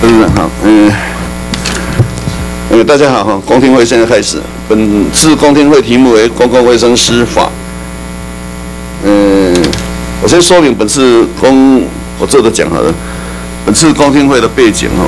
好，大家好哈，公听会现在开始。本次公听会题目为公共卫生司法。我先说明本次我这个讲好了。本次公听会的背景哈，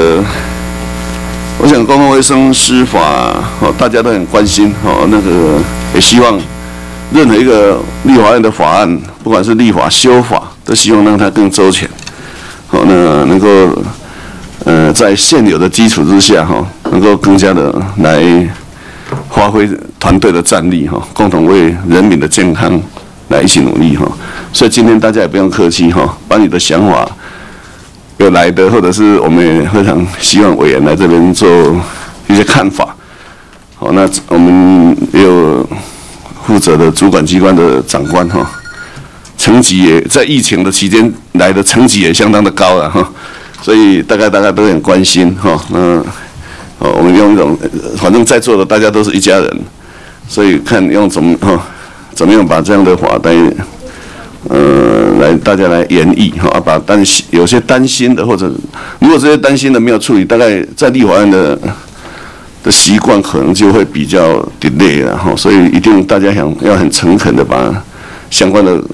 我想公共卫生司法大家都很关心也希望任何一个立法院的法案，不管是立法修法，都希望让它更周全。能够在现有的基础之下能够更加的来发挥团队的战力共同为人民的健康来一起努力所以今天大家也不用客气把你的想法有来的，或者是我们也非常希望委员来这边做一些看法。那我们也有负责的主管机关的长官层级也在疫情的期间来的层级也相当的高了所以大家都很关心我们用一种反正在座的大家都是一家人，所以看用怎么样把这样的法来大家来研议把有些担心的，或者如果这些担心的没有处理，大概在立法院的习惯可能就会比较 delay 了所以一定大家要很诚恳的把相关的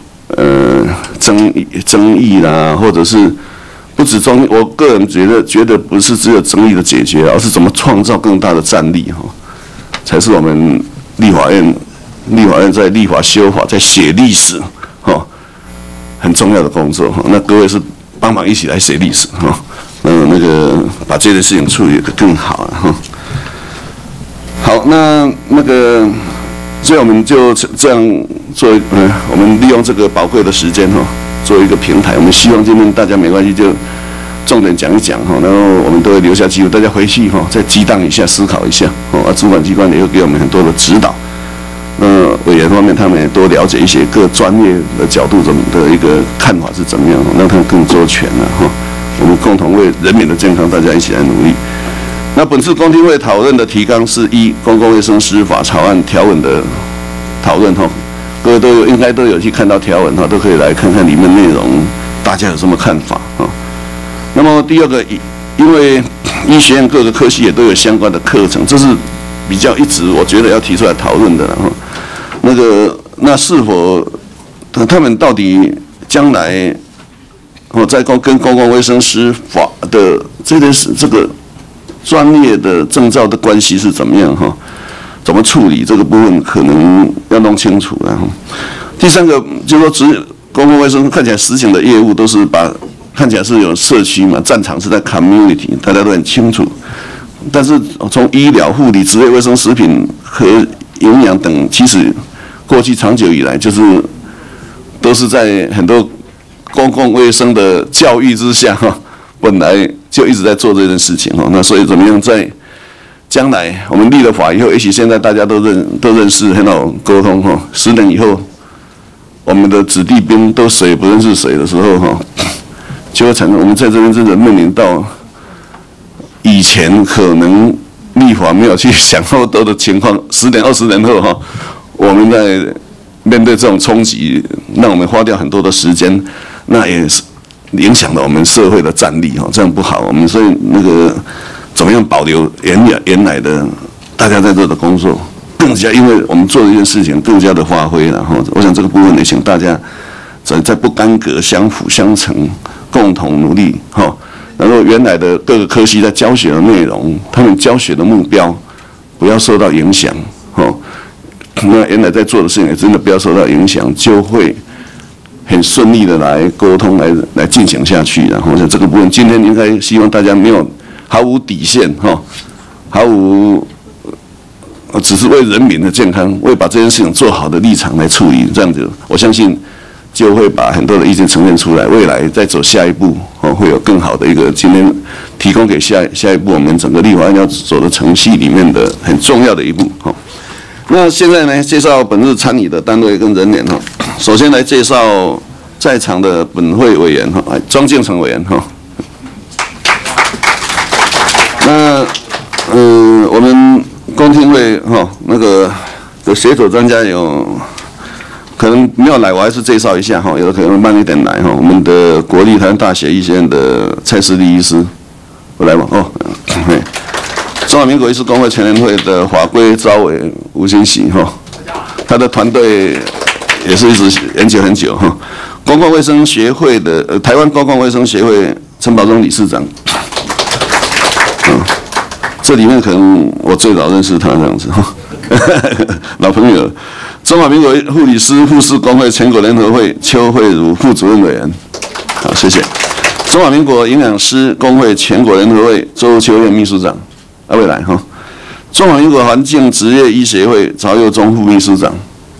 争议啦，或者是不止争议，我个人觉得不是只有争议的解决，而是怎么创造更大的战力才是我们立法院在立法修法在写历史很重要的工作那各位是帮忙一起来写历史把这件事情处理得更好好，所以我们就这样做我们利用这个宝贵的时间做一个平台。我们希望今天大家没关系就重点讲一讲然后我们都会留下记录，大家回去再激荡一下，思考一下主管机关也会给我们很多的指导。委员方面他们也多了解一些各专业的角度的一个看法是怎么样，让它更周全了我们共同为人民的健康，大家一起来努力。那本次公听会讨论的提纲是公共卫生司法草案条文的讨论各位应该都有去看到条文都可以来看看里面内容，大家有什么看法那么第二个，因为医学院各个科系也都有相关的课程，这是比较一直我觉得要提出来讨论的那是否他们到底将来在跟公共卫生司法的这个专业的证照的关系是怎么样怎么处理这个部分，可能要弄清楚第三个就是说，公共卫生看起来实行的业务都是看起来是有社区嘛，战场是在 community， 大家都很清楚。但是从医疗、护理、职业卫生、食品和营养等，其实过去长久以来都是在很多公共卫生的教育之下本来就一直在做这件事情那所以怎么样在将来我们立了法以后，也许现在大家都认识，很好沟通10年以后，我们的子弟兵都谁不认识谁的时候就会产生我们在这边真的面临到以前可能立法没有去想那么多的情况，10年、20年后我们在面对这种冲击，让我们花掉很多的时间，那也是影响了我们社会的战力这样不好。我们所以怎么样保留原来的大家在做的工作，更加因为我们做的一件事情更加的发挥了我想这个部分也请大家在不干戈、相辅相成，共同努力然后原来的各个科系在教学的内容，他们教学的目标不要受到影响那原来在做的事情也真的不要受到影响，就会很顺利的来沟通来进行下去。然后我想这个部分今天应该希望大家没有毫无底线毫无只是为人民的健康，为把这件事情做好的立场来处理，这样子我相信就会把很多的意见呈现出来，未来再走下一步会有更好的一个今天提供给下一步我们整个立法院要走的程序里面的很重要的一步那现在呢，介绍本日参与的单位跟人员首先来介绍在场的本会委员庄敬诚委员那我们公听会的协佐专家有可能没有来，我还是介绍一下有的可能慢一点来我们的国立台湾大学医学院的蔡世立医师我来嘛哦，中华民国医师公会全联会的法规召委吴欣喜哈，他的团队也是一直研究很久哈。公共卫生协会的台湾公共卫生协会陈保忠理事长，这里面可能我最早认识他这样子哈，老朋友。中华民国护理师护士工会全国联合会邱慧茹副主任委员，好，谢谢。中华民国营养师工会全国联合会周秋燕秘书长，未来哈。中华民国环境职业医协会曹佑忠副秘书长，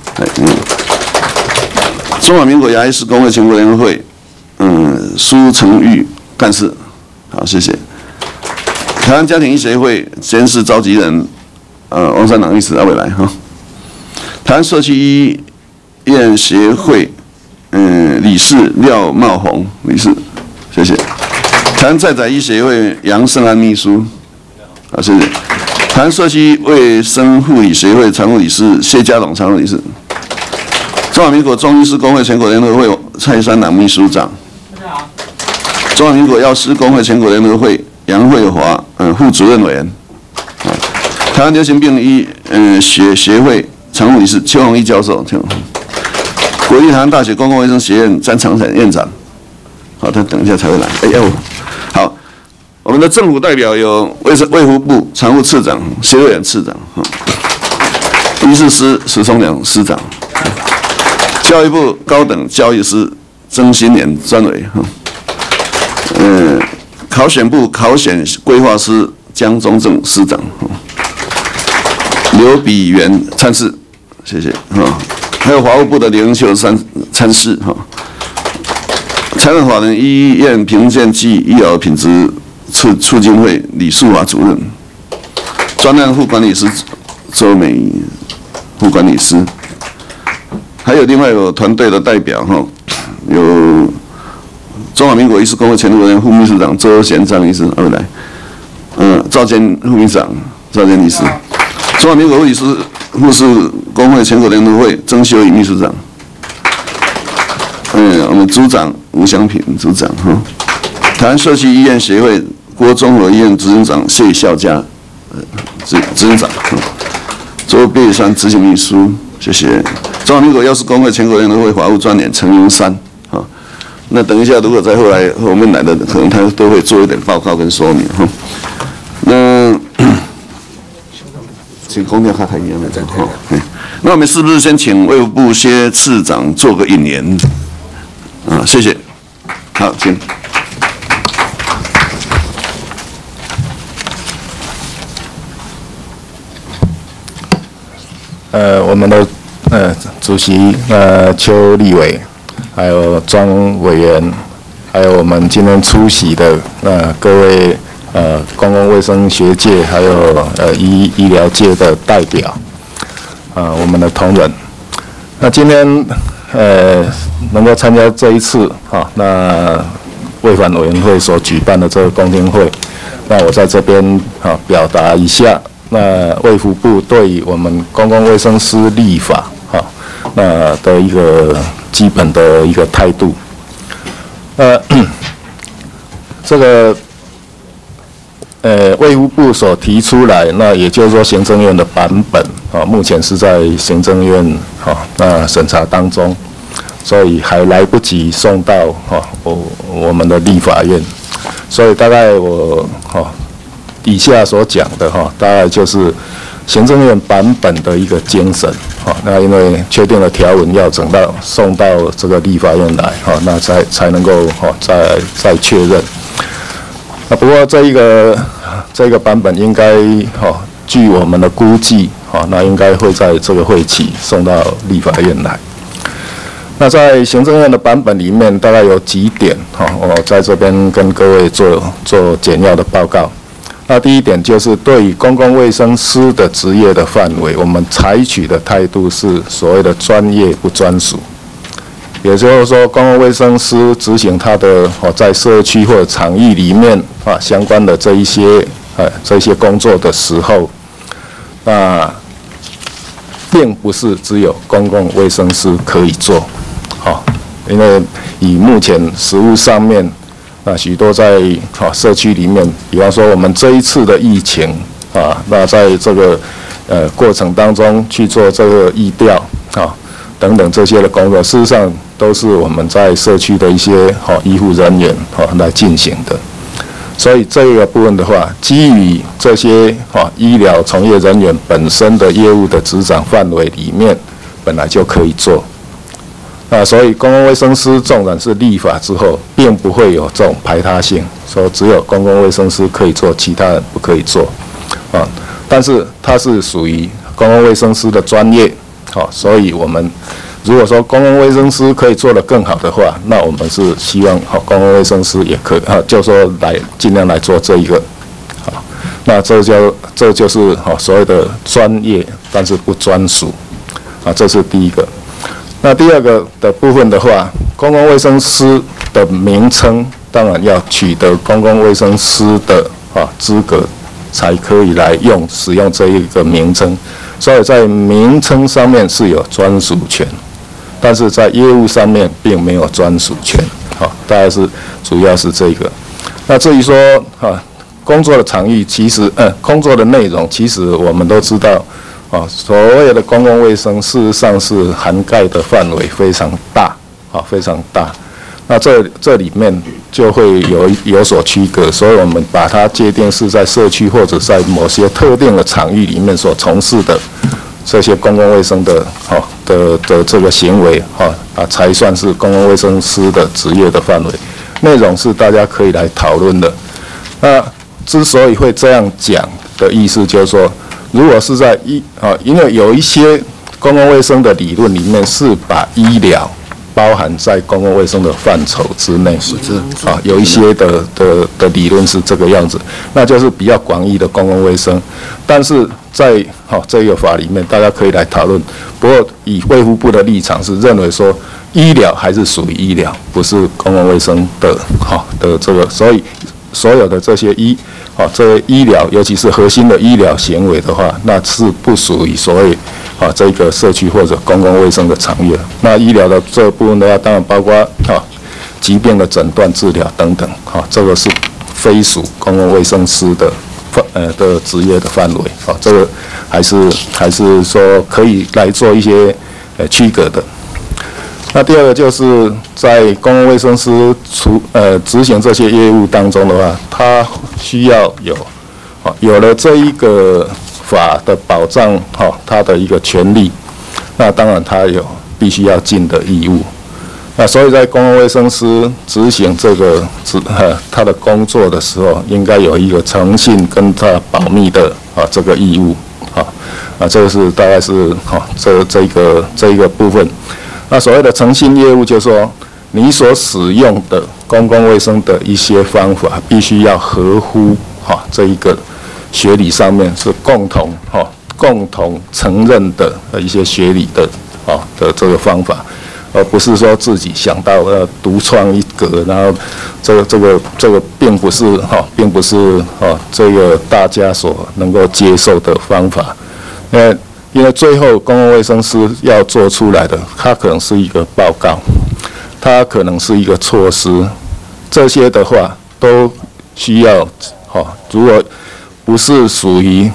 中华民国牙医师工会全国联合会，苏成玉干事，好，谢谢。台湾家庭医协会监事召集人，王三郎医师，未来哈。台湾社区医院协会，理事廖茂宏理事，谢谢。台湾在宅医协会杨胜安秘书，好，谢谢。台湾社区卫生护理协会常务理事谢家龙常务理事。中华民国中医师工会全国联合会蔡三郎秘书长。大家好。中华民国药师工会全国联合会杨惠华，副主任委员。台湾流行病医协会常务理事邱宏一教授，国立台湾大学公共卫生学院詹长才院长。好，他等一下才会来。好，我们的政府代表有卫福部常务次长谢瑞远次长，医事司石崇良司长，教育部高等教育司曾新年专委，考选部考选规划司江中正司长，刘比元参事。谢谢还有法务部的刘英秀参事财政法人医院评鉴暨医疗品质促进会李树华主任，专案副管理师周美仪副管理师，还有另外有团队的代表有中华民国医师公会全国人副秘书长周贤章医师，来，赵坚副秘书长赵坚医师，中华民国护理师护士工会全国联合会曾修仪秘书长，我们组长吴祥平组长台湾社区医院协会郭综合医院执行长谢孝嘉，执行长，周碧山执行秘书，谢谢。中华民国药师工会全国联合会法务专员陈荣山，那等一下如果在后面来的，可能他都会做一点报告跟说明那。请空调开一样的这样那我们是不是先请卫福部谢次长做个引言？谢谢。好，请。 我们的主席邱立伟，还有庄委员，还有我们今天出席的各位。公共卫生学界还有医疗界的代表，我们的同仁，那今天能够参加这一次那卫反委员会所举办的这个公听会，那我在这边表达一下那卫福部对于我们公共卫生师立法那的一个基本的一个态度，这个。卫福部所提出来，那也就是说行政院的版本目前是在行政院那审查当中，所以还来不及送到我们的立法院，所以大概我以下所讲的大概就是行政院版本的一个精神那因为确定了条文要等到送到这个立法院来那才能够再确认。不过这个版本应该据我们的估计那应该会在这个会期送到立法院来。那在行政院的版本里面，大概有几点我在这边跟各位做简要的报告。那第一点就是对于公共卫生师的职业的范围，我们采取的态度是所谓的专业不专属。也就是说，公共卫生师执行他的在社区或者场域里面相关的这一些工作的时候，那并不是只有公共卫生师可以做，因为以目前实务上面那许多在社区里面，比方说我们这一次的疫情啊，那在这个过程当中去做这个疫调啊等等这些的工作，事实上都是我们在社区的一些医护人员来进行的。所以这个部分的话，基于这些医疗从业人员本身的业务的执掌范围里面，本来就可以做。那所以公共卫生师纵然是立法之后，并不会有这种排他性，说只有公共卫生师可以做，其他人不可以做啊。但是它是属于公共卫生师的专业，所以我们如果说公共卫生师可以做得更好的话，那我们是希望公共卫生师也可以就说来尽量来做这一个，那这就是所谓的专业，但是不专属啊，这是第一个。那第二个的部分的话，公共卫生师的名称当然要取得公共卫生师的资格，才可以来使用这一个名称。所以在名称上面是有专属权，但是在业务上面并没有专属权。大概是主要是这个。那至于说工作的场域，其实工作的内容，其实我们都知道。所谓的公共卫生，事实上是涵盖的范围非常大，非常大。那这里面就会有所区隔，所以我们把它界定是在社区或者在某些特定的场域里面所从事的这些公共卫生的这个行为才算是公共卫生师的职业的范围。内容是大家可以来讨论的。那之所以会这样讲的意思，就是说。如果是在因为有一些公共卫生的理论里面是把医疗包含在公共卫生的范畴之内，有一些的理论是这个样子，那就是比较广义的公共卫生。但是在这个法里面，大家可以来讨论。不过以卫福部的立场是认为说，医疗还是属于医疗，不是公共卫生的这个，所以所有的这些这个医疗，尤其是核心的医疗行为的话，那是不属于所谓这个社区或者公共卫生的场域。那医疗的这部分的话，当然包括疾病的诊断、治疗等等，这个是非属公共卫生师的职业的范围。这个还是说可以来做一些区隔的。那第二个就是在公共卫生师执行这些业务当中的话，他需要有了这一个法的保障他的一个权利，那当然他有必须要尽的义务。那所以在公共卫生师执行这个他的工作的时候，应该有一个诚信跟他保密的这个义务这个是大概是这一个部分。那所谓的诚信业务，就是说你所使用的公共卫生的一些方法，必须要合乎这一个学理上面是共同承认的一些学理的这个方法，而不是说自己想到独创一格，然后这个并不是这个大家所能够接受的方法。因为最后公共卫生师要做出来的，它可能是一个报告，它可能是一个措施，这些的话都需要如果不是属于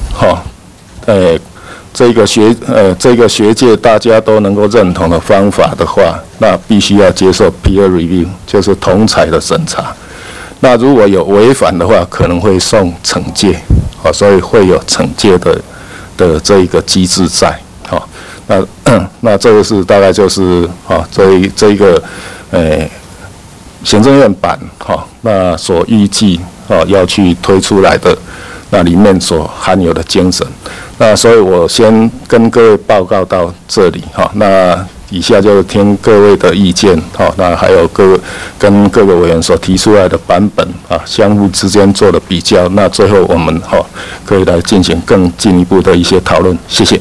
这个学界大家都能够认同的方法的话，那必须要接受 peer review， 就是同侪的审查。那如果有违反的话，可能会送惩戒，所以会有惩戒的这一个机制在，那这个是大概就是这一个行政院版那所预计要去推出来的那里面所含有的精神。那所以我先跟各位报告到这里那以下就听各位的意见那还有跟各个委员所提出来的版本相互之间做的比较，那最后我们可以来进行更进一步的一些讨论。谢谢。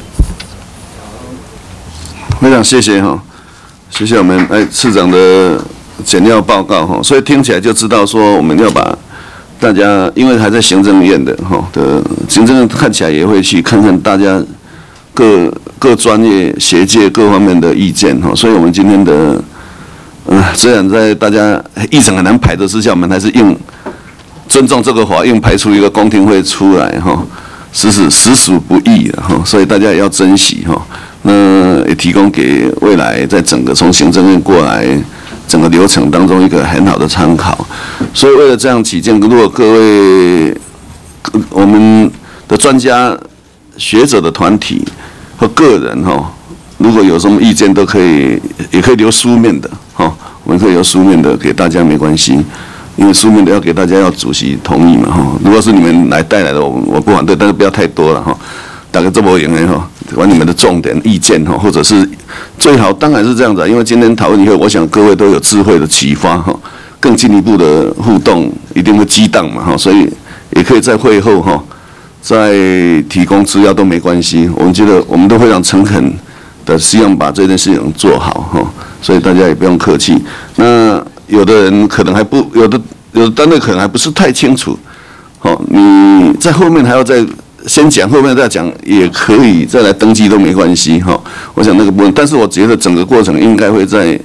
非常谢谢谢谢我们次长的简要报告所以听起来就知道说我们要把大家，因为还在行政院的行政院看起来也会去看看大家各专业学界各方面的意见所以我们今天的虽然在大家议程很难排的之下，我们还是硬尊重这个法，硬排出一个公听会出来哈，实属不易的哈，所以大家也要珍惜哈。那也提供给未来在整个从行政院过来整个流程当中一个很好的参考。所以为了这样起见，如果各位我们的专家学者的团体和个人哈，如果有什么意见都可以，也可以留书面的哈，我们可以留书面的给大家没关系，因为书面的要给大家要主席同意嘛哈。如果是你们来带来的，我不反对，但是不要太多了哈。大概这么赢的哈，把你们的重点意见哈，或者是最好当然是这样子，因为今天讨论以后，我想各位都有智慧的启发哈，更进一步的互动一定会激荡嘛哈，所以也可以在会后哈再提供资料都没关系。我们觉得我们都非常诚恳的希望把这件事情做好哈，所以大家也不用客气。那有的人可能还不有的单位可能还不是太清楚，好，你在后面还要再先讲，后面再讲也可以，再来登记都没关系哈。我想那个部分，但是我觉得整个过程应该会在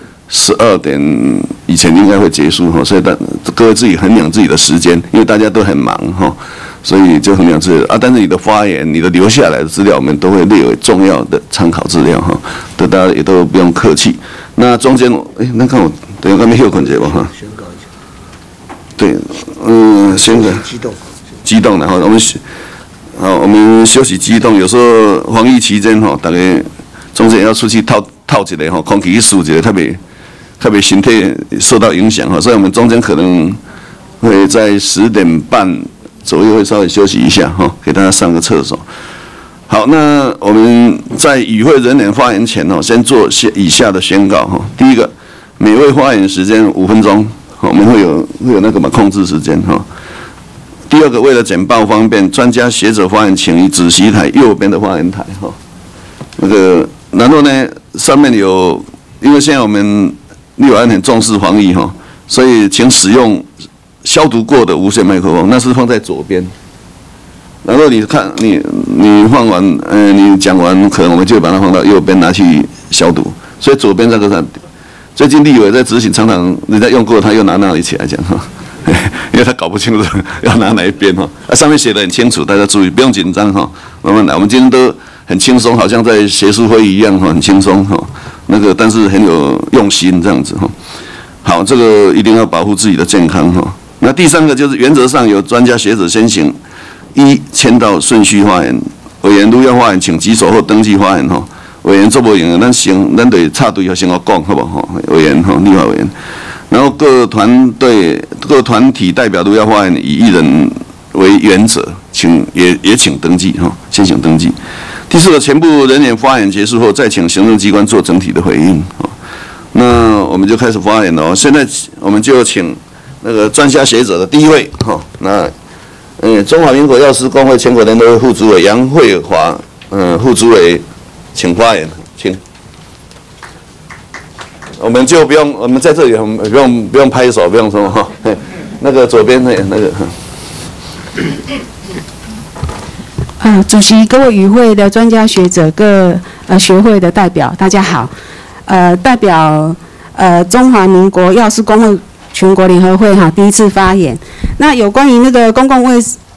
12点以前应该会结束哈，所以各位自己衡量自己的时间，因为大家都很忙哈，所以就衡量自己啊。但是你的发言、你的留下来的资料，我们都会列为重要的参考资料哈，大家也都不用客气。那中间那看我等下刚没休困一下哈。宣告一下。对，宣告。激动的哈，我们休息激动，有时候防疫期间哈，大家中间要出去透一下哈，空气去舒一下，特别身体受到影响哈，所以我们中间可能会在10点半左右会稍微休息一下哈，给大家上个厕所。好，那我们在与会人员发言前哦，先做以下的宣告哈。第一个，每位发言时间5分钟，我们会有那个控制时间哈。第二个，为了简报方便，专家学者发言请于主席台右边的发言台哈。然后呢，上面有，因为现在我们立法院很重视防疫哈，所以请使用消毒过的无线麦克风，那是放在左边。然后你看，你放完，你讲完，可能我们就把它放到右边拿去消毒。所以左边这个是，最近立委在执行，常常人家用过，他又拿那里起来讲哈。因为他搞不清楚要拿哪一边哈，上面写得很清楚，大家注意，不用紧张哈，慢慢来。我们今天都很轻松，好像在学术会议一样哈，很轻松哈。但是很有用心这样子哈。好，这个一定要保护自己的健康哈。那第三个就是原则上由专家学者先行签到顺序发言，委员如要发言，请举手或登记发言哈。委员做不赢，咱得插队要先要讲好不好？委员哈，立法委员。然后各团体代表都要发言，以1人为原则，也请登记哈，先请登记。第四个，全部人员发言结束后，再请行政机关做整体的回应。那我们就开始发言了。现在我们就请那个专家学者的第一位哈，那中华民国药师公会全国联合会副主委杨惠华，副主委，请发言，请。我们就不用，我们在这里不用拍手，不用什么哈。那个左边那个。 主席、各位与会的专家学者、各学会的代表，大家好。代表中华民国药师公会全国联合会哈，第一次发言。那有关于那个公共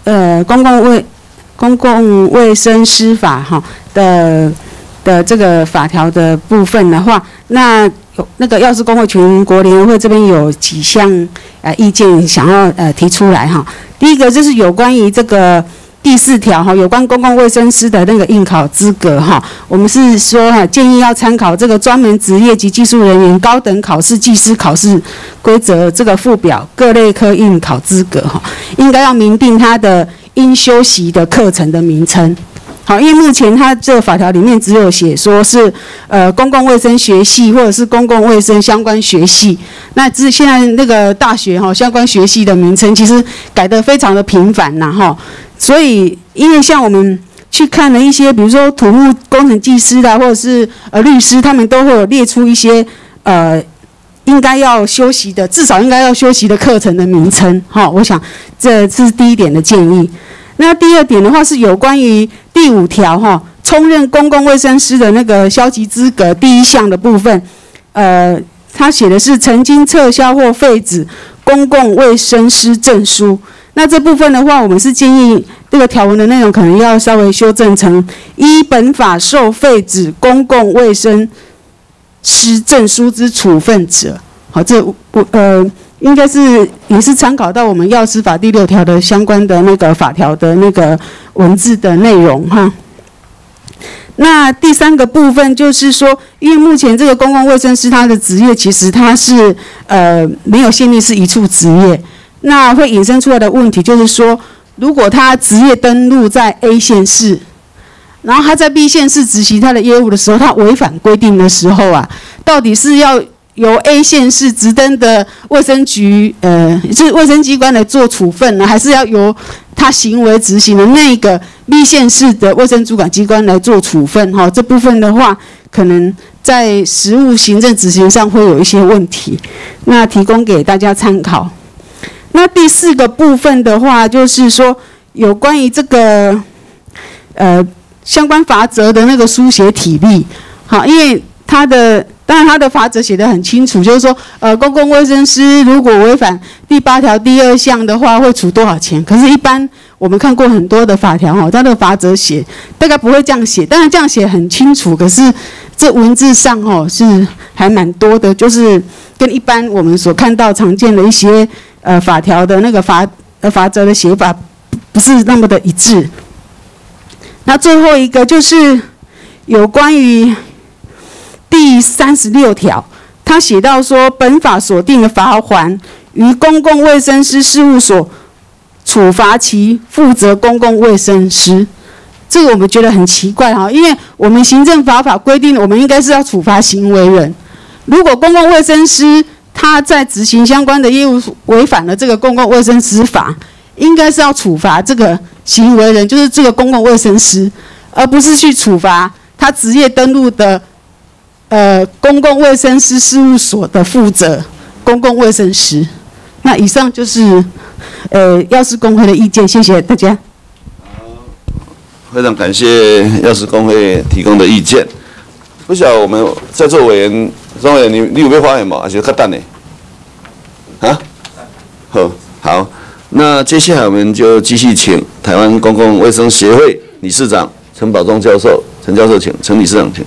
卫生司法哈的这个法条的部分的话，那个药师公会全国联合会这边有几项意见想要提出来哈。第一个就是有关于这个第4条哈，有关公共卫生师的那个应考资格哈，我们是说哈，建议要参考这个专门职业及技术人员高等考试技师考试规则这个附表各类科应考资格哈，应该要明定它的应修习的课程的名称。好，因为目前它这个法条里面只有写说是公共卫生学系或者是公共卫生相关学系，那现在那个大学哈相关学系的名称其实改得非常的频繁呐哈，所以因为像我们去看了一些，比如说土木工程技师啦，或者是律师，他们都会有列出一些应该要修习的，至少应该要修习的课程的名称哈，我想这是第一点的建议。那第二点的话是有关于第5条哈，充任公共卫生师的那个消极资格第1项的部分， 他写的是曾经撤销或废止公共卫生师证书。那这部分的话，我们是建议这个条文的内容可能要稍微修正成依本法受废止公共卫生师证书之处分者。好，这应该是也是参考到我们药师法第6条的相关的那个法条的那个文字的内容哈。那第3个部分就是说，因为目前这个公共卫生师他的职业其实他是没有限定是一处职业，那会衍生出来的问题就是说，如果他职业登录在 A 县市，然后他在 B 县市执行他的业务的时候，他违反规定的时候啊，到底是要由 A 县市直登的卫生局，就是卫生机关来做处分呢，还是要由他行为执行的那个 B 县市的卫生主管机关来做处分？哈，这部分的话，可能在实务行政执行上会有一些问题，那提供给大家参考。那第4个部分的话，就是说有关于这个相关罚则的那个书写体例，好，因为当然，他的法则写得很清楚，就是说，公共卫生师如果违反第8条第2项的话，会处多少钱？可是，一般我们看过很多的法条哈，他的法则写大概不会这样写，当然这样写很清楚，可是这文字上哈是还蛮多的，就是跟一般我们所看到常见的一些法条的那个法则的写法不是那么的一致。那最后一个就是有关于第36条，他写到说，本法所定的罚锾于公共卫生师事务所处罚其负责公共卫生师。这个我们觉得很奇怪哈，因为我们行政法规定，我们应该是要处罚行为人。如果公共卫生师他在执行相关的业务违反了这个公共卫生师法，应该是要处罚这个行为人，就是这个公共卫生师，而不是去处罚他职业登录的公共卫生师事务所的负责公共卫生师。那以上就是药师公会的意见，谢谢大家。 非常感谢药师公会提供的意见。不晓得我们在座委员，庄委员你有没有发言吗？还是较等呢？啊？好，那接下来我们就继续请台湾公共卫生协会理事长陈保忠教授，陈教授请，陈理事长请。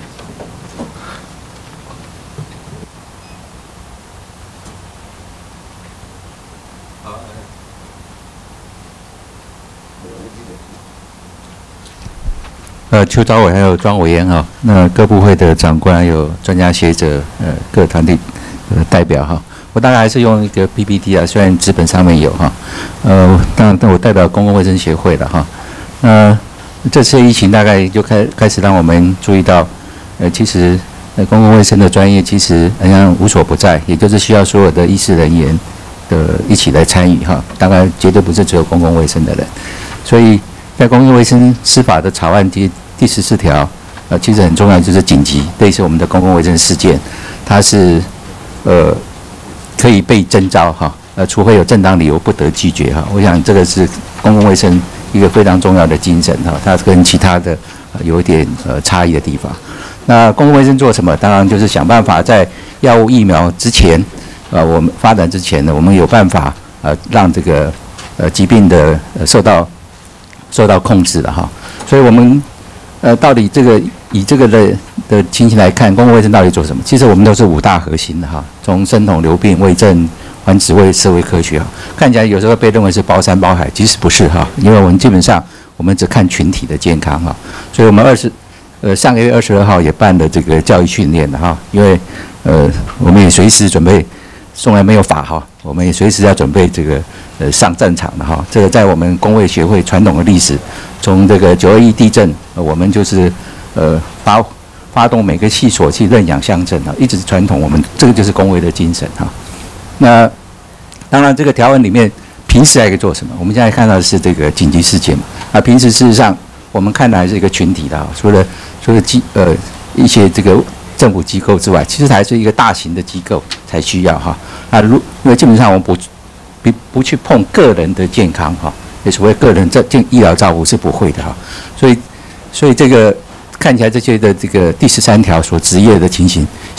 邱招委还有庄委员哈，那各部会的长官还有专家学者，各团体代表哈，我大概还是用一个 PPT 啊，虽然纸本上面有哈，但我代表公共卫生协会了哈。这次疫情大概就开始让我们注意到，其实公共卫生的专业其实好像无所不在，也就是需要所有的医事人员的一起来参与哈，大概绝对不是只有公共卫生的人，所以在公共卫生司法的草案第14条，其实很重要，就是紧急，类似我们的公共卫生事件，它是可以被征召哈，除非有正当理由不得拒绝哈。我想这个是公共卫生一个非常重要的精神哈，它跟其他的有一点差异的地方。那公共卫生做什么？当然就是想办法在药物疫苗之前，我们发展之前呢，我们有办法让这个疾病的受到控制了哈。所以我们到底以这个的情形来看，公共卫生到底做什么？其实我们都是5大核心的哈，从生统、流病、卫政、环指卫、社会科学哈，看起来有时候被认为是包山包海，其实不是哈，因为我们基本上我们只看群体的健康哈，所以我们上个月22号也办了这个教育训练的哈，因为我们也随时准备，虽然没有法哈，我们也随时要准备这个上战场的哈，这个在我们公卫协会传统的历史。从这个921地震，我们就是发动每个系所去认养乡镇啊，一直是传统，我们这个就是公卫的精神哈。那当然，这个条文里面平时还可以做什么？我们现在看到的是这个紧急事件嘛。那平时事实上我们看的还是一个群体的啊，除了一些这个政府机构之外，其实还是一个大型的机构才需要哈。因为基本上我们不去碰个人的健康哈。所谓个人医疗照护是不会的哈，所以这个看起来这些的这个第13条所职业的情形，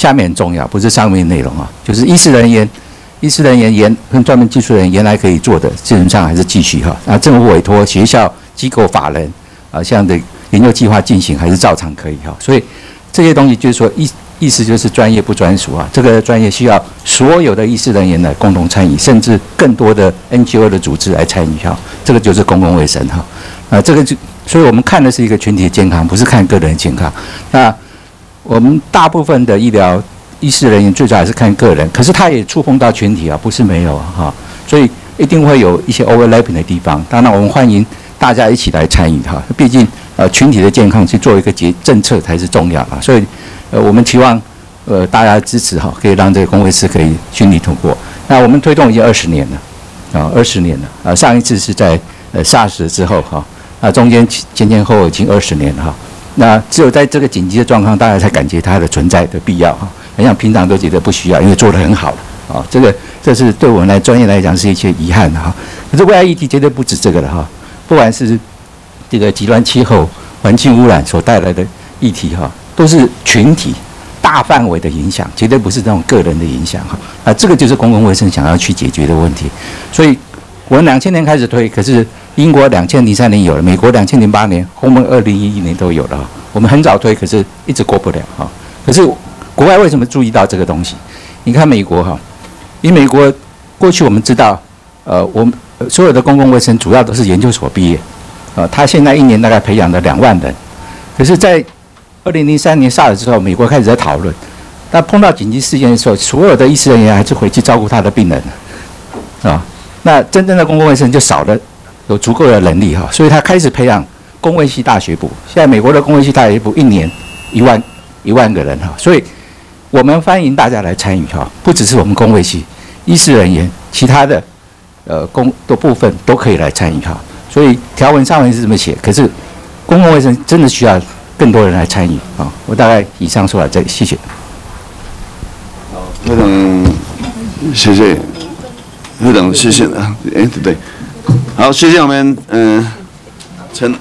下面很重要，不是上面内容啊，就是医师人员跟专门技术人员原来可以做的，基本上还是继续哈。啊，政府委托、学校、机构、法人啊，这样的研究计划进行还是照常可以哈。所以这些东西就是说意思就是专业不专属啊，这个专业需要所有的医师人员来共同参与，甚至更多的 NGO 的组织来参与哈。这个就是公共卫生哈。这个就，所以我们看的是一个群体健康，不是看个人健康。那我们大部分的医师人员最早还是看个人，可是他也触碰到群体啊，不是没有哈，所以一定会有一些 overlapping 的地方。当然，我们欢迎大家一起来参与哈，毕竟群体的健康去做一个政策才是重要啊。所以我们期望大家支持哈，可以让这个公卫师可以顺利通过。那我们推动已经20年了啊，20年了上一次是在SARS 之后哈，中间前后已经20年了哈。那只有在这个紧急的状况，大家才感觉它的存在的必要哈。很像平常都觉得不需要，因为做得很好了啊。这是对我们专业来讲是一些遗憾的哈。可是未来议题绝对不止这个了哈，不管是这个极端气候、环境污染所带来的议题哈，都是群体大范围的影响，绝对不是那种个人的影响哈。这个就是公共卫生想要去解决的问题。所以我们2000年开始推，可是英国2003年有了，美国2008年，欧盟2011年都有了。我们很早推，可是一直过不了哈。可是国外为什么注意到这个东西？你看美国哈，因为美国过去我们知道，我们所有的公共卫生主要都是研究所毕业，他现在1年大概培养了2万人。可是，在2003年SARS之后，美国开始在讨论，那碰到紧急事件的时候，所有的医师人员还是回去照顾他的病人那真正的公共卫生就少了有足够的能力哈，所以他开始培养公卫系大学部。现在美国的公卫系大学部1年1万个人哈，所以我们欢迎大家来参与哈，不只是我们公卫系医师人员，其他的公的部分都可以来参与哈。所以条文上面是这么写，可是公共卫生真的需要更多人来参与啊。我大概以上说到这里，谢谢。 好，非常谢谢，非常谢谢啊，对，好，谢谢我们陈，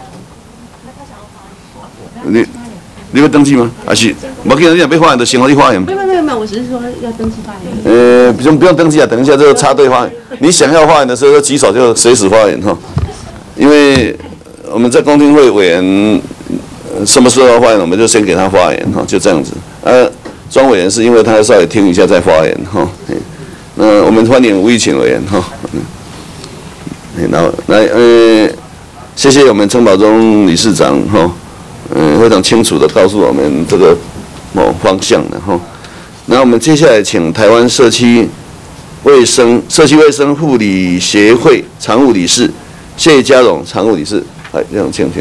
你要登记吗？还是我跟你讲，要发言就先让你发言。 没有，我只是说要登记发言。 不用登记啊，等一下这个插队发言。你想要发言的时候就举手，就随时发言哈。因为我们在公听会委员什么时候要发言，我们就先给他发言哈，就这样子。庄委员是因为他稍微听一下再发言哈。那我们欢迎吴益群委员哈。然后来谢谢我们陈保忠理事长哈。非常清楚的告诉我们这个方向的哈。那我们接下来请台湾社区卫生护理协会常务理事谢家荣常务理事，这样请。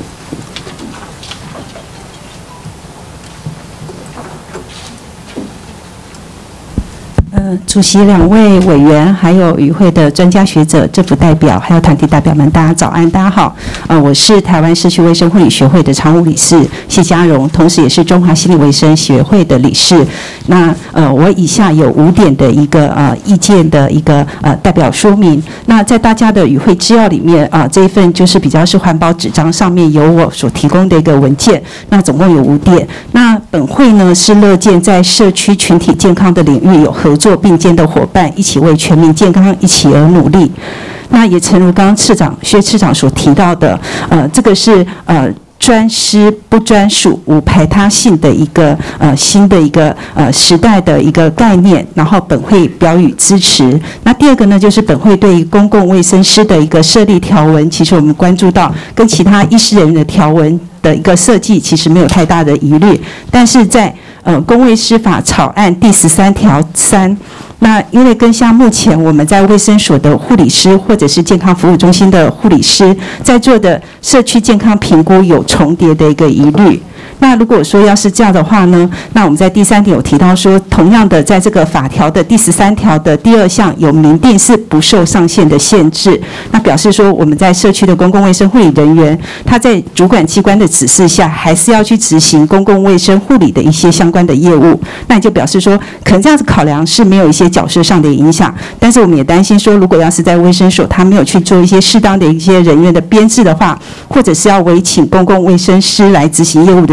主席、2位委员，还有与会的专家学者、政府代表，还有团体代表们，大家早安，大家好。我是台湾社区卫生护理学会的常务理事谢家荣，同时也是中华心理卫生协会的理事。那我以下有5点的一个意见的一个代表说明。那在大家的与会资料里面这一份就是比较是环保纸张，上面有我所提供的一个文件。那总共有5点。那本会呢是乐见在社区群体健康的领域有合作并肩的伙伴，一起为全民健康一起而努力。那也诚如刚刚薛次长所提到的，这个是专师不专属、无排他性的一个新的一个时代的一个概念，然后本会表予支持。那第二个呢，就是本会对于公共卫生师的一个设立条文，其实我们关注到跟其他医师人员的条文的一个设计其实没有太大的疑虑，但是在公卫师法草案第13条3。那因为跟像目前我们在卫生所的护理师或者是健康服务中心的护理师在做的社区健康评估有重叠的一个疑虑。那如果说要是这样的话呢，那我们在第3点有提到说，同样的在这个法条的第13条的第2项有明定是不受上限的限制，那表示说我们在社区的公共卫生护理人员，他在主管机关的指示下，还是要去执行公共卫生护理的一些相关的业务。那也就表示说，可能这样子考量是没有一些角色上的影响，但是我们也担心说，如果要是在卫生所他没有去做一些适当的一些人员的编制的话，或者是要委请公共卫生师来执行业务的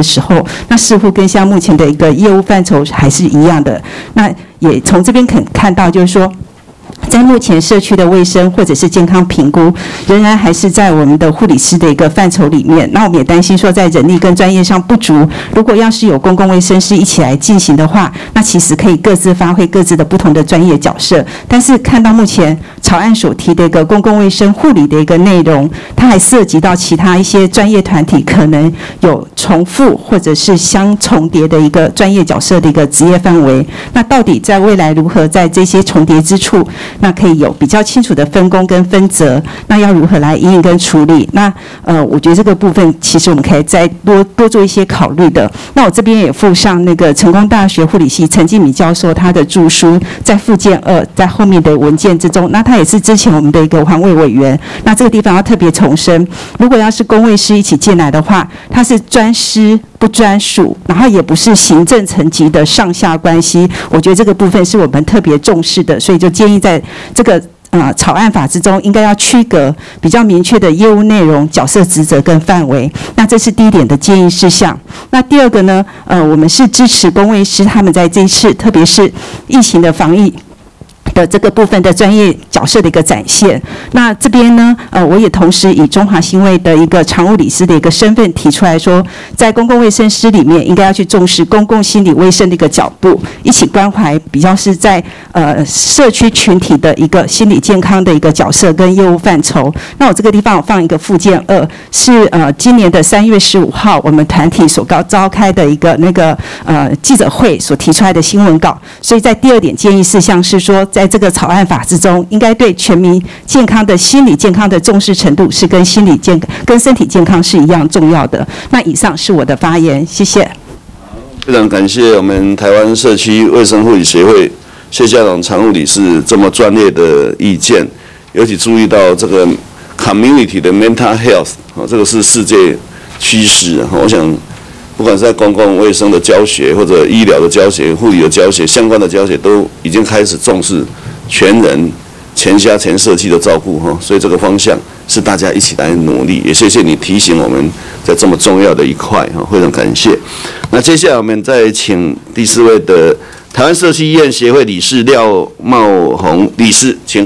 的时候，那似乎跟像目前的一个业务范畴还是一样的。那也从这边可看到，就是说，在目前社区的卫生或者是健康评估，仍然还是在我们的护理师的一个范畴里面。那我们也担心说，在人力跟专业上不足，如果要是有公共卫生师一起来进行的话，那其实可以各自发挥各自的不同的专业角色。但是看到目前草案所提的一个公共卫生护理的一个内容，它还涉及到其他一些专业团体可能有重复或者是相重叠的一个专业角色的一个职业范围。那到底在未来如何在这些重叠之处，那可以有比较清楚的分工跟分责，那要如何来因应跟处理？那我觉得这个部分其实我们可以再多做一些考虑的。那我这边也附上那个成功大学护理系陈继敏教授他的著书，在附件2，在后面的文件之中，那他也是之前我们的一个环卫委员。那这个地方要特别重申，如果要是公卫师一起进来的话，他是专师不专属，然后也不是行政层级的上下关系。我觉得这个部分是我们特别重视的，所以就建议在这个草案法之中，应该要区隔比较明确的业务内容、角色职责跟范围。那这是第一点的建议事项。那第二个呢，我们是支持公卫师他们在这一次，特别是疫情的防疫的这个部分的专业角色的一个展现。那这边呢，我也同时以中华新卫的一个常务理事的一个身份提出来说，在公共卫生师里面，应该要去重视公共心理卫生的一个角度，一起关怀比较是在社区群体的一个心理健康的一个角色跟业务范畴。那我这个地方我放一个附件2，是今年的3月15号我们团体所召开的一个那个记者会所提出来的新闻稿。所以在第2点建议事项是说，在这个草案法之中，应该对全民健康的心理健康的重视程度是跟身体健康是一样重要的。那以上是我的发言，谢谢。 非常感谢我们台湾社区卫生护理协会谢家荣常务理事这么专业的意见，尤其注意到这个 community 的 mental health， 这个是世界趋势。我想，不管是在公共卫生的教学，或者医疗的教学、护理的教学、相关的教学，都已经开始重视全人、全家、全社区的照顾。所以这个方向是大家一起来努力。也谢谢你提醒我们在这么重要的一块，非常感谢。那接下来我们再请第4位的台湾社区医院协会理事廖茂宏理事，请。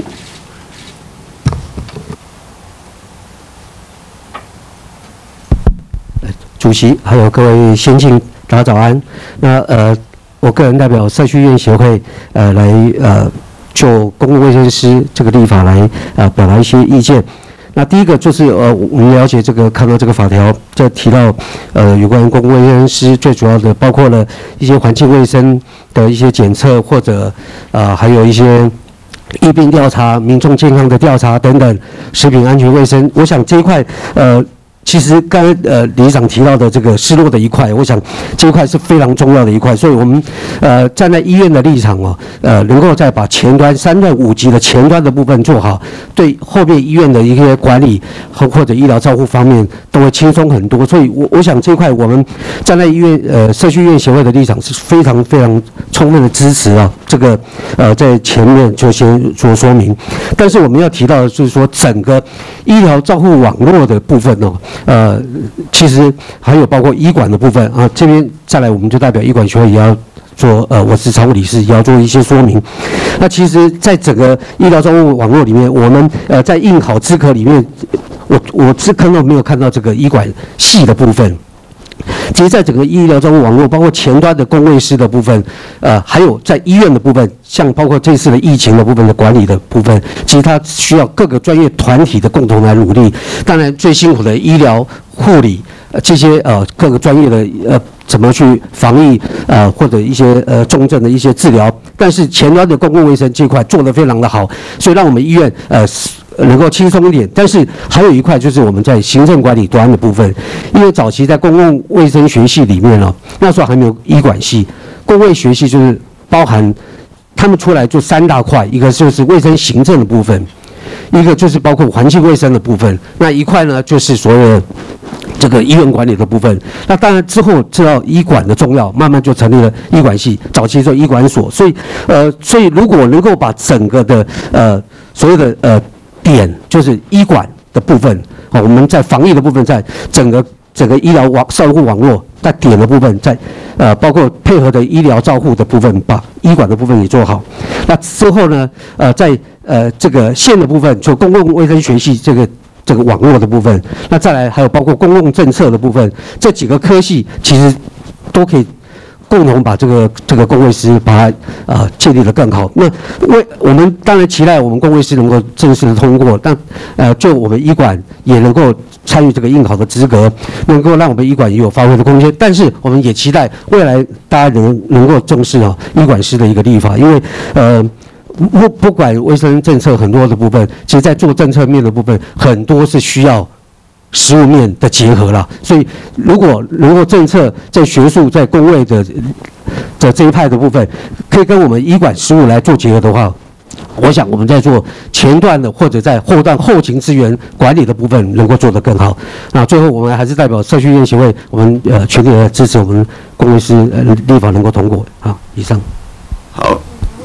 主席还有各位先进，大家早安。那我个人代表社区医院协会来就公共卫生师这个立法来表达一些意见。那第一个就是我们了解看到这个法条，就提到有关于公共卫生师最主要的包括了一些环境卫生的一些检测，或者还有一些疫病调查、民众健康的调查等等，食品安全卫生。我想这一块其实刚才理事长提到的这个失落的一块，我想这一块是非常重要的一块，所以我们站在医院的立场能够再把前端3段5级的前端的部分做好，对后面医院的一些管理或者医疗照护方面都会轻松很多。所以我想这一块我们站在医院社区医院协会的立场是非常非常充分的支持啊。这个在前面就先做说明，但是我们要提到的就是说整个医疗照护网络的部分其实还有包括医管的部分啊，这边再来我们就代表医管学会也要做我是常务理事，也要做一些说明。那其实，在整个医疗照护网络里面，我们在应考资格里面，我是没有看到这个医管系的部分。其实，在整个医疗照护网络，包括前端的公卫师的部分，还有在医院的部分，像包括这次的疫情的部分的管理的部分，其实它需要各个专业团体的共同来努力。当然，最辛苦的医疗、护理这些各个专业的怎么去防疫或者一些重症的一些治疗，但是前端的公共卫生这块做得非常的好，所以让我们医院能够轻松一点。但是还有一块就是我们在行政管理端的部分，因为早期在公共卫生学系里面那时候还没有医管系，公卫学系就是包含他们出来就3大块，一个就是卫生行政的部分，一个就是包括环境卫生的部分，那一块呢就是所有的这个医院管理的部分。那当然之后知道医管的重要，慢慢就成立了医管系，早期做医管所。所以如果能够把整个的所有的点就是医管的部分，我们在防疫的部分，在整个医疗照护网络在点的部分，在包括配合的医疗照护的部分，把医管的部分也做好。那之后呢，在这个线的部分，就公共卫生学系这个网络的部分，那再来还有包括公共政策的部分，这几个科系其实都可以共同把这个公卫师把它建立得更好。那我们当然期待我们公卫师能够正式的通过，但就我们医管也能够参与这个应考的资格，能够让我们医管也有发挥的空间。但是我们也期待未来大家能够重视医管师的一个立法，因为不管卫生政策很多的部分，其实在做政策面的部分，很多是需要实务面的结合啦。所以如果能够政策在学术在公卫的这一派的部分，可以跟我们医管实务来做结合的话，我想我们在做前段的或者在后段后勤资源管理的部分能够做得更好。那最后我们还是代表社区医院协会，我们全力的支持我们公卫师立法能够通过。好，以上。 好，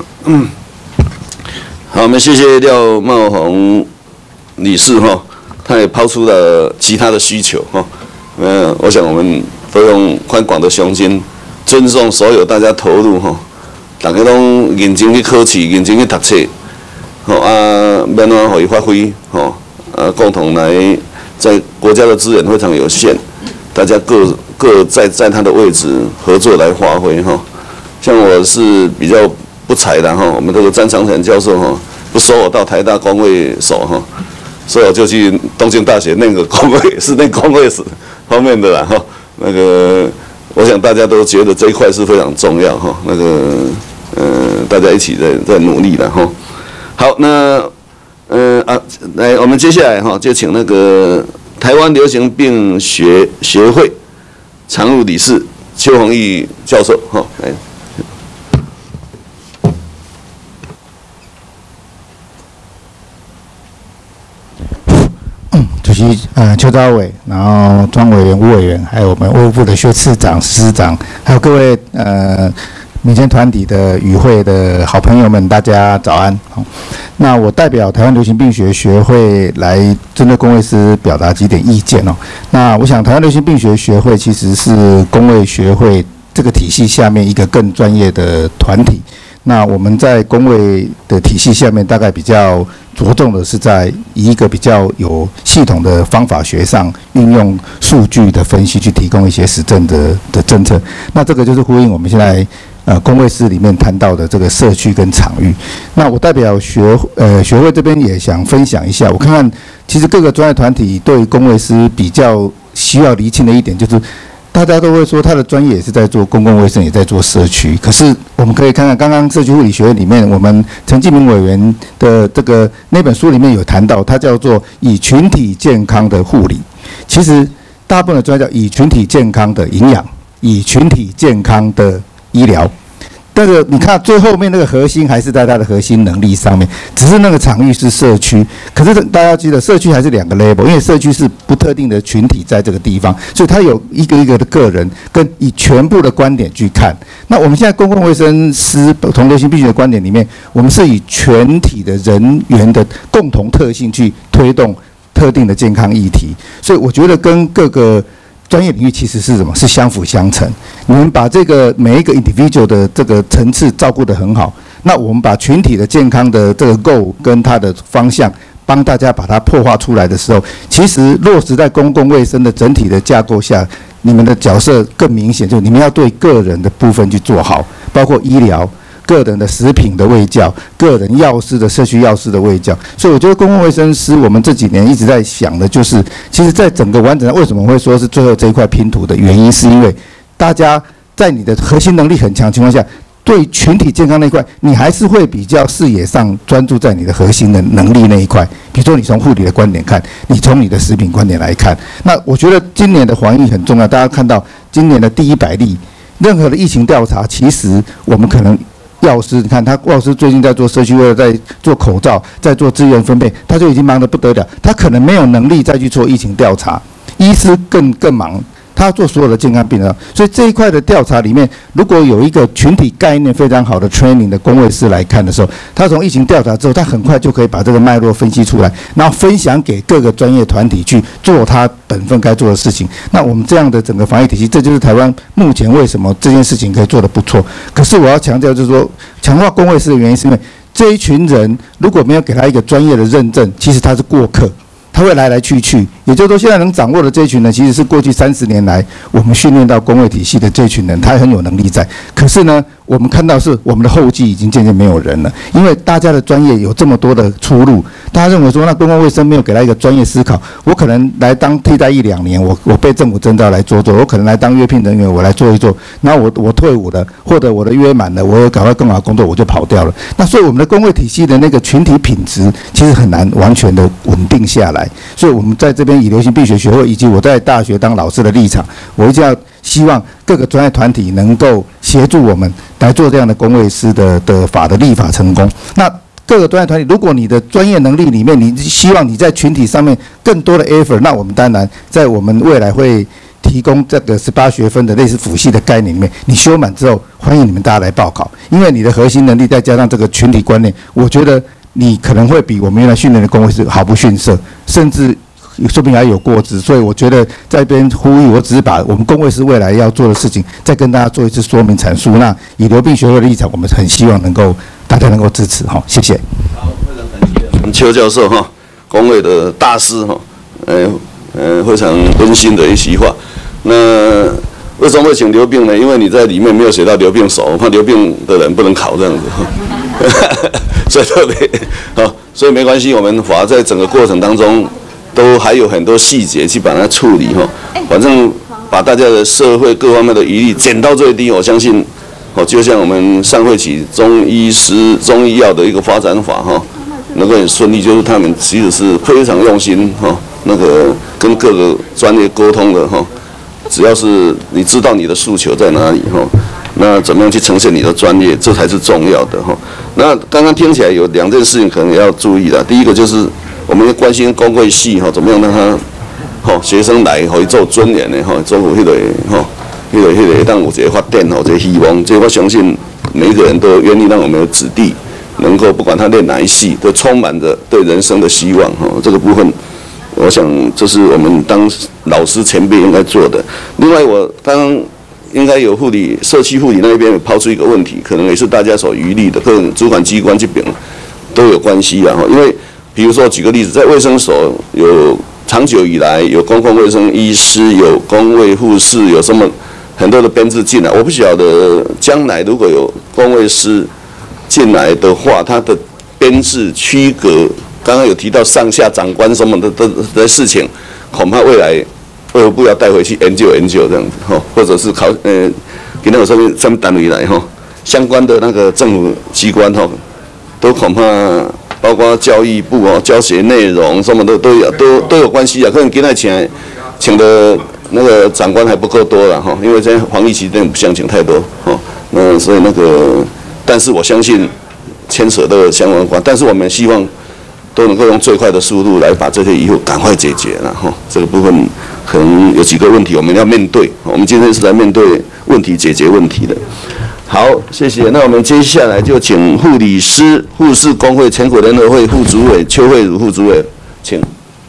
好，我们谢谢廖茂宏理事哈，他也抛出了其他的需求哈。我想我们都用宽广的胸襟，尊重所有大家投入哈，大家拢认真去考试，认真去读册，好免让互伊发挥吼，共同来在国家的资源非常有限，大家各在他的位置合作来发挥哈。像我是比较不才的哈，我们这个詹长成教授哈，不收我到台大公卫所哈，所以我就去东京大学念个公卫，是念公卫史方面的啦哈。那个，我想大家都觉得这一块是非常重要哈。那个大家一起在努力了哈。好，那来，我们接下来哈就请那个台湾流行病学协会常务理事邱宏毅教授哈来。 主席邱昭伟，然后庄委员、吴委员，还有我们卫福部的薛次长、司长，还有各位民间团体的与会的好朋友们，大家早安。好，那我代表台湾流行病学学会来针对公卫师表达几点意见哦。那我想台湾流行病学学会其实是公卫学会这个体系下面一个更专业的团体。那我们在公卫的体系下面，大概比较着重的是在一个比较有系统的方法学上运用数据的分析，去提供一些实证的政策。那这个就是呼应我们现在公卫师里面谈到的这个社区跟场域。那我代表学会这边也想分享一下，我看看其实各个专业团体对公卫师比较需要厘清的一点就是，大家都会说他的专业也是在做公共卫生，也在做社区。可是我们可以看看刚刚社区护理学院里面，我们陈继明委员的那本书里面有谈到，它叫做以群体健康的护理。其实大部分的专业叫以群体健康的营养，以群体健康的医疗。但是你看最后面那个核心还是在它的核心能力上面，只是那个场域是社区。可是大家记得，社区还是两个 level， 因为社区是不特定的群体在这个地方，所以它有一个一个的个人跟以全部的观点去看。那我们现在公共卫生师从流行病学的观点里面，我们是以全体的人员的共同特性去推动特定的健康议题，所以我觉得跟各个专业领域其实是什么？是相辅相成。你们把这个每一个 individual 的这个层次照顾得很好，那我们把群体的健康的这个 goal 跟它的方向，帮大家把它破化出来的时候，其实落实在公共卫生的整体的架构下，你们的角色更明显，就是你们要对个人的部分去做好，包括医疗、个人的食品的卫教、个人药师的社区药师的卫教。所以我觉得公共卫生师我们这几年一直在想的就是，其实在整个完整上为什么会说是最后这一块拼图的原因，是因为大家在你的核心能力很强的情况下，对群体健康那一块，你还是会比较视野上专注在你的核心的能力那一块。比如说你从护理的观点看，你从你的食品观点来看，那我觉得今年的防疫很重要。大家看到今年的第100例，任何的疫情调查，其实我们可能药师，你看他药师最近在做社区卫生，在做口罩，在做资源分配，他就已经忙得不得了，他可能没有能力再去做疫情调查。医师更忙， 他要做所有的健康病人。所以这一块的调查里面，如果有一个群体概念非常好的 training 的公卫师来看的时候，他从疫情调查之后，他很快就可以把这个脉络分析出来，然后分享给各个专业团体去做他本分该做的事情。那我们这样的整个防疫体系，这就是台湾目前为什么这件事情可以做得不错。可是我要强调，就是说强化公卫师的原因，是因为这一群人如果没有给他一个专业的认证，其实他是过客。他会来来去去，也就是说，现在能掌握的这一群人，其实是过去30年来我们训练到公卫体系的这群人，他很有能力在。可是呢，我们看到是我们的后继已经渐渐没有人了，因为大家的专业有这么多的出路，大家认为说，那公共卫生没有给他一个专业思考，我可能来当替代1、2年，我被政府征召来做，我可能来当约聘人员，我来做一做，然后我退伍了，或者我的约满了，我有赶快更好的工作，我就跑掉了。那所以我们的公卫体系的那个群体品质，其实很难完全的稳定下来。所以我们在这边以流行病学学会以及我在大学当老师的立场，我一定要希望各个专业团体能够协助我们来做这样的公卫师的法的立法成功。那各个专业团体，如果你的专业能力里面，你希望你在群体上面更多的 effort， 那我们当然在我们未来会提供这个18学分的类似辅系的概念里面，你修满之后，欢迎你们大家来报考，因为你的核心能力再加上这个群体观念，我觉得你可能会比我们原来训练的公卫师毫不逊色，甚至说不定还有过之。所以我觉得在这边呼吁，我只是把我们公卫师未来要做的事情再跟大家做一次说明阐述。那以流病学会的立场，我们很希望大家能够支持哈，谢谢。 好，非常感谢我们邱教授哈，公卫的大师哈，非常温馨的一席话。那为什么会请刘病呢？因为你在里面没有写到刘病手，我怕刘病的人不能考这样子。所以特别好，所以没关系，我们法在整个过程当中都还有很多细节去把它处理哈。反正把大家的社会各方面的疑虑减到最低，我相信哦，就像我们上会期中医药的一个发展法哈，能够很顺利，就是他们其实是非常用心哈，那个跟各个专业沟通的哈。只要是你知道你的诉求在哪里哈，那怎么样去呈现你的专业，这才是重要的哈。那刚刚听起来有2件事情可能要注意的，第一个就是我们要关心公卫系哈，怎么样让他学生来可以做尊严的哈，做有迄个当有一个发展吼，这个希望，这我相信每一个人都愿意让我们的子弟能够不管他练哪一系，都充满着对人生的希望哈。这个部分，我想这是我们当老师前辈应该做的。另外，我刚刚应该有社区护理那边抛出一个问题，可能也是大家所疑虑的，各主管机关这边都有关系啊。因为比如说举个例子，在卫生所有长久以来有公共卫生医师、有公卫护士，有什么很多的编制进来，我不晓得将来如果有公卫师进来的话，他的编制区隔。刚刚有提到上下长官什么的事情，恐怕未来卫福部要带回去研究这样子哈，或者是给那个什么单位来哈，相关的那个政府机关哈，都恐怕包括教育部哦，教学内容什么的都有关系啊。可能现在请的那个长官还不够多了哈，因为在防疫期间不想请太多哈，那所以但是我相信牵扯的相关，但是我们希望。都能够用最快的速度来把这些以后赶快解决了哈。这个部分可能有几个问题我们要面对，我们今天是来面对问题、解决问题的。好，谢谢。那我们接下来就请护理师、护士工会全国联合会副主委邱慧茹副主委，请。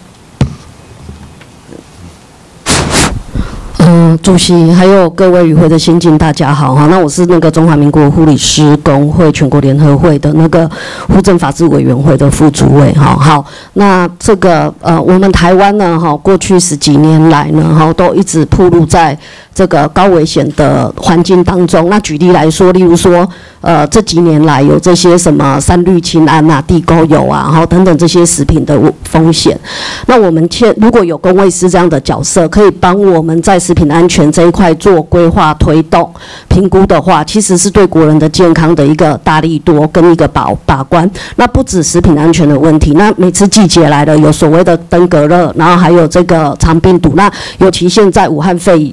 主席还有各位与会的先进，大家好哈。那我是那个中华民国护理师工会全国联合会的那个护政法制委员会的副主委哈。好，那这个我们台湾呢哈，过去10几年来呢哈，都一直暴露在这个高危险的环境当中。那举例来说，例如说这几年来有这些什么三氯氰胺啊、地沟油啊，然后等等这些食品的风险。那我们如果有公卫师这样的角色，可以帮我们在食品安全这一块做规划、推动、评估的话，其实是对国人的健康的一个大力多跟一个把关。那不止食品安全的问题，那每次季节来了，有所谓的登革热，然后还有这个肠病毒。那尤其现在武汉肺炎又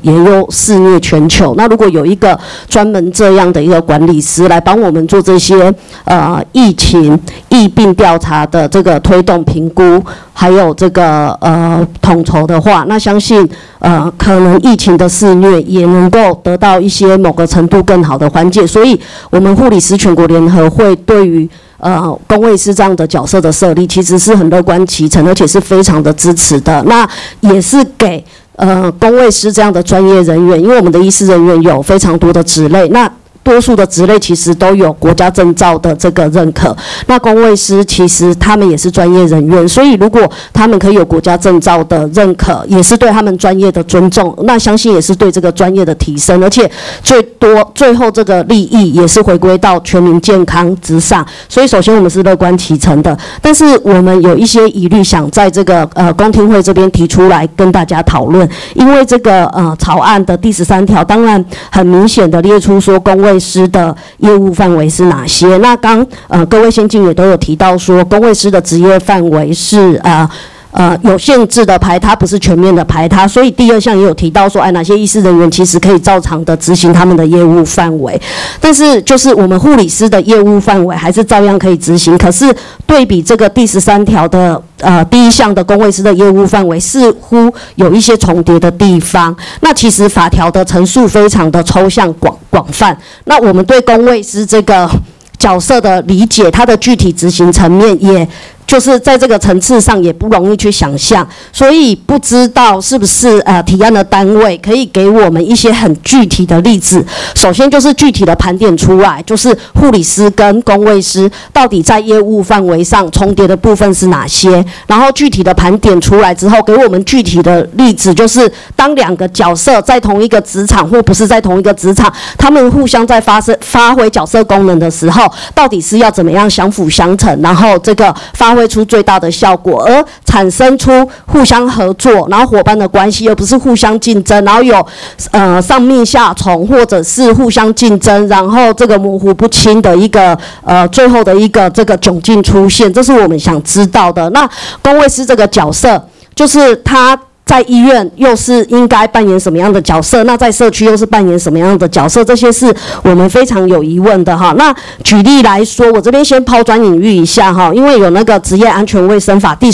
肆虐全球。那如果有一个专门这样的一个管理师来帮我们做这些疫情疫病调查的这个推动评估，还有这个统筹的话，那相信可能疫情的肆虐也能够得到一些某个程度更好的缓解。所以，我们护理师全国联合会对于公卫师这样的角色的设立，其实是很乐观其成，而且是非常的支持的。那也是给公卫师这样的专业人员，因为我们的医师人员有非常多的职类，那多数的职类其实都有国家证照的这个认可。那公卫师其实他们也是专业人员，所以如果他们可以有国家证照的认可，也是对他们专业的尊重，那相信也是对这个专业的提升，而且最后这个利益也是回归到全民健康之上。所以首先我们是乐观其成的，但是我们有一些疑虑想在这个公听会这边提出来跟大家讨论。因为这个草案的第13条当然很明显的列出说公卫师的业务范围是哪些。那各位先进也都有提到说，公卫师的职业范围是有限制的排他，不是全面的排他。所以第2项也有提到说，哪些医师人员其实可以照常的执行他们的业务范围，但是就是我们护理师的业务范围还是照样可以执行。可是对比这个第13条的第1项的公卫师的业务范围，似乎有一些重叠的地方。那其实法条的陈述非常的抽象广泛。那我们对公卫师这个角色的理解，它的具体执行层面也就是在这个层次上也不容易去想象，所以不知道是不是提案的单位可以给我们一些很具体的例子。首先就是具体的盘点出来，就是护理师跟公卫师到底在业务范围上重叠的部分是哪些，然后具体的盘点出来之后，给我们具体的例子，就是当2个角色在同一个职场或不是在同一个职场，他们互相在发挥角色功能的时候，到底是要怎么样相辅相成，然后这个发挥出最大的效果，而产生出互相合作，然后伙伴的关系，而不是互相竞争，然后有上命下从，或者是互相竞争，然后这个模糊不清的一个最后的一个这个窘境出现，这是我们想知道的。那公卫师这个角色，就是他在医院又是应该扮演什么样的角色？那在社区又是扮演什么样的角色？这些是我们非常有疑问的哈。那举例来说，我这边先抛砖引玉一下哈，因为有那个职业安全卫生法第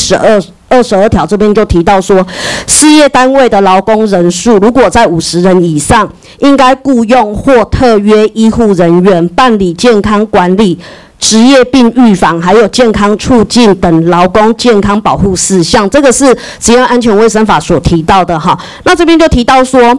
22条这边就提到说，事业单位的劳工人数如果在50人以上，应该雇用或特约医护人员办理健康管理、职业病预防还有健康促进等劳工健康保护事项，这个是职业安全卫生法所提到的哈。那这边就提到说，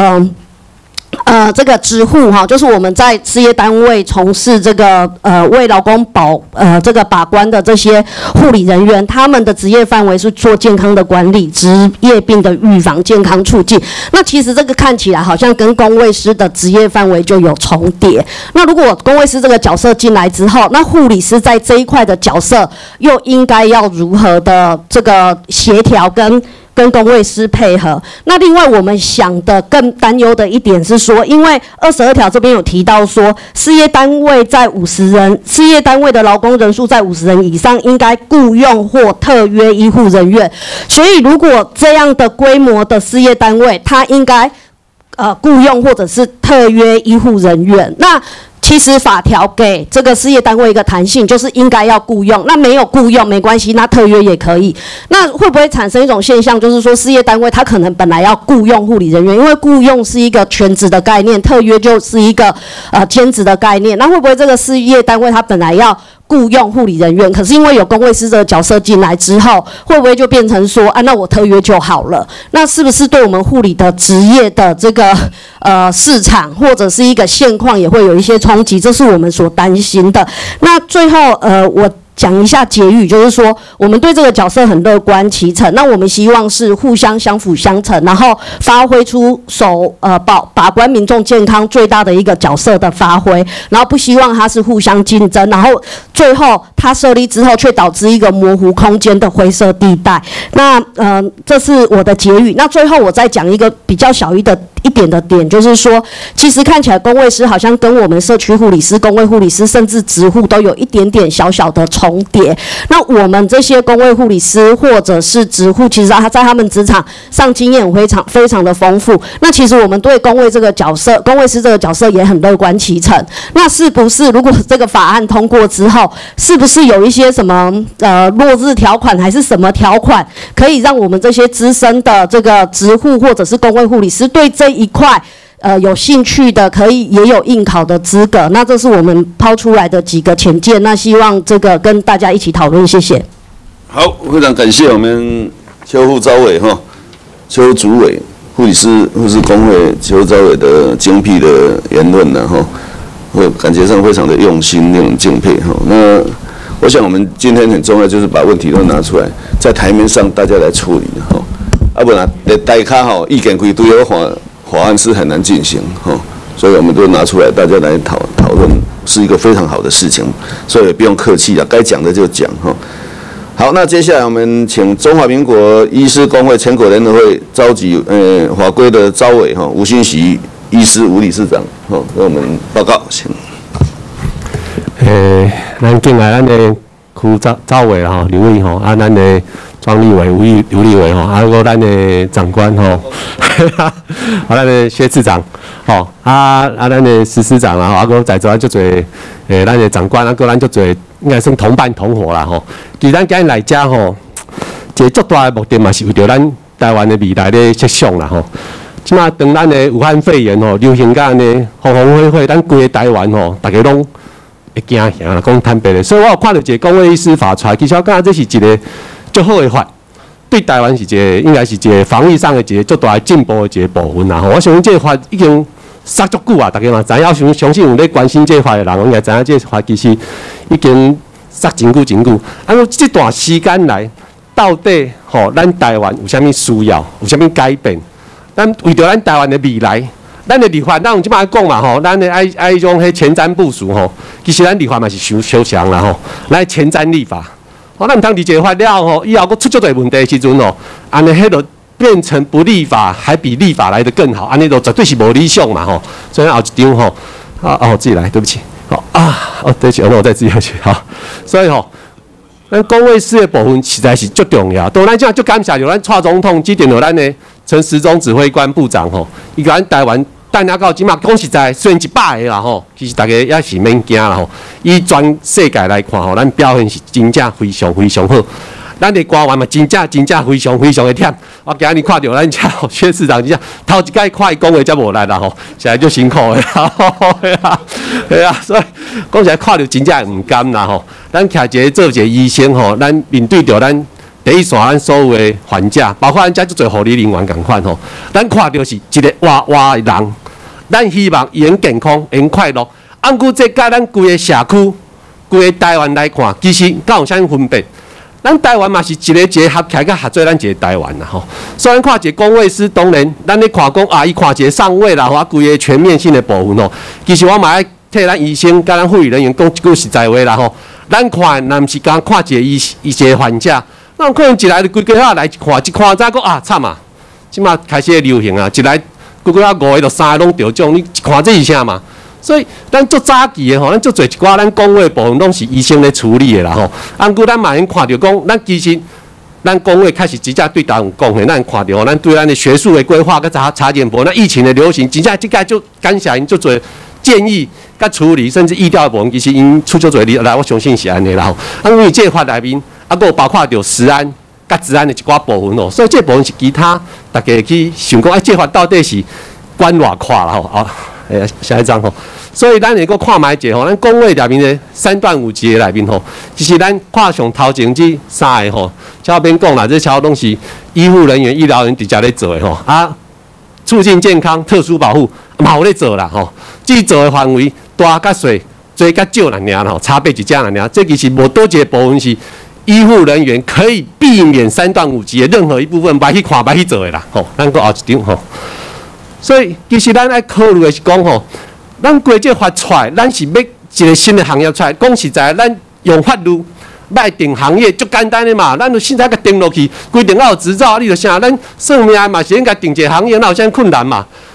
这个职护哈，就是我们在事业单位从事这个为劳工这个把关的这些护理人员，他们的职业范围是做健康的管理、职业病的预防、健康促进。那其实这个看起来好像跟公卫师的职业范围就有重叠。那如果公卫师这个角色进来之后，那护理师在这一块的角色又应该要如何的这个协调跟公卫师配合？那另外我们想的更担忧的一点是说，因为22条这边有提到说，事业单位在50人，事业单位的劳工人数在50人以上，应该雇用或特约医护人员。所以如果这样的规模的事业单位，它应该雇用或者是特约医护人员。那其实法条给这个事业单位一个弹性，就是应该要雇用，那没有雇用没关系，那特约也可以。那会不会产生一种现象，就是说事业单位他可能本来要雇用护理人员，因为雇用是一个全职的概念，特约就是一个兼职的概念。那会不会这个事业单位他本来要雇用护理人员，可是因为有公卫师这个角色进来之后，会不会就变成说，那我特约就好了？那是不是对我们护理的职业的这个市场或者是一个现况也会有一些冲击？这是我们所担心的。那最后我讲一下结语，就是说我们对这个角色很乐观其成。那我们希望是互相相辅相成，然后发挥出把关民众健康最大的一个角色的发挥，然后不希望它是互相竞争，然后最后它设立之后却导致一个模糊空间的灰色地带。那这是我的结语。那最后我再讲一个比较小一点的点，就是说，其实看起来公卫师好像跟我们社区护理师、公卫护理师，甚至职护都有一点点小小的重叠。那我们这些公卫护理师或者是职护，其实在他们职场上经验非常的丰富。那其实我们对公卫这个角色、公卫师这个角色也很乐观其成。那是不是如果这个法案通过之后，是不是有一些什么落日条款还是什么条款，可以让我们这些资深的这个职护或者是公卫护理师对这一块有兴趣的，可以也有应考的资格？那这是我们抛出来的几个浅见，那希望这个跟大家一起讨论，谢谢。 好，非常感谢我们邱副召委邱主委、护理师或是工会邱召委的精辟的言论呢我感觉上非常的用心，令人敬佩那我想我们今天很重要，就是把问题都拿出来，在台面上大家来处理不然大家意见归堆的话，法案是很难进行所以我们都拿出来，大家来讨论，是一个非常好的事情，所以也不用客气了，该讲的就讲好，那接下来我们请中华民国医师公会全国联合会召集法规的召委吴欣喜医师吴理事长给我们报告，请。 咱进来咱的区召委刘委咱的庄立委、刘立委还咱的长官咱的薛次长咱的施司长在座足侪咱的长官咱足侪应该算同伴同伙啦其实咱今日来遮一个足大的目的嘛是为着咱台湾的未来的设想啦即马当咱的武汉肺炎流行到安尼风风火火，咱规个台湾大家拢会惊吓啦，讲坦白的。所以我有看到一个公卫医师法出来，其实我感觉这是一个足好的法，对台湾是一个应该是一个防疫上的一个足大进步的一个部分啦。我相信这个法已经杀足久啊，大家嘛知影，相信有咧关心这个法的人，应该知影这个法其实已经杀真久真久。这段时间来，到底咱台湾有啥物需要，有啥物改变？咱为着咱台湾的未来。咱的立法，咱用即摆讲嘛咱的爱种迄前瞻部署其实咱立法嘛是相像啦咱前瞻立法，咱唔通立一个法了以后佫出足大问题的时阵安尼迄就变成不立法，还比立法来得更好，安尼就绝对是无理想嘛所以后一张我自己来，对不起对不起，那我再自己去所以咱公卫师的部分实在是足重要，当然即下足感谢着咱蔡总统指定着咱的陈时中指挥官部长伊甲咱台湾等下到即马讲实在，虽然100个啦其实大家也是免惊啦以全世界来看咱表现是真正非常非常好。咱的官员嘛真正非常非常的忝。我今日看到咱遮薛市长，真正头一摆看伊讲话才无力啦现在足辛苦的所以讲起来看到真正唔甘啦咱徛一个做一个医生咱面对着咱。第一线，咱所有的患者，包括咱遮足侪护理人员共款咱看到是一个活的人，咱希望伊能健康、能快乐。按顾这甲咱规个社区、规个台湾来看，其实敢有啥物分别？咱台湾嘛是一个合起来合做咱一个台湾啦虽然看一个公卫师，当然咱咧看讲伊看一个上位啦规个全面性的部分其实我嘛爱替咱医生、甲咱护理人员讲一句实在话啦咱看，若毋是讲看一个患者。那可能一来就规家仔来一看再讲惨啊！即马开始流行啊，一来规家5个到3个拢着奖，你一看这是啥嘛？所以咱做早期的咱做做一寡咱公卫部分拢是医生咧处理的啦按顾咱嘛能看到讲，咱其实咱公卫开始真正对台湾有贡献，咱看到咱对咱的学术的规划甲查检部，那疫情的流行，真正即个就感谢因做做建议。甲处理，甚至医疗的部分，其实因出足侪力来，我相信是安尼啦因为这个法内面，佫有包括着食安、甲治安的一寡部分所以这部分是其他大家去想讲，这法到底是管偌快啦下一张所以咱会佫看卖一个咱公卫内面的3段5级的内面其实咱看上头前这3个超边讲啦，这超拢是医护人员、医疗人直接咧做的促进健康、特殊保护嘛有咧做啦只做的范围。大甲小，多甲少啦尔差别一只啦尔。这其实无多一个部分是医护人员可以避免3段5级的任何一部分歹去看、歹去做的啦咱搁后一张所以其实咱爱考虑的是讲咱规这法出来，咱是要一个新的行业出来。讲实在，咱用法律来定行业足简单的嘛，咱就现在甲定落去，规定要有执照，你就啥？咱算命嘛是应该定一个行业，哪有啥困难嘛？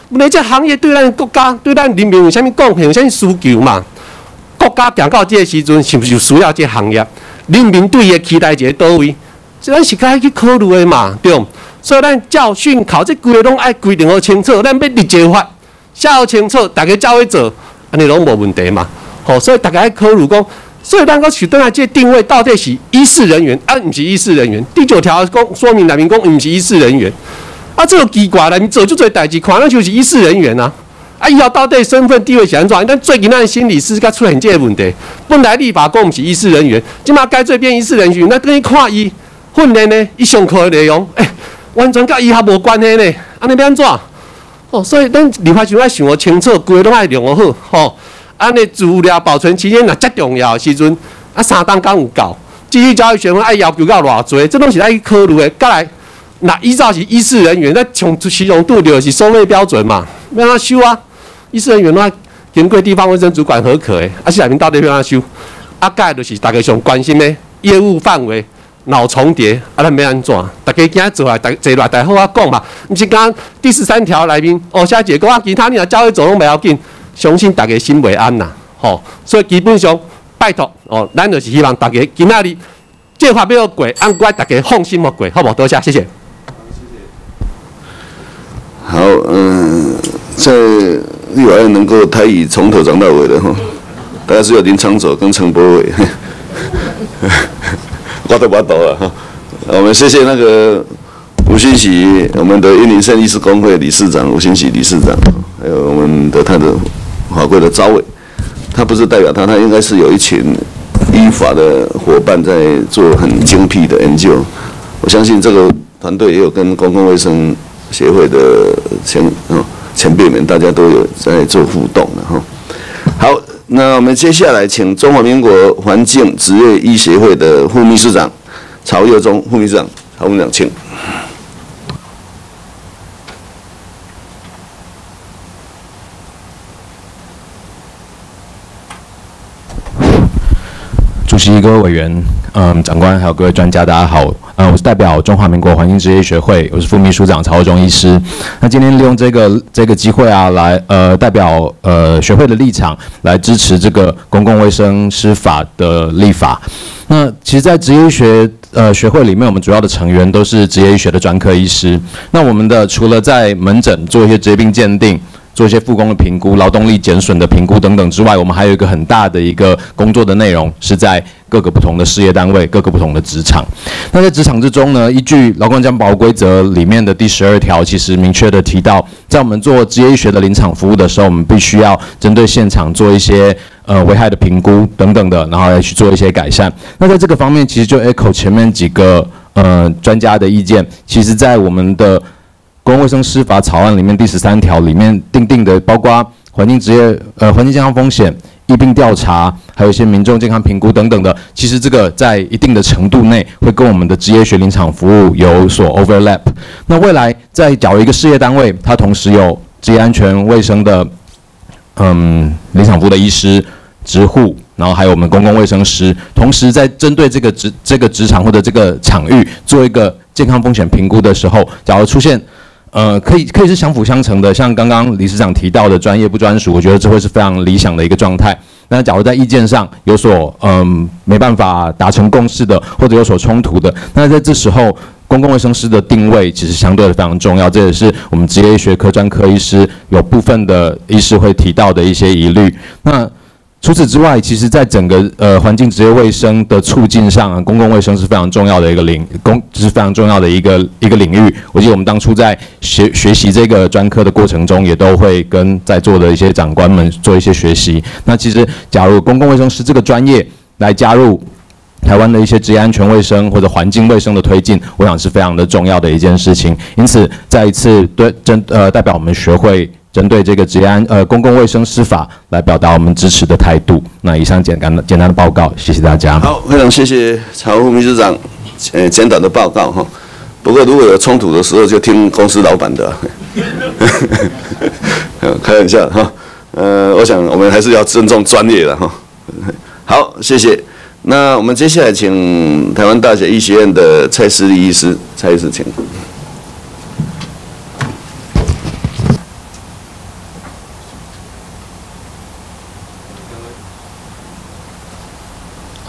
问题这行业对咱国家、对咱人民有啥物贡献、有啥物需求嘛？国家行到这个时阵，是不是有需要这个行业？人民对伊的期待在倒位？所以咱是该去考虑的嘛，对。所以咱教训考这规个拢爱规定好清楚，咱要立这法，写好清楚，大家照去做，安尼拢无问题嘛。吼，所以大家爱考虑讲，所以咱个取对下这个定位到底是医事人员，毋是医事人员。第9条讲说明内面讲毋是医事人员，这个奇怪啦，你做就做代志，看咱就是医事人员啊。以后到底身份地位是安怎？但最近咱心理师才出现这个问题。本来立法讲毋是医事人员，即马改做变医事人员，那等于看伊训练呢，伊上课的内容，完全甲医学无关系呢，安尼要安怎？所以咱立法就爱想好清楚，规个拢爱量好，安尼资料保存期间若遮重要的时阵，3档敢有够？继续教育学分爱要求到偌济，这拢是爱去考虑的。再来，那依照是医事人员，那从其中度就是收费标准嘛，要安怎修啊？医事人员那经过地方卫生主管核可的，是内面到底要安怎修？再就是大家上关心的业务范围。脑重叠，咱要安怎？大家今仔做来，坐来大好讲嘛。毋是讲第13条内面，写一个其他你若照去做拢袂要紧，相信大家心袂安呐。所以基本上拜托咱就是希望大家今仔日这法要过，乖大家放心好过，好无？多谢，谢谢。 好，在立法院能够台语从头讲到尾的大概只有林昶佐跟陈柏惟。我都不懂了哈，我们谢谢那个吴欣喜，我们的云林县医师公会理事长吴欣喜理事长，还有我们的他的法规的招委，他不是代表他应该是有一群依法的伙伴在做很精辟的研究。我相信这个团队也有跟公共卫生协会的前辈们，大家都有在做互动的哈。好。那我们接下来请中华民国环境职业医协会的副秘书长曹佑忠副秘书长，曹副秘书长请。 主席、各位委员、长官，还有各位专家，大家好。我是代表中华民国环境职业医学会，我是副秘书长曹佑忠医师。那今天利用这个机会啊，来代表学会的立场，来支持这个公共卫生师法的立法。那其实，在职业医学学会里面，我们主要的成员都是职业医学的专科医师。那我们的除了在门诊做一些职业病鉴定，做一些复工的评估、劳动力减损的评估等等之外，我们还有一个很大的一个工作的内容是在各个不同的事业单位、各个不同的职场。那在职场之中呢，依据劳工保护规则里面的第12条，其实明确的提到，在我们做职业医学的临场服务的时候，我们必须要针对现场做一些危害的评估等等的，然后来去做一些改善。那在这个方面，其实就 echo 前面几个专家的意见，其实在我们的公共卫生师法草案里面第13条里面订定的，包括环境健康风险、疫病调查，还有一些民众健康评估等等的，其实这个在一定的程度内会跟我们的职业学临场服务有所 overlap。那未来假如一个事业单位，它同时有职业安全卫生的临场服务的医师、职护，然后还有我们公共卫生师，同时在针对这个职场或者这个场域做一个健康风险评估的时候，假如出现可以是相辅相成的，像刚刚理事长提到的专业不专属，我觉得这会是非常理想的一个状态。那假如在意见上有所没办法达成共识的，或者有所冲突的，那在这时候公共卫生师的定位其实相对的非常重要，这也是我们职业医学科专科医师有部分的医师会提到的一些疑虑。那除此之外，其实在整个环境职业卫生的促进上，公共卫生是非常重要的一个是非常重要的一个领域。我记得我们当初在学习这个专科的过程中，也都会跟在座的一些长官们做一些学习。那其实，假如公共卫生师这个专业来加入台湾的一些职业安全卫生或者环境卫生的推进，我想是非常的重要的一件事情。因此，再一次代表我们学会，针对这个公共卫生师法来表达我们支持的态度。那以上简单的报告，谢谢大家。 好，非常谢谢曹副秘书长简短的报告哈。不过如果有冲突的时候，就听公司老板的。开玩笑哈。我想我们还是要尊重专业的哈。好，谢谢。那我们接下来请台湾大学医学院的蔡思立医师，蔡医师请。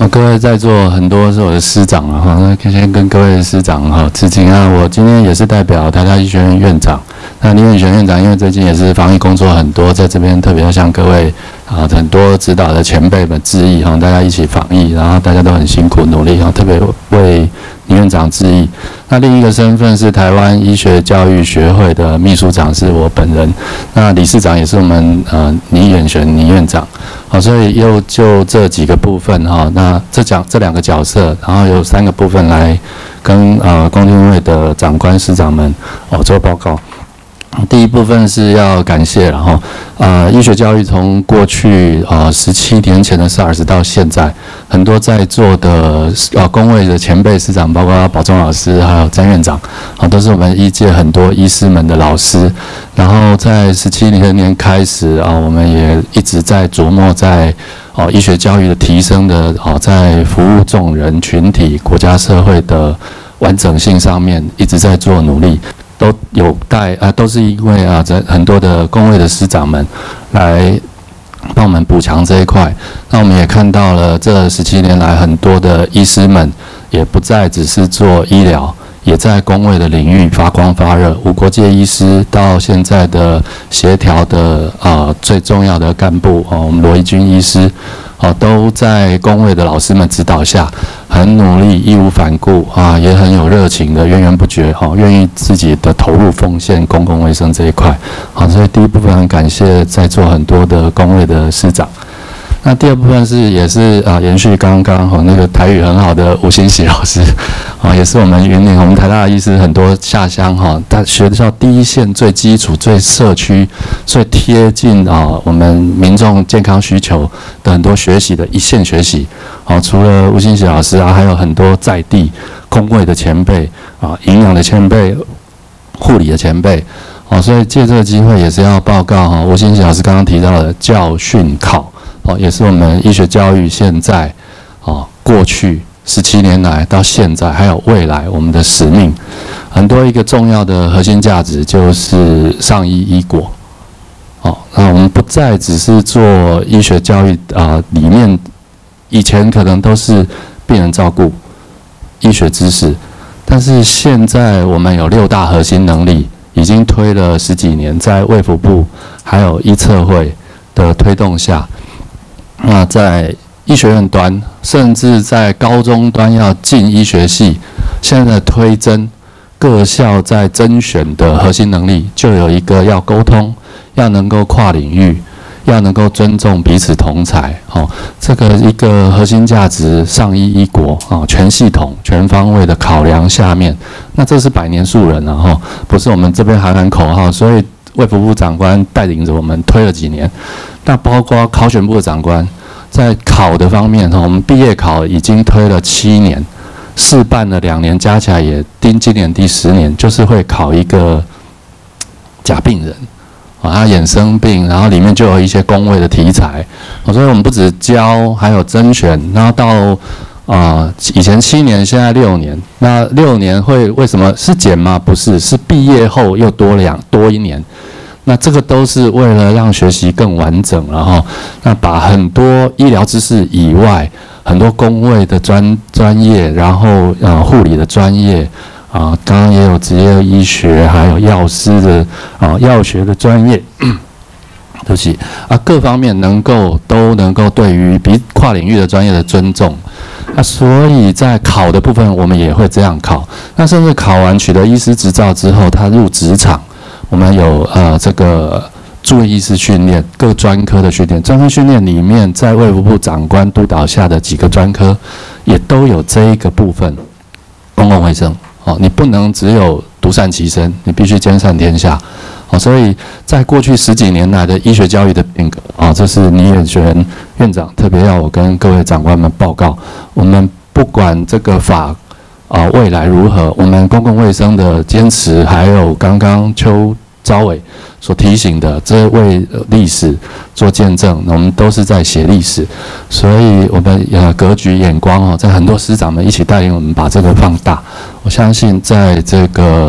各位在座很多是我的师长了哈，那先跟各位师长哈致敬啊！我今天也是代表台大医学院院长，那林远璇院长因为最近也是防疫工作很多，在这边特别要向各位很多指导的前辈们致意哈，大家一起防疫，然后大家都很辛苦努力哈，特别为林院长致意。那另一个身份是台湾医学教育学会的秘书长，是我本人。那理事长也是我们倪远璇倪院长。好，所以又就这几个部分哈，那这两个角色，然后有3个部分来跟公听会的长官师长们做报告。第一部分是要感谢，然后医学教育从过去17年前的 SARS 到现在，很多在座的公卫的前辈师长，包括保中老师还有詹院长，都是我们医界很多医师们的老师。然后在17年开始我们也一直在琢磨在医学教育的提升的在服务众人群体、国家社会的完整性上面一直在做努力。都有待都是因为在很多的公卫的师长们来帮我们补强这一块。那我们也看到了这17年来很多的医师们也不再只是做医疗，也在公卫的领域发光发热。无国界医师到现在的协调的最重要的干部我们罗一军医师都在公卫的老师们指导下，很努力、义无反顾也很有热情的、源源不绝愿意自己的投入奉献公共卫生这一块。所以第一部分很感谢在座很多的公卫的师长。那第二部分也是延续刚刚那个台语很好的吴欣喜老师也是我们云林我们台大的医师很多下乡他学校第一线最基础、最社区、最贴近我们民众健康需求的很多学习的一线学习除了吴欣喜老师还有很多在地公卫的前辈营养的前辈、护理的前辈所以借这个机会也是要报告吴欣喜老师刚刚提到的教训考。也是我们医学教育现在过去17年来到现在还有未来我们的使命，很多一个重要的核心价值就是上医医国。那我们不再只是做医学教育里面以前可能都是病人照顾、医学知识，但是现在我们有6大核心能力，已经推了10几年，在卫福部还有医策会的推动下。那在医学院端，甚至在高中端要进医学系，现在的推甄各校在甄选的核心能力，就有一个要沟通，要能够跨领域，要能够尊重彼此同才。这个一个核心价值，上医医国全系统、全方位的考量下面，那这是百年树人不是我们这边喊口号，所以卫福部长官带领着我们推了几年。那包括考选部的长官，在考的方面我们毕业考已经推了7年，试办了2年，加起来也今年第10年，就是会考一个假病人他衍生病，然后里面就有一些公卫的题材所以我们不止教，还有甄选，然后到以前7年，现在6年。那6年会为什么是减吗？不是，是毕业后又多1年。那这个都是为了让学习更完整，然后那把很多医疗知识以外，很多公卫的专业，然后护理的专业刚刚也有职业医学，还有药师的药学的专业，对不起各方面都能够对于跨领域的专业的尊重。所以在考的部分，我们也会这样考。那甚至考完取得医师执照之后，他入职场。我们有这个住院医师训练，各专科的训练，专科训练里面，在卫福部长官督导下的几个专科，也都有这一个部分，公共卫生你不能只有独善其身，你必须兼善天下所以在过去10几年来的医学教育的变革这是倪远璇院长特别要我跟各位长官们报告，我们不管这个法。未来如何？我们公共卫生的坚持，还有刚刚邱昭伟所提醒的，这为历史做见证，我们都是在写历史，所以我们格局眼光在很多师长们一起带领我们把这个放大。我相信在这个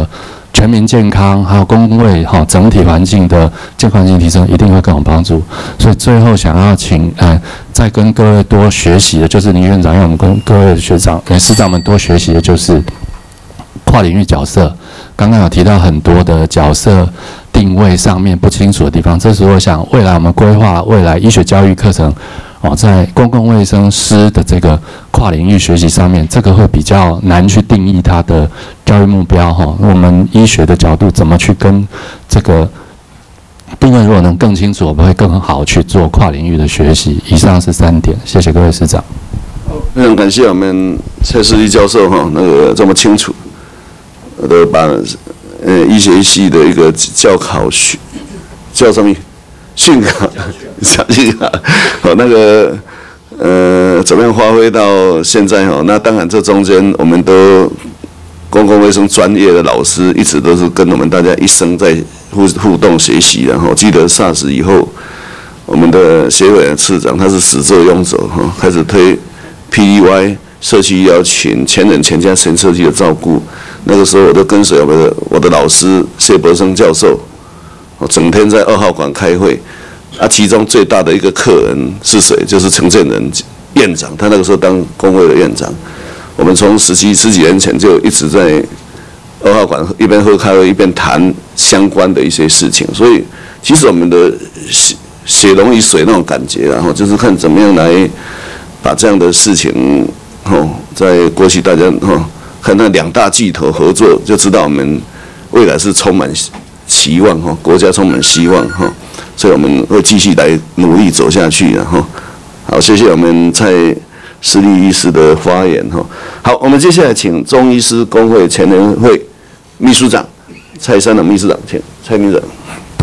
全民健康，还有公卫整体环境的健康性提升，一定会更有帮助。所以最后想要请再跟各位多学习的，就是林院长让我们跟各位学长、师长们多学习的，就是跨领域角色。刚刚有提到很多的角色定位上面不清楚的地方，这时候我想未来我们规划未来医学教育课程。在公共卫生师的这个跨领域学习上面，这个会比较难去定义它的教育目标哈。我们医学的角度怎么去跟这个定位，如果能更清楚，我们会更好去做跨领域的学习。以上是3点，谢谢各位师长。 非常感谢我们蔡世立教授这么清楚的把医学系的一个教考叫什么？训考，训考，怎么样发挥到现在那当然这中间我们都公共卫生专业的老师一直都是跟我们大家一生在互动学习的记得 SARS 以后，我们的协会的次长他是始作俑者开始推 PDY 社区医疗群全人全家全社区的照顾。那个时候我都跟随我的老师谢伯生教授。整天在2号馆开会，其中最大的一个客人是谁？就是陈建仁院长，他那个时候当公卫的院长。我们从十几年前就一直在2号馆一边喝咖啡一边谈相关的一些事情，所以其实我们的血浓于水那种感觉，然后就是看怎么样来把这样的事情，在过去大家看那2大巨头合作，就知道我们未来是充满期望国家充满希望所以我们会继续来努力走下去好，谢谢我们蔡世立医师的发言好，我们接下来请中医师工会全联会秘书长蔡三郎秘书长，请蔡秘书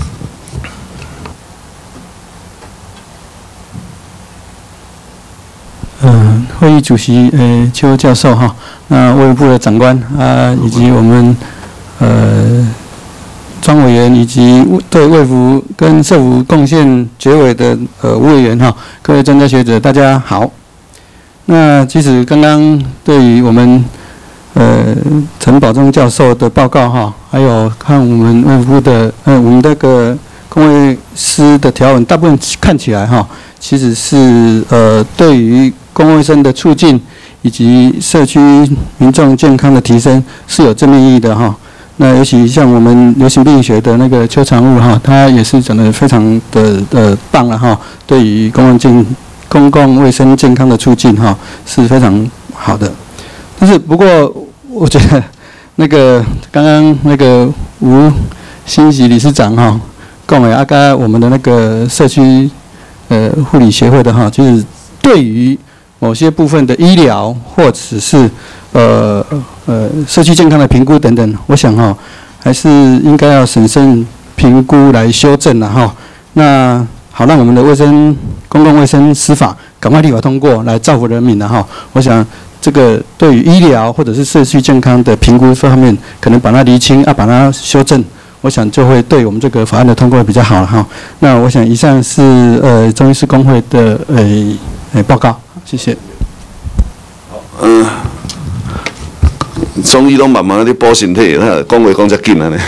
长。会议主席邱教授那卫部的长官以及我们庄委员以及对卫福跟社福贡献结委的委员各位专家学者，大家好。那其实刚刚对于我们陈保忠教授的报告还有看我们卫福的我们那个公卫师的条文，大部分看起来其实是对于公卫生的促进以及社区民众健康的提升是有正面意义的那尤其像我们流行病学的那个邱长武他也是讲得非常的棒了对于公共卫生健康的促进是非常好的。但是不过我觉得那个刚刚那个吴欣喜理事长讲的刚我们的那个社区护理协会的就是对于某些部分的医疗或者是社区健康的评估等等，我想还是应该要审慎评估来修正了那好，让我们的公共卫生司法赶快立法通过，来造福人民了我想这个对于医疗或者是社区健康的评估方面，可能把它厘清把它修正，我想就会对我们这个法案的通过比较好了那我想以上是中医师工会的报告，谢谢。 中医都慢慢在补身体，讲话讲遮紧啊呢。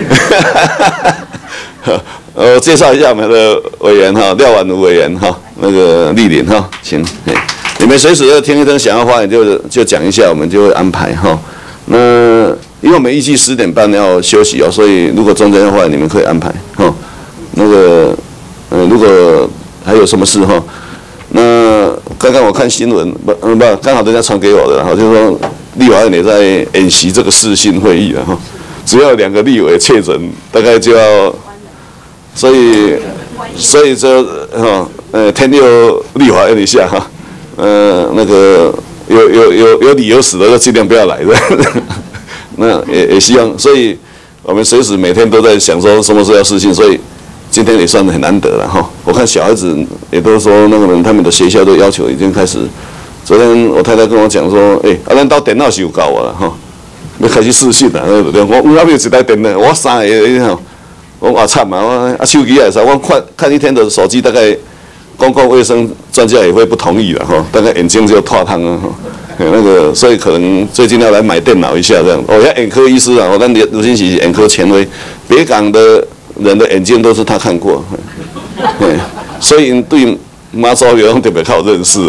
介绍一下我们的委员廖婉如委员那个莅临请，你们随时要听一听，想要发言就讲一下，我们就会安排那因为我们预计10点半要休息所以如果中间要发言，你们可以安排那个如果还有什么事那刚刚我看新闻刚好人家传给我的就是说立法院也在演习这个视讯会议只要2个立委确诊，大概就要，所以就天佑立法院一下那个有理由死的就尽量不要来的那也希望，所以我们随时每天都在想说什么时候要视讯，所以今天也算很难得了我看小孩子也都说那个人他们的学校都要求已经开始。昨天我太太跟我讲说，咱到电脑是有够了要开始视讯了。我还没有一台电脑，我3个我哇惨啊！手机也是，我看一天的手机，大概公共卫生专家也会不同意了大概眼睛就脱汤了那个所以可能最近要来买电脑一下这样。哦，眼科医师啊，咱刘新喜眼科权威，北港的人的眼睛都是他看过，所以对马昭元特别靠认识。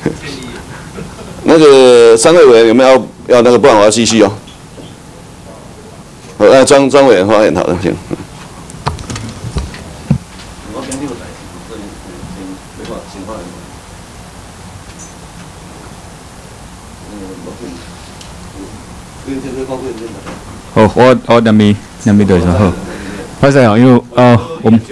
那个3位委员有没有要那个？不然我要继续哦。好，张委员发言，好的，行。 好，我两边对上好。拍摄好，因为我们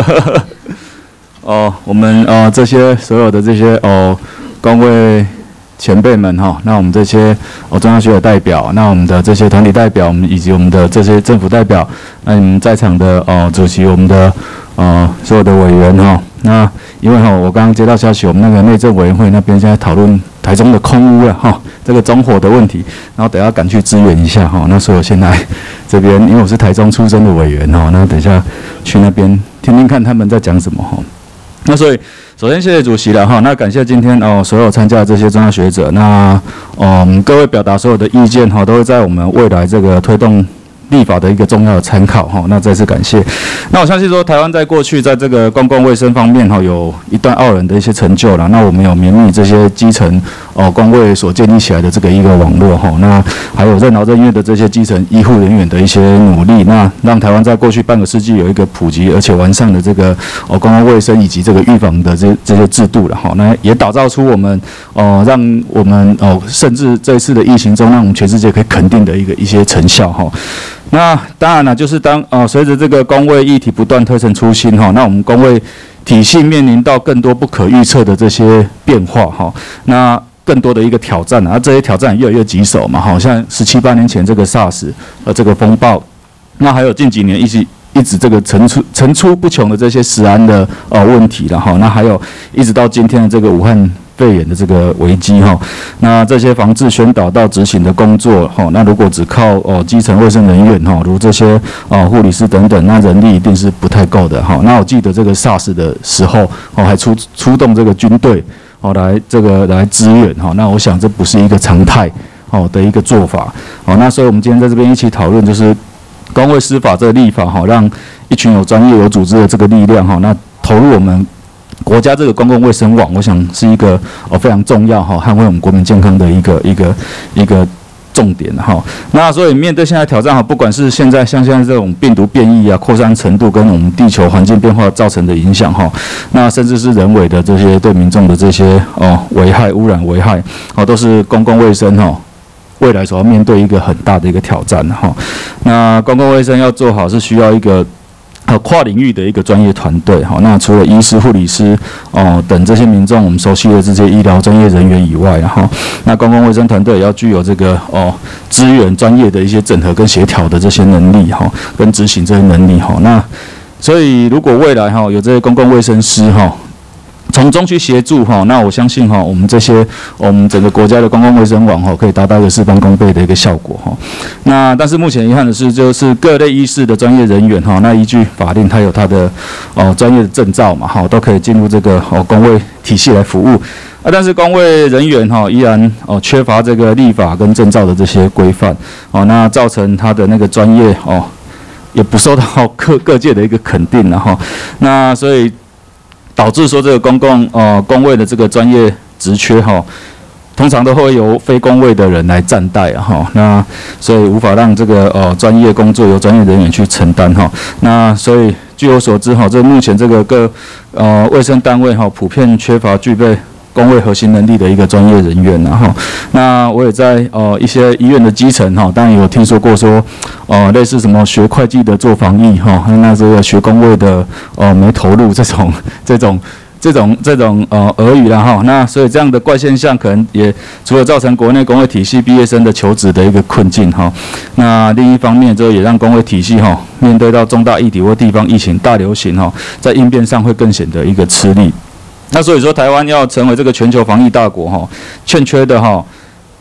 我们这些所有的这些工会前辈们哈，那我们这些中央学者代表，那我们的这些团体代表，我们以及我们的这些政府代表，那你们在场的主席，我们的所有的委员哈，那因为我刚刚接到消息，我们那个内政委员会那边现在讨论台中的空污了哈，这个中火的问题，然后等下赶去支援一下哈，那所以我现在这边因为我是台中出身的委员哈，那等一下去那边听听看他们在讲什么哈，那所以。首先谢谢主席了哈，那感谢今天所有参加的这些中央学者，那各位表达所有的意见哈，都会在我们未来这个推动立法的一个重要的参考哈，那再次感谢。那我相信说台湾在过去在这个公共卫生方面哈，有一段傲人的一些成就了。那我们有绵密这些基层公卫所建立起来的这个一个网络哈，那还有任劳任怨的这些基层医护人员的一些努力，那让台湾在过去半个世纪有一个普及而且完善的这个公共卫生以及这个预防的这些制度了哈，那也打造出我们让我们甚至这一次的疫情中，让我们全世界可以肯定的一些成效哈。那当然了，就是随着这个公卫议题不断推陈出新哈，那我们公卫体系面临到更多不可预测的这些变化哈，那更多的一个挑战啊，这些挑战越来越棘手嘛，好像17、18年前这个 SARS 这个风暴，那还有近几年一直这个层出不穷的这些食安的问题了哈，那还有一直到今天的这个武汉肺炎的这个危机哈，那这些防治宣导到执行的工作哈，那如果只靠基层卫生人员哈，如这些护理师等等，那人力一定是不太够的哈。那我记得这个 SARS 的时候还出动这个军队来支援哈，那我想这不是一个常态的一个做法好，那所以我们今天在这边一起讨论就是公卫司法这个立法哈，让一群有专业有组织的这个力量哈，那投入我们国家这个公共卫生网，我想是一个非常重要哈，捍卫我们国民健康的一个重点哈。那所以面对现在挑战哈，不管是现在像现在这种病毒变异啊、扩散程度跟我们地球环境变化造成的影响哈，那甚至是人为的这些对民众的这些危害、污染危害都是公共卫生哈未来所要面对一个很大的一个挑战哈。那公共卫生要做好是需要一个跨领域的一个专业团队哈，那除了医师、护理师等这些民众我们熟悉的这些医疗专业人员以外哈，那公共卫生团队也要具有这个资源专业的一些整合跟协调的这些能力哈，跟执行这些能力哈。那所以如果未来哈有这些公共卫生师哈，从中去协助哈，那我相信哈，我们整个国家的公共卫生网哈，可以达到一个事半功倍的一个效果哈。那但是目前遗憾的是，就是各类医师的专业人员哈，那依据法令，他有他的专业的证照嘛哈，都可以进入这个公卫体系来服务啊。但是公卫人员哈，依然缺乏这个立法跟证照的这些规范那造成他的那个专业也不受到各界的一个肯定了哈。那所以导致说这个公卫的这个专业职缺哈，通常都会由非公卫的人来暂代哈，那所以无法让这个专业工作由专业人员去承担哈。那所以据我所知哈，这目前这个各卫生单位哈，普遍缺乏具备公卫核心能力的一个专业人员哈。那我也在一些医院的基层哈，当然有听说过说类似什么学会计的做防疫哈，那这个学公卫的没投入这种俄语啦哈。那所以这样的怪现象可能也除了造成国内公卫体系毕业生的求职的一个困境哈，那另一方面这也让公卫体系哈面对到重大议题或地方疫情大流行哈，在应变上会更显得一个吃力。那所以说，台湾要成为这个全球防疫大国哈，欠缺的哈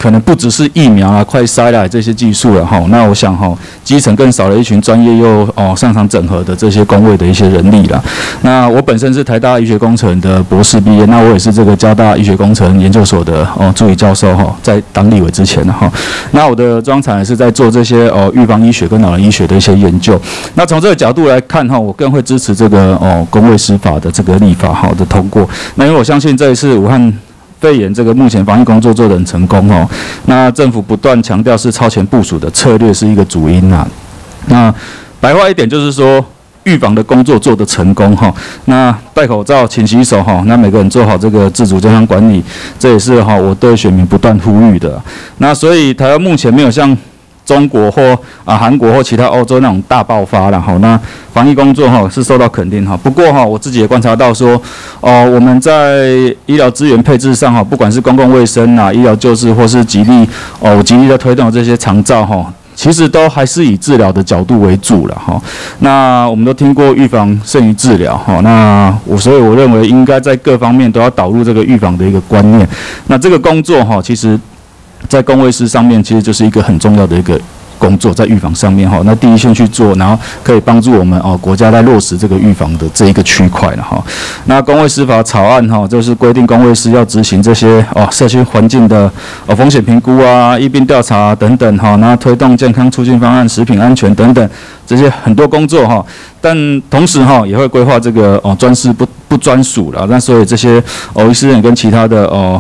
可能不只是疫苗啊、快筛啦这些技术了哈。那我想哈，基层更少了一群专业又擅长整合的这些公卫的一些人力啦。那我本身是台大医学工程的博士毕业，那我也是这个交大医学工程研究所的助理教授哈，在当立委之前哈。那我的专长也是在做这些预防医学跟老人医学的一些研究。那从这个角度来看哈，我更会支持这个公卫师法的这个立法好的通过。那因为我相信这一次武汉肺炎这个目前防疫工作做得很成功哦，那政府不断强调是超前部署的策略是一个主因呐。那白话一点就是说，预防的工作做得成功哈，那戴口罩、勤洗手哈，那每个人做好这个自主健康管理，这也是哈我对选民不断呼吁的。那所以台湾目前没有像中国或韩国或其他欧洲那种大爆发了哈，那防疫工作哈是受到肯定哈。不过哈，我自己也观察到说，我们在医疗资源配置上哈，不管是公共卫生医疗救治或是极力的推动这些长照哈，其实都还是以治疗的角度为主了哈。那我们都听过预防胜于治疗哈，所以我认为应该在各方面都要导入这个预防的一个观念。那这个工作哈，其实在公卫师上面其实就是一个很重要的一个工作，在预防上面哈，那第一线去做，然后可以帮助我们国家在落实这个预防的这一个区块了哈。那公卫师法草案哈，就是规定公卫师要执行这些社区环境的风险评估啊、疫病调查等等哈，那推动健康促进方案、食品安全等等这些很多工作哈。但同时哈，也会规划这个专事不专属了，那所以这些医师人跟其他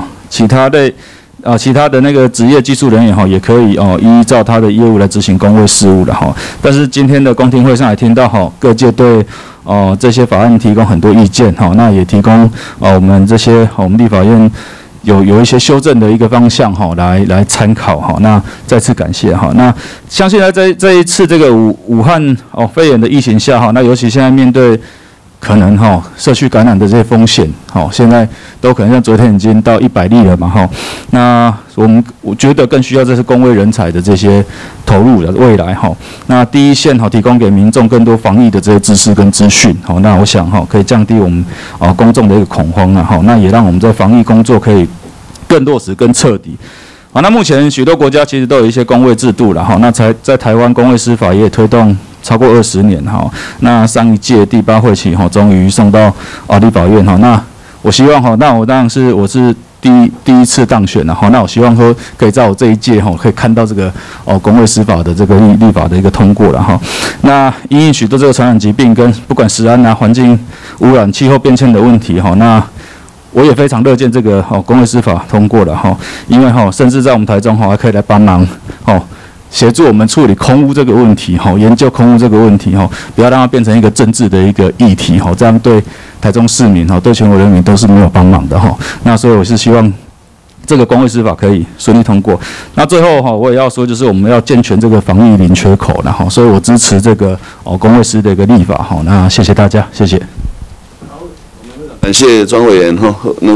的那个职业技术人员哈，也可以依照他的业务来执行公卫事务了哈。但是今天的公听会上也听到哈，各界对这些法案提供很多意见哈，那也提供我们立法院有一些修正的一个方向哈，来参考哈。那再次感谢哈。那相信在这一次这个武汉肺炎的疫情下哈，那尤其现在面对可能社区感染的这些风险，现在都可能像昨天已经到100例了嘛那我觉得更需要这是公卫人才的这些投入的未来那第一线提供给民众更多防疫的这些知识跟资讯那我想可以降低我们公众的一个恐慌那也让我们在防疫工作可以更落实更彻底。那目前许多国家其实都有一些公卫制度了那在台湾公卫师法也推动超过20年那上一届第8会期终于送到立法院那我希望那我当然我是第一次当选那我希望说可以在我这一届可以看到这个公卫师法的这个立法的一个通过了那因应许多这个传染疾病跟不管食安环境污染、气候变迁的问题那我也非常乐见这个公卫师法通过了因为甚至在我们台中还可以来帮忙协助我们处理空污这个问题研究空污这个问题不要让它变成一个政治的一个议题这样对台中市民对全国人民都是没有帮忙的那所以我是希望这个公卫师法可以顺利通过。那最后我也要说，就是我们要健全这个防疫零缺口所以我支持这个公卫师的一个立法那谢谢大家，谢谢。 感谢庄委员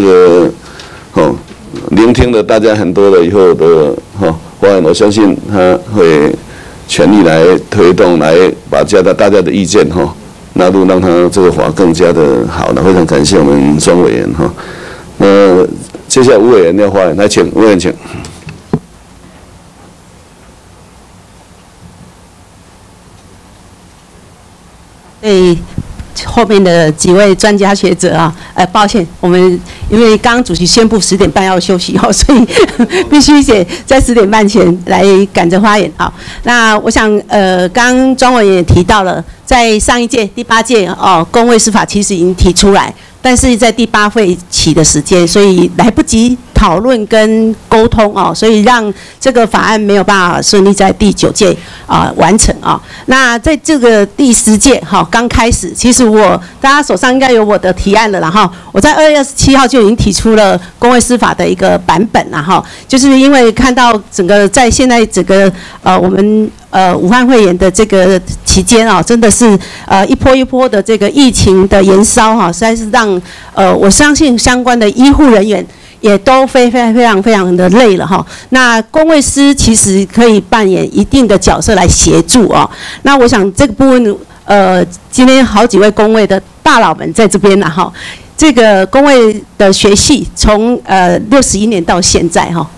聆听了大家很多的以后的法案，我相信他会全力来推动，来把大家的意见纳入，让他这个法更加的好。那非常感谢我们庄委员那接下来吴委员要发言，来请吴委员请。 对。后面的几位专家学者抱歉，我们因为刚刚主席宣布10点半要休息所以必须得在10点半前来赶着发言那我想刚刚庄委员也提到了，在上一届第8届公卫师法其实已经提出来，但是在第8会期的时间，所以来不及讨论跟沟通所以让这个法案没有办法顺利在第9届完成那在这个第10届刚开始，其实大家手上应该有我的提案了我在2月27号就已经提出了公卫师法的一个版本就是因为看到在现在整个我们武汉肺炎的这个期间真的是一波一波的这个疫情的延烧实在是让我相信相关的医护人员也都非常的累了那公卫师其实可以扮演一定的角色来协助那我想这个部分今天好几位公卫的大佬们在这边这个公卫的学系从61年到现在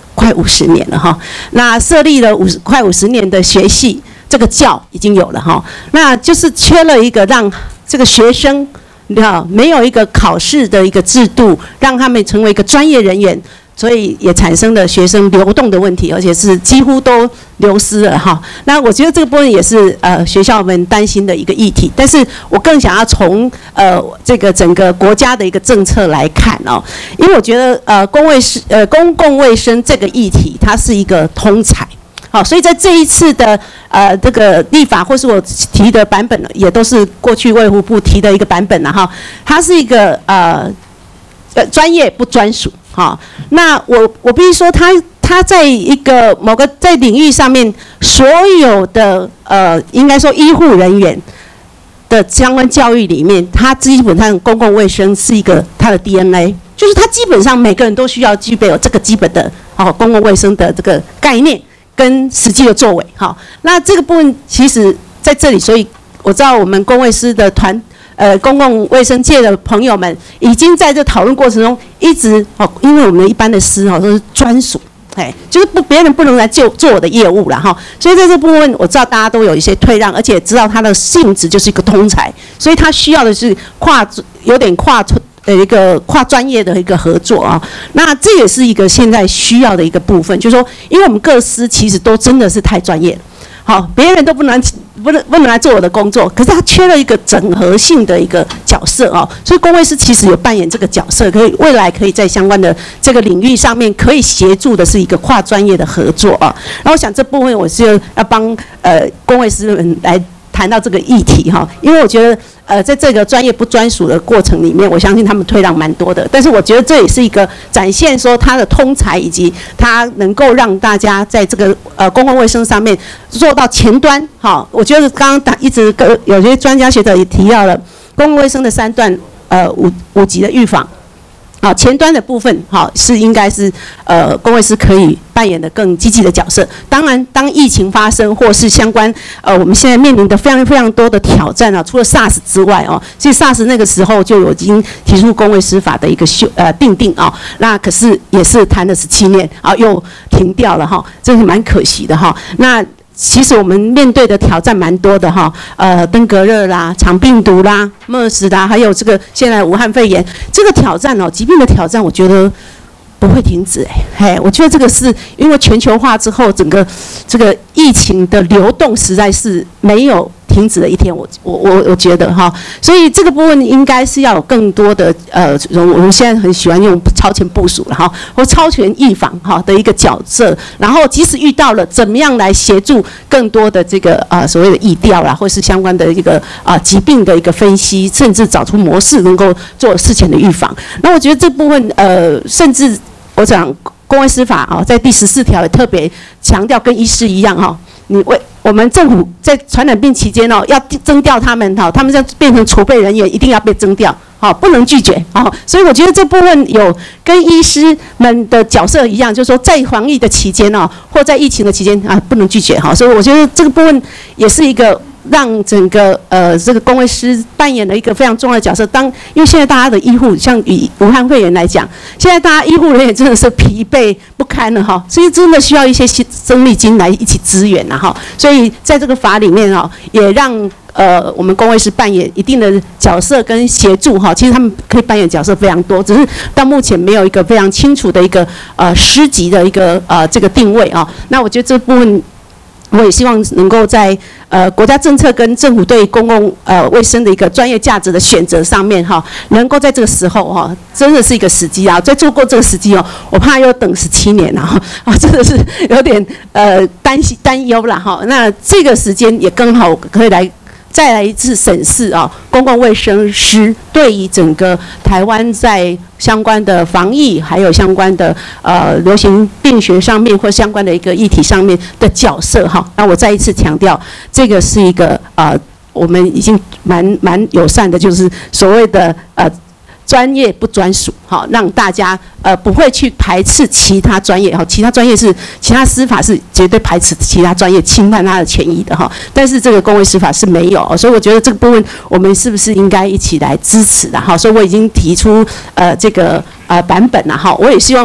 快50年了哈。那设立了快50年的学系，这个教已经有了哈。那就是缺了一个让这个学生，没有一个考试的一个制度，让他们成为一个专业人员。所以也产生了学生流动的问题，而且是几乎都流失了哈。那我觉得这个部分也是学校们担心的一个议题，但是我更想要从这个整个国家的一个政策来看哦，因为我觉得公共卫生这个议题它是一个通才。好，所以在这一次的这个立法，或是我提的版本，也都是过去卫福部提的一个版本了哈。它是一个专业不专属。好，那我必须说，他在一个某个在领域上面，所有的应该说医护人员的相关教育里面，他基本上公共卫生是一个他的 DNA， 就是他基本上每个人都需要具备有这个基本的公共卫生的这个概念跟实际的作为。好，那这个部分其实在这里，所以我知道我们公卫师的公共卫生界的朋友们已经在这讨论过程中一直因为我们一般的师都是专属，就是别人不能来做我的业务了哈，所以在这部分我知道大家都有一些退让，而且知道它的性质就是一个通才，所以他需要的是有点跨专业的一个合作啊。那这也是一个现在需要的一个部分，就是说，因为我们各司其实都真的是太专业了。好，别人都不能来做我的工作，可是他缺了一个整合性的一个角色哦，所以公卫师其实有扮演这个角色，未来可以在相关的这个领域上面可以协助的是一个跨专业的合作啊。然后我想这部分我是要帮公卫师们来谈到这个议题哈，因为我觉得在这个专业不专属的过程里面，我相信他们退让蛮多的，但是我觉得这也是一个展现说他的通才，以及他能够让大家在这个公共卫生上面做到前端。好，我觉得刚刚一直有些专家学者也提到了公共卫生的3段五级的预防。好，前端的部分好是应该是公卫师可以扮演的更积极的角色。当然，当疫情发生或是相关我们现在面临的非常非常多的挑战除了 SARS 之外其实 SARS 那个时候就已经提出公卫师法的一个订定那可是也是谈了17年又停掉了这是蛮可惜的那其实我们面对的挑战蛮多的登革热啦、肠病毒啦、MERS 啦，还有这个现在武汉肺炎这个挑战疾病的挑战，我觉得不会停止我觉得这个是因为全球化之后，整个这个疫情的流动实在是没有停止的一天，我觉得所以这个部分应该是要有更多的我们现在很喜欢用超前部署了或超前预防的一个角色，然后即使遇到了，怎么样来协助更多的这个所谓的疫调啦，或是相关的一个疾病的一个分析，甚至找出模式能够做事前的预防。那我觉得这部分甚至我讲公卫师法在第14条也特别强调，跟医师一样我们政府在传染病期间要征调他们他们要变成储备人员，一定要被征调不能拒绝所以我觉得这部分有跟医师们的角色一样，就是说在防疫的期间或在疫情的期间不能拒绝所以我觉得这个部分也是一个让整个这个公卫师扮演了一个非常重要的角色。因为现在大家的医护，像以武汉肺炎来讲，现在大家医护人员真的是疲惫不堪了所以真的需要一些生力军来一起支援所以在这个法里面也让我们公卫师扮演一定的角色跟协助其实他们可以扮演角色非常多，只是到目前没有一个非常清楚的一个师级的一个这个定位那我觉得这部分我也希望能够在国家政策跟政府对公共卫生的一个专业价值的选择上面能够在这个时候真的是一个时机在做过这个时机我怕又等17年真的是有点担忧啦那这个时间也刚好可以再来一次审视公共卫生师对于整个台湾在相关的防疫，还有相关的流行病学上面或相关的一个议题上面的角色那我再一次强调，这个是一个我们已经蛮友善的，就是所谓的专业不专属让大家不会去排斥其他专业其他专业是其他司法是绝对排斥其他专业侵犯他的权益的但是这个公卫司法是没有所以我觉得这个部分我们是不是应该一起来支持的所以我已经提出这个版本了我也希望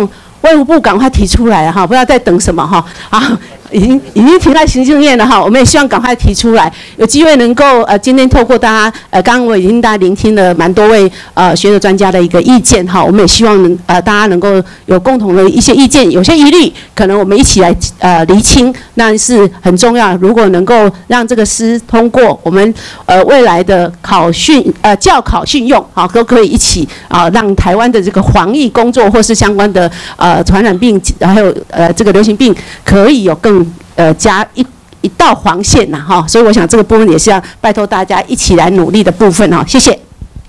卫福部赶快提出来哈，不要再等什么哈啊。已经提在行政院了哈，我们也希望赶快提出来，有机会能够今天透过大家刚刚我已经大家聆听了蛮多位学者专家的一个意见哈，我们也希望大家能够有共同的一些意见，有些疑虑可能我们一起来厘清，那是很重要。如果能够让这个师通过，我们未来的教考训用啊都可以一起让台湾的这个防疫工作或是相关的传染病还有这个流行病可以有更加一道黄线呐哈，所以我想这个部分也是要拜托大家一起来努力的部分哈，谢谢。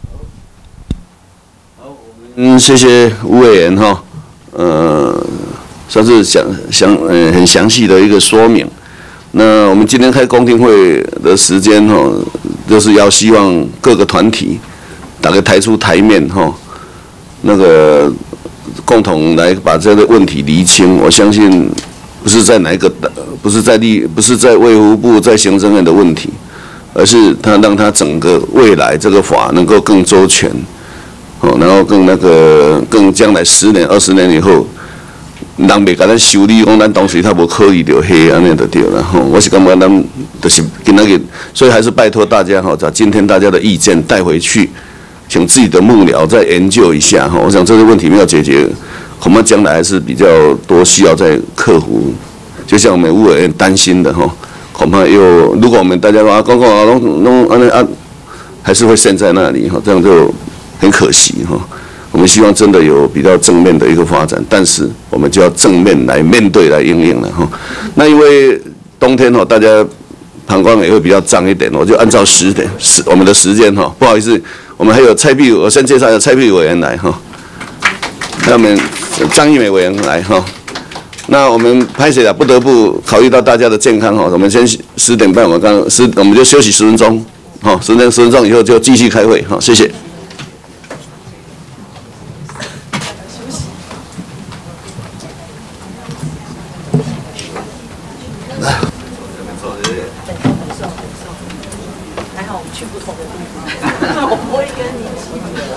谢谢吴委员哈，算是很详细的一个说明。那我们今天开公听会的时间哈，就是要希望各个团体大概抬出台面哈，那个共同来把这个问题厘清。我相信。不是在哪一个，不是在卫福部、在行政院的问题，而是让他整个未来这个法能够更周全，然后更将来10年、20年以后，人袂甲咱修理，讲咱当时他无考虑到黑安尼就对了。我是感觉咱就是今仔日，所以还是拜托大家把今天大家的意见带回去，请自己的幕僚再研究一下我想这个问题没有解决。恐怕将来还是比较多需要再克服，就像我们委员担心的恐怕如果我们大家讲弄还是会陷在那里这样就很可惜我们希望真的有比较正面的一个发展，但是我们就要正面来面对来因应了那因为冬天大家膀胱也会比较脏一点，我就按照我们的时间不好意思，我们还有蔡壁如，我先介绍一下蔡壁如委员来那我们张义美委员来那我们拍摄不得不考虑到大家的健康我们先10点半，我们就休息10分钟10分钟以后就继续开会谢谢。 还好我们去不同的地方，我不会跟你一起。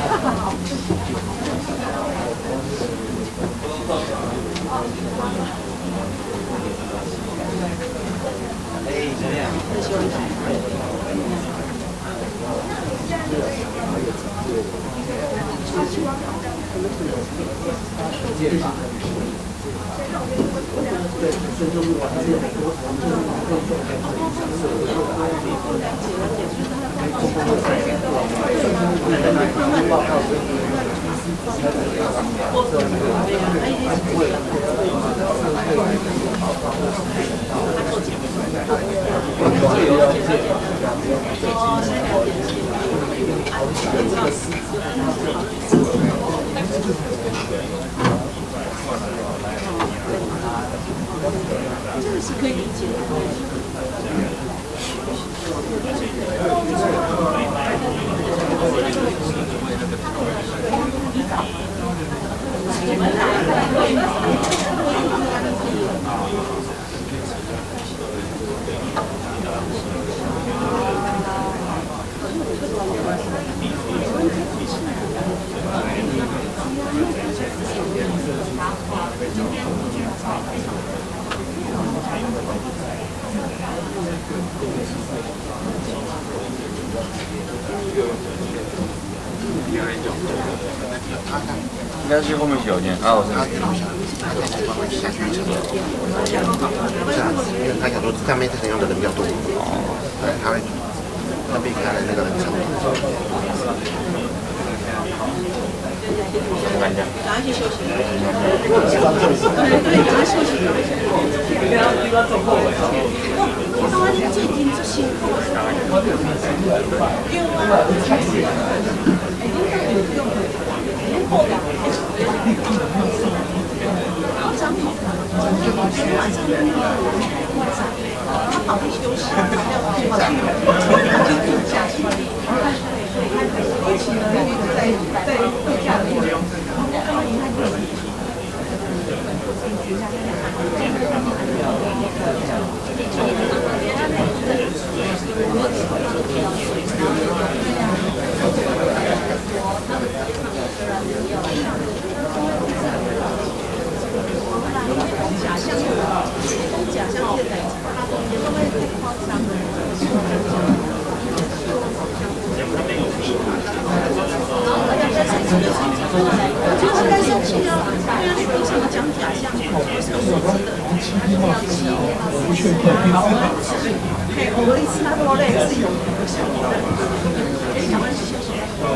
这个是可以理解的。 应该是后面小间啊，我是。 下去一层。不是啊，因为他想说上面这层用的人比较多。哦。对，他会那边开了那个人层。看一下。赶快去休息。对，赶快休息。不要走后尾。我刚刚这已经是辛苦了。因他跑去休息，下去，一起呢，在度假的地方， 该生气啊！对啊，你凭什么讲假象？不是有素质的，不要气。嘿，我一次那多累是有想法的。可以赶快去休息。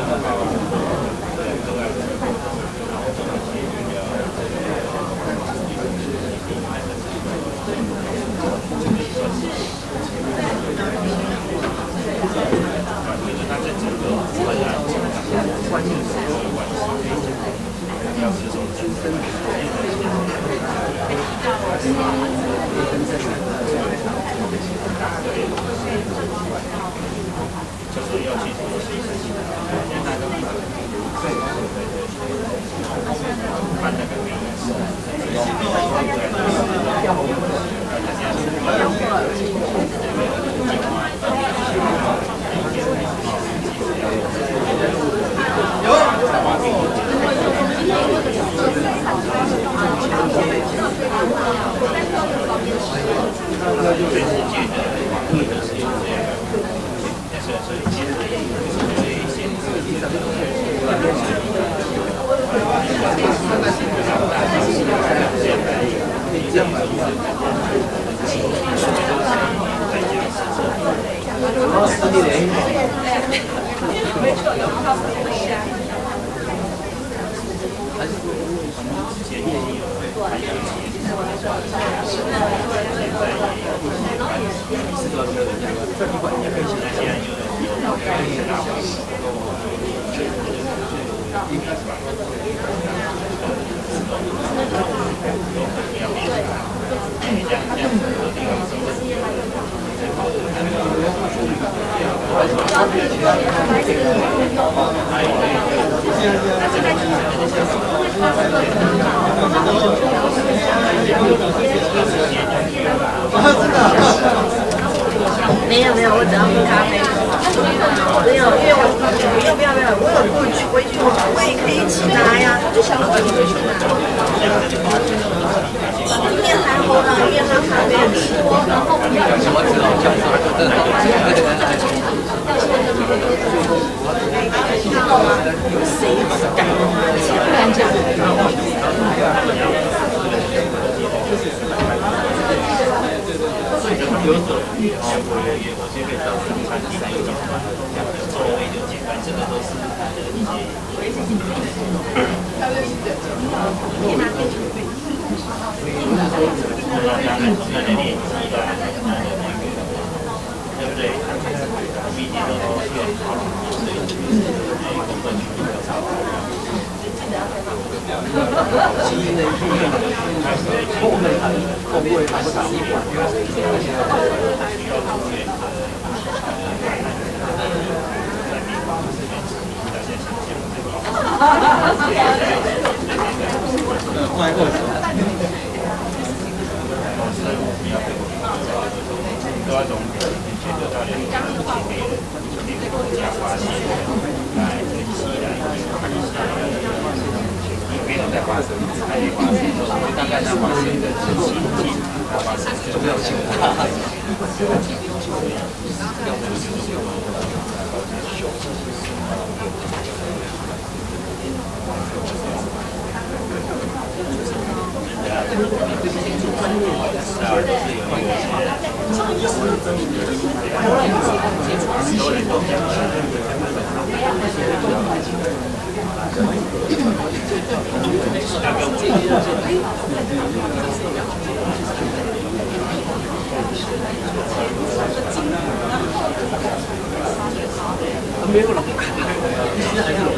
没有，我只要喝咖啡。没有，因为我不要，我有过去回去，我也可以一起拿呀。我就想说你回去拿。一面含红的，一面喝咖啡。知道吗？有谁敢不敢讲？有走，我先可以到3第3个座位就简单，这个都是它的一些。对不对？毕竟都基因的一部分，后卫还不打一管，换一个。没有在发生，还没发生，大概是发生的就没有情况。没有了，现在还是龙。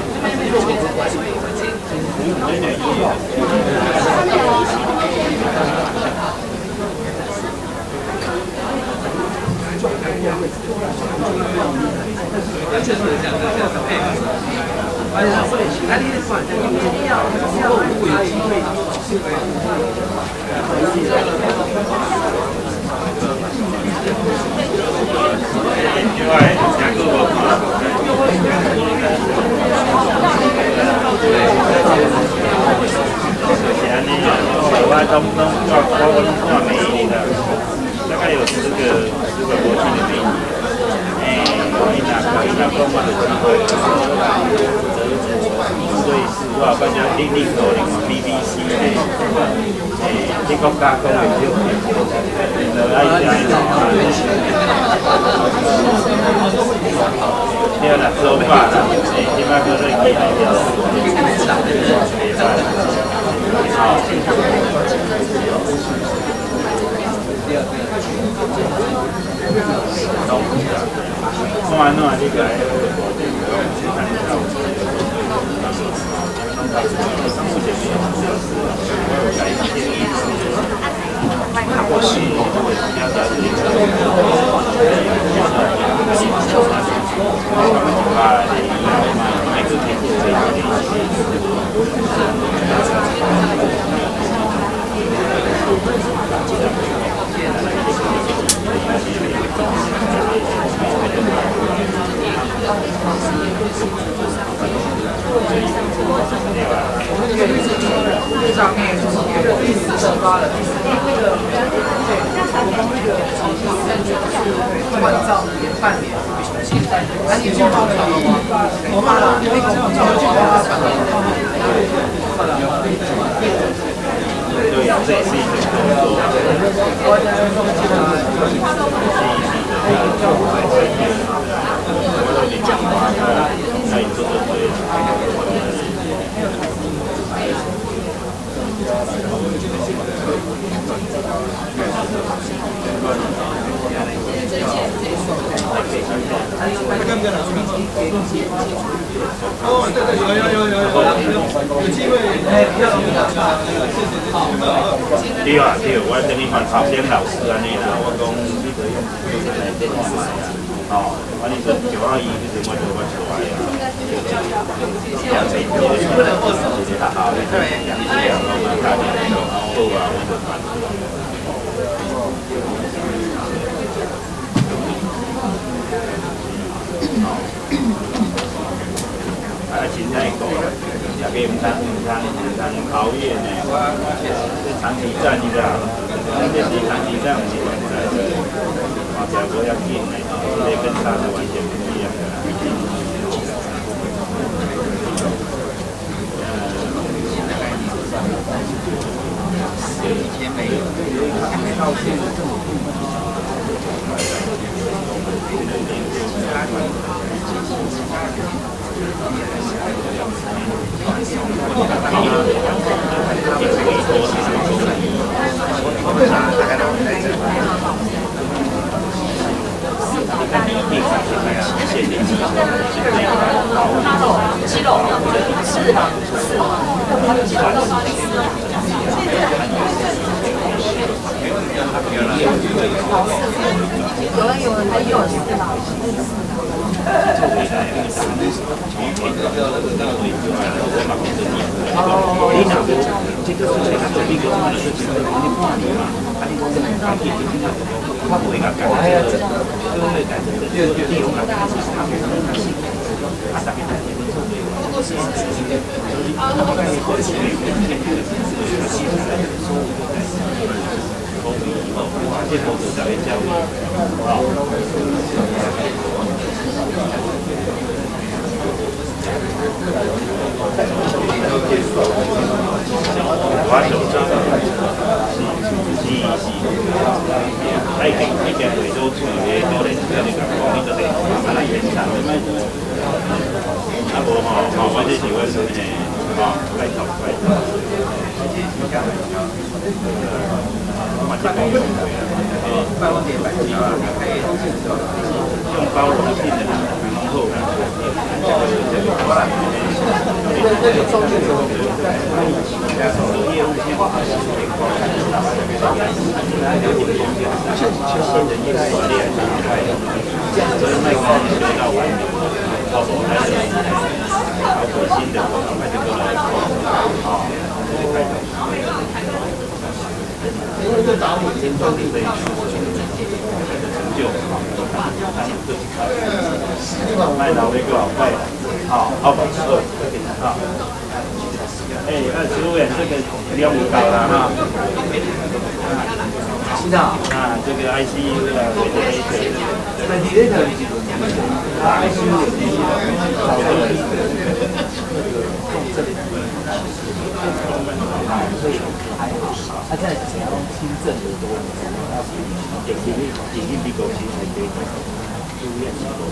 大概有10个国际的名义，可以拿过的机会。 我后摆只你做另外 BBC 咧，你国家讲的少，就爱对啦，做法啦，起码搁在记来了，袂歹。弄完你个。 上面第4次发了，换照连半年，那你去报了吗？我报了，那个我去报对，这也是一种工哦，对，有机会， 对啊，对，我等于看头先老师安尼啦，我讲你着用来电看卖啊，哦，反正就921迄阵我就我出来啊，两边就学校里两两个嘛，大家都好啊，我就办。现在讲，大家唔通熬夜呢，这长期战你知道，这是长期战，不是短战。马甲不要紧的，这跟他是完全不一样的啦。以前没有，到现在。卖老的多少块？好，220啊。25元这个量不高了哈。是的。啊，这个 ICU 的 ventilator， ICU 好的。 现在只要轻症的多，要点进鼻沟其实还可以住院几多，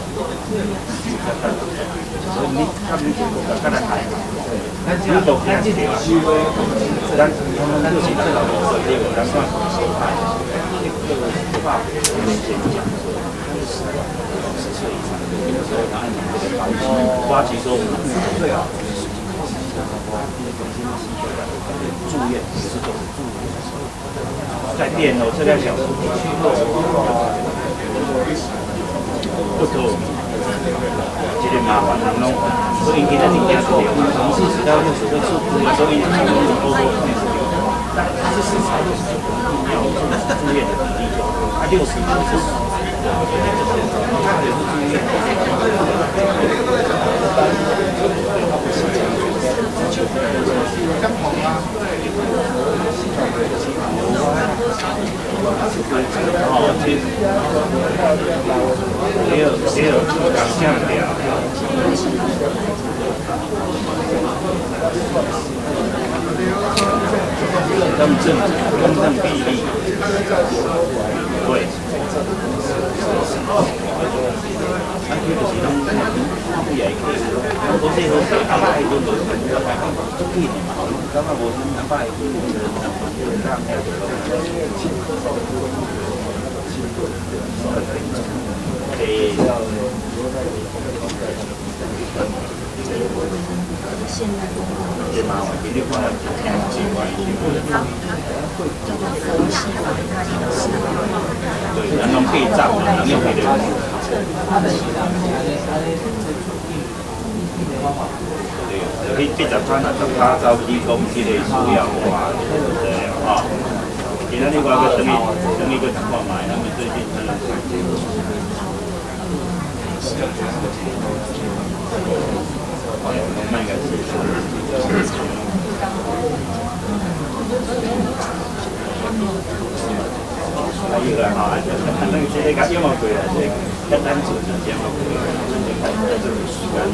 所以你他们刚才还好，如果看这条，咱就是这个咱算话10岁以上，所以他按抓起说最好。住院不是都是住院，在电脑这2小时不够，这个麻烦人拢，所以今天你家是从40到60个住，所以他们都说是40到60要住院的比例，他60就是也有这样聊，公正比例，对。也可以，我这个是800多个，都可以的嘛。刚刚我是800多个人，这样还有对嘛？我比如说看机关，叫做佛系法，它也是对，然后可以涨，然后可以的。可以70款啊，10走提供这个需要的话，对啊。其他你话个等于个情况嘛，他们最近是。那个是。还有个哈，那个这个因为贵了，这个单子是这样贵，这个时间。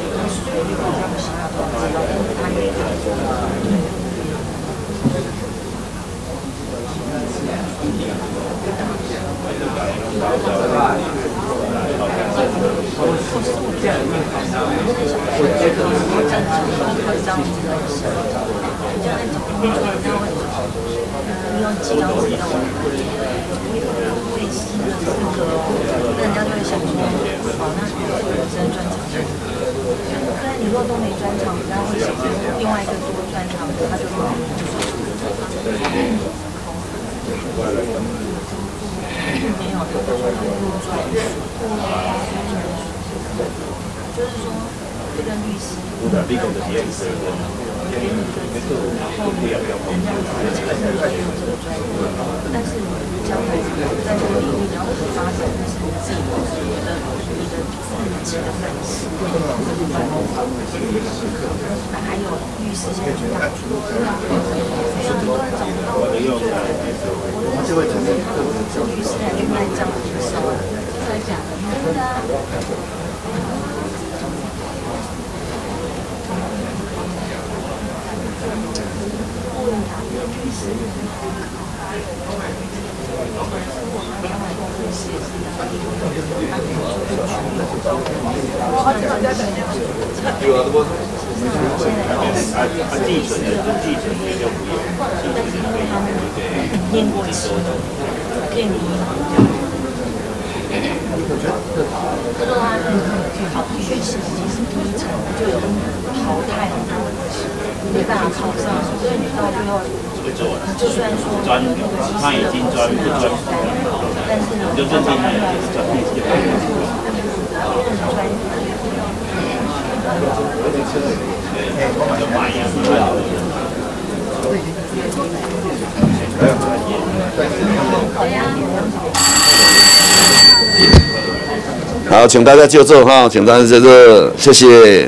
人家就会想说，好，那真专场。但是你如果都没专场，然后会想另外一个多专场，他就没有就是说，这个律师。但是将来在这个领域，你要发展的是自己的自己的本事，还有律师现在去大学，非常多人找不到，我的律师来去卖账的时候，真的假的？真的啊。念过书，可以理这个话，考学习其实第一层就有淘汰很多东西，没办法考上，所以你到最后，就虽然说他已经专不专，但是你就认定他也是专业。就买呀。 好，请大家就坐哈，请大家就坐，谢谢。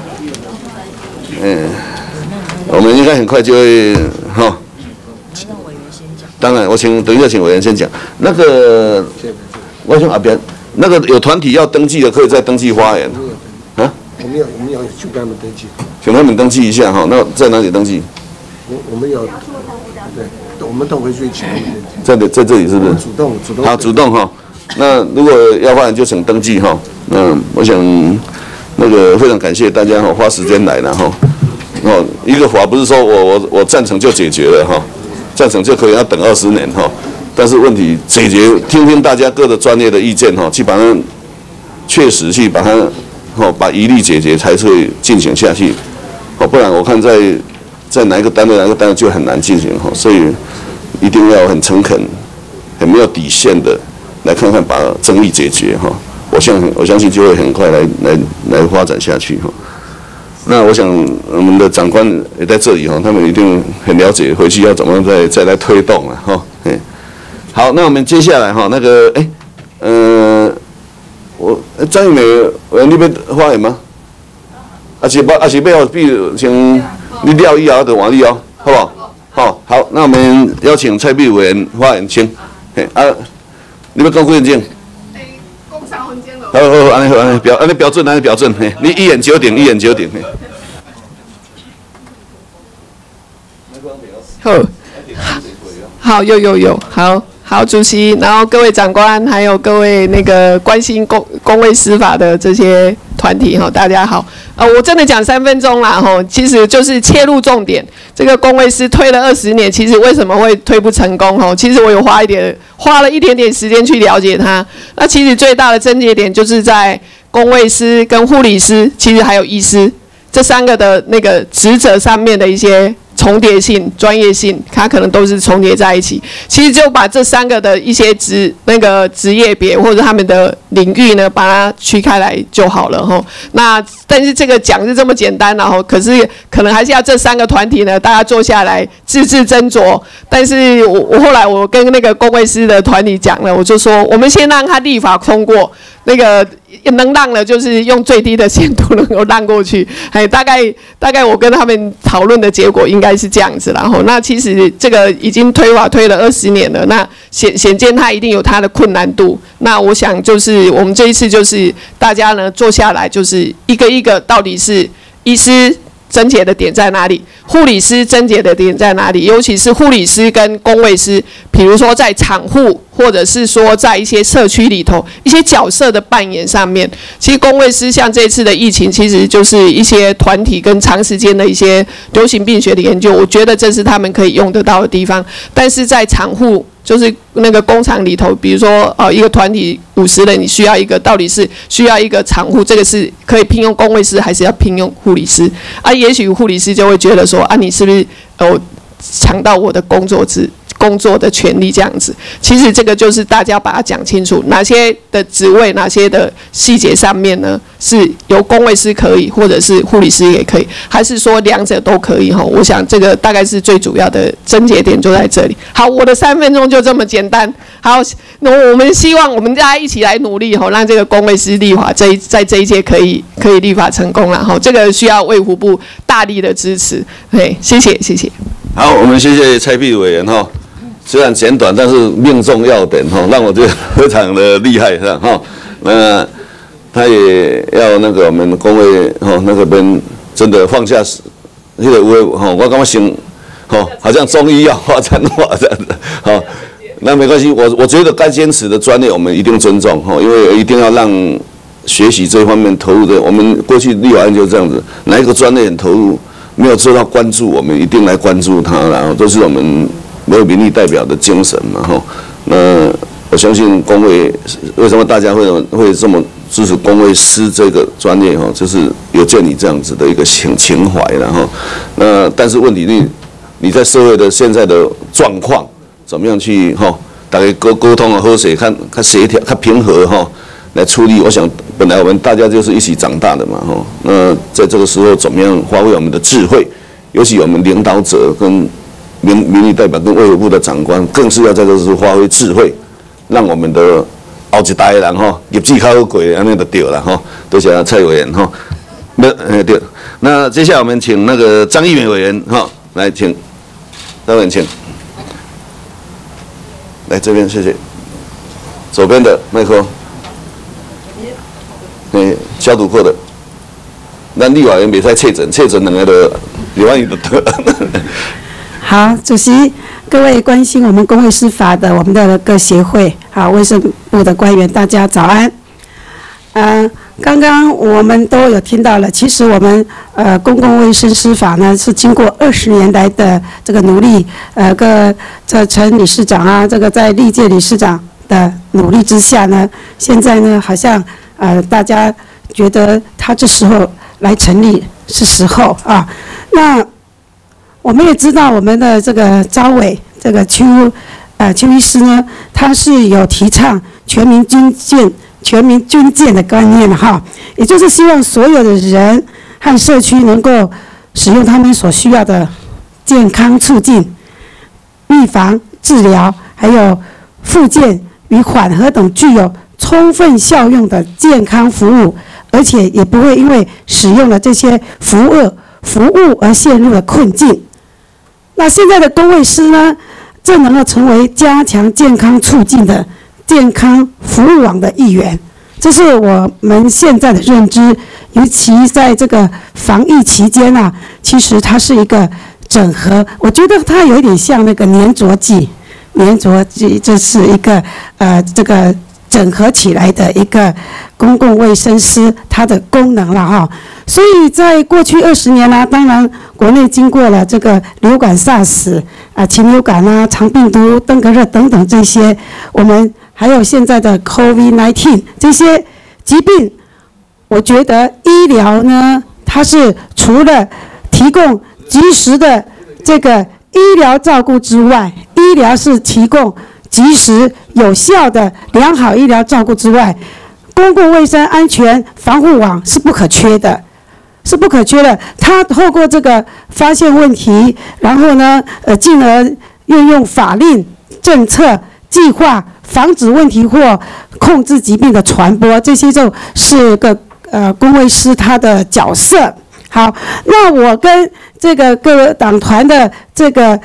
我们应该很快就会哈。当然，等一下请委员先讲。那个，我想阿边那个有团体要登记的，可以再登记发言。啊？我们要请他们登记。请他们登记一下哈，那在哪里登记？ 我们有，对，我们都会去请。 在这里是不是？ 主动。 好，主动哈。那如果要发言就请登记哈。我想那个非常感谢大家哈，花时间来了哈。一个法不是说我赞成就解决了哈，赞成就可以要等20年哈。但是问题解决，听听大家各的专业的意见哈，去把它确实去把它把疑虑解决，才会进行下去。不然我看在哪一个单位就很难进行哈，所以一定要很诚恳、很没有底线的来看看把争议解决哈。我相信就会很快来发展下去哈。那我想我们的长官也在这里哈，他们一定很了解回去要怎么样再来推动了哈。好，那我们接下来哈那个张玉美委员那边发言吗？还是要比如像你了以后就换你哦，好不好？好，那我们邀请蔡壁委员发言，请。你要讲几分钟？ 讲3分钟了。 好，安尼标准，你一言九鼎。 好，有，好，主席，然后各位长官，还有各位那个关心公卫司法的这些团体哈，大家好。我真的讲3分钟啦哈，其实就是切入重点。这个公卫司推了20年，其实为什么会推不成功哈？其实我有花了一点点时间去了解它。那其实最大的症结点就是在公卫师跟护理师，其实还有医师这3个的那个职责上面的一些重叠性、专业性，它可能都是重叠在一起。其实就把这3个的一些职业别或者他们的领域呢，把它区开来就好了哈。那但是这个讲是这么简单然后，可是可能还是要这3个团体呢，大家坐下来字斟酌。但是我后来我跟那个公卫师的团体讲了，我就说我们先让他立法通过，那个能让了就是用最低的限度能够让过去。大概我跟他们讨论的结果应该是这样子，然后那其实这个已经推了20年了，那显见它一定有它的困难度。那我想就是我们这一次就是大家呢坐下来，就是一个到底是医师症结的点在哪里，护理师症结的点在哪里，尤其是护理师跟公卫师，比如说在厂护或者是说在一些社区里头一些角色的扮演上面，其实公卫师像这次的疫情，其实就是一些团体跟长时间的一些流行病学的研究，我觉得这是他们可以用得到的地方。但是在厂护就是那个工厂里头，比如说一个团体50人，你需要到底是需要一个厂护，这个是可以聘用公卫师，还是要聘用护理师？也许护理师就会觉得说你是不是抢到我的工作的权利这样子。其实这个就是大家把它讲清楚，哪些的职位，哪些的细节上面呢，是由公卫师可以，或者是护理师也可以，还是说两者都可以哈？我想这个大概是最主要的症结点就在这里。好，我的3分钟就这么简单。好，那我们希望我们大家一起来努力哈，让这个公卫师立法在这一届可以立法成功了哈。这个需要卫福部大力的支持。谢谢。 好，我们谢谢蔡壁委员哈。虽然简短，但是命中要点哈，让我觉得非常的厉害，是吧？哈，那他也要那个我们公卫那个边真的放下那个我感觉好像中医药发展这样子，好，那没关系，我觉得该坚持的专业我们一定尊重因为一定要让学习这方面投入的，我们过去立法院就是这样子，哪一个专业很投入，没有受到关注，我们一定来关注它，然后都是我们没有民意代表的精神嘛那我相信公卫为什么大家会这么支持公卫师这个专业就是有见你这样子的一个情怀了那但是问题你在社会的现在的状况怎么样去大家沟通好些，看协调，看平和来处理。我想本来我们大家就是一起长大的嘛那在这个时候怎么样发挥我们的智慧，尤其我们领导者跟民意代表跟卫福部的长官，更是要在这时候发挥智慧，让我们的后一代的人业绩较好过，安尼就对了多谢蔡委员对。那接下来我们请那个张义美委员来，请张委员请来这边，谢谢。左边的麦克风，消毒过的。咱立法院袂使确诊2个就立法院就得。 好，主席，各位关心我们公卫司法的我们的各协会，好，卫生部的官员，大家早安。刚刚我们都有听到了，其实我们公共卫生司法呢是经过20年来的这个努力，这陈理事长啊，这个在历届理事长的努力之下呢，现在呢好像大家觉得他这时候来成立是时候啊。那我们也知道我们的这个召委这个邱医师呢，他是有提倡全民军舰的观念哈，也就是希望所有的人和社区能够使用他们所需要的健康促进、预防、治疗，还有复健与缓和等具有充分效用的健康服务，而且也不会因为使用了这些服务而陷入了困境。那现在的公卫师呢，正能够成为加强健康促进的健康服务网的一员，这是我们现在的认知。尤其在这个防疫期间啊，其实它是一个整合，我觉得它有一点像那个粘着剂，这是一个这个整合起来的一个公共卫生师它的功能了哈。所以在过去20年呢，当然国内经过了这个流感、SARS 禽流感啊、肠病毒、登革热等等这些，我们还有现在的 COVID-19 这些疾病，我觉得医疗呢，它是除了提供及时的这个医疗照顾之外，医疗是提供及时有效的良好医疗照顾之外，公共卫生安全防护网是不可缺的。它透过这个发现问题，然后呢，进而运用法令、政策、计划，防止问题或控制疾病的传播，这些就是个公卫师他的角色。好，那我跟这个各党团的这个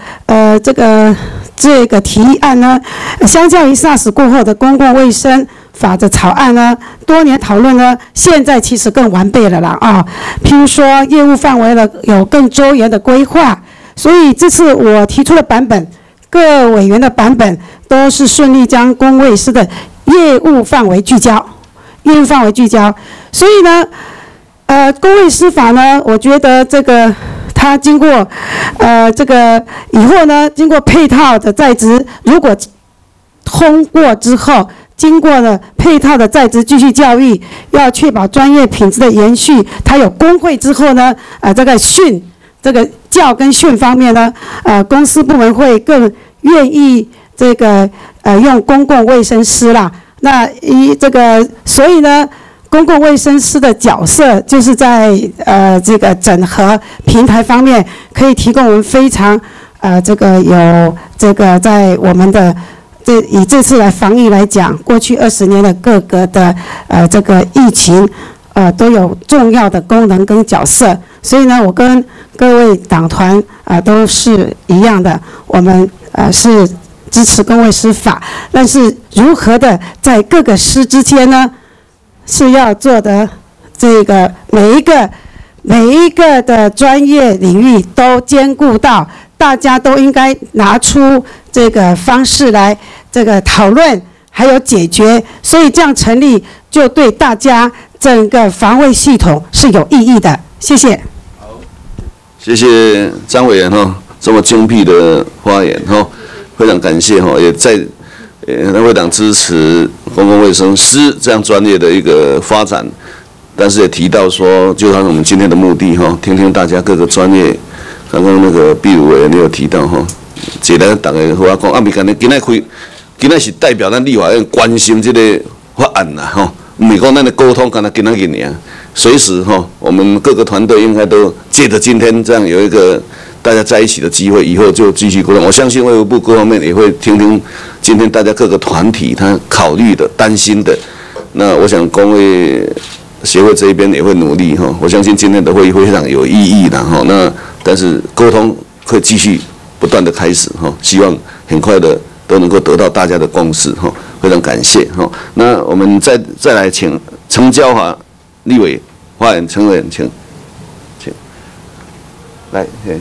提案呢，相较于 SARS 过后的公共卫生法的草案呢，多年讨论呢，现在其实更完备了啦啊。譬如说业务范围了有更周延的规划，所以这次我提出的版本，各委员的版本都是顺利将公卫师的业务范围聚焦，所以呢，公卫师法呢，我觉得这个它经过这个以后呢，经过配套的在职，如果通过之后，经过了配套的在职继续教育，要确保专业品质的延续。它有工会之后呢，这个教跟训方面呢，公司部门会更愿意这个用公共卫生师啦。那所以呢，公共卫生师的角色就是在这个整合平台方面，可以提供我们非常这个有这个在我们的以这次来防疫来讲，过去20年的各个的这个疫情都有重要的功能跟角色，所以呢，我跟各位党团都是一样的，我们是支持公卫师法，但是如何的在各个师之间呢，是要做的这个每一个的专业领域都兼顾到，大家都应该拿出这个方式来这个讨论还有解决，所以这样成立就对大家整个防卫系统是有意义的。谢谢。 好，谢谢张委员这么精辟的发言非常感谢也在会党支持公共卫生师这样专业的一个发展，但是也提到说，就像我们今天的目的听听大家各个专业。刚刚那个秘鲁委员也有提到一个大家和我讲，不是今仔是代表咱立法院关心这个法案啦不是讲咱的沟通，干那今仔日尔，随时我们各个团队应该都借着今天这样有一个大家在一起的机会，以后就继续沟通。我相信卫福部各方面也会听听今天大家各个团体他考虑的、担心的。那我想公卫协会这一边也会努力我相信今天的会议非常有意义的那但是沟通会继续不断的开始希望很快的都能够得到大家的共识非常感谢那我们再来请陈椒华立委发言，陈委员请来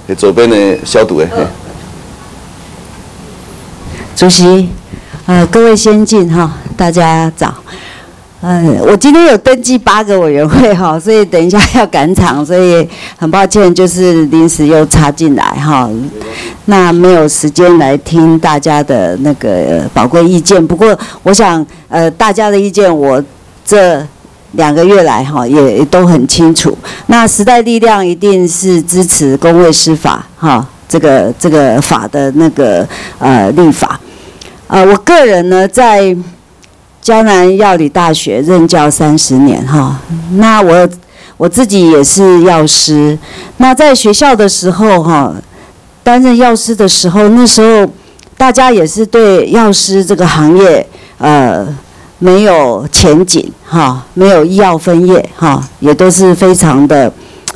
左边的消毒的。 主席，各位先进哈，大家早。我今天有登记8个委员会哈，所以等一下要赶场，所以很抱歉，就是临时又插进来哈，那没有时间来听大家的那个宝贵意见。不过我想，大家的意见我这2个月来哈也都很清楚。那时代力量一定是支持公卫师法哈，这个法的那个立法。我个人呢在嘉南药理大学任教30年哈，那我自己也是药师。那在学校的时候哈，担任药师的时候，那时候大家也是对药师这个行业没有前景哈，没有医药分业哈，也都是非常的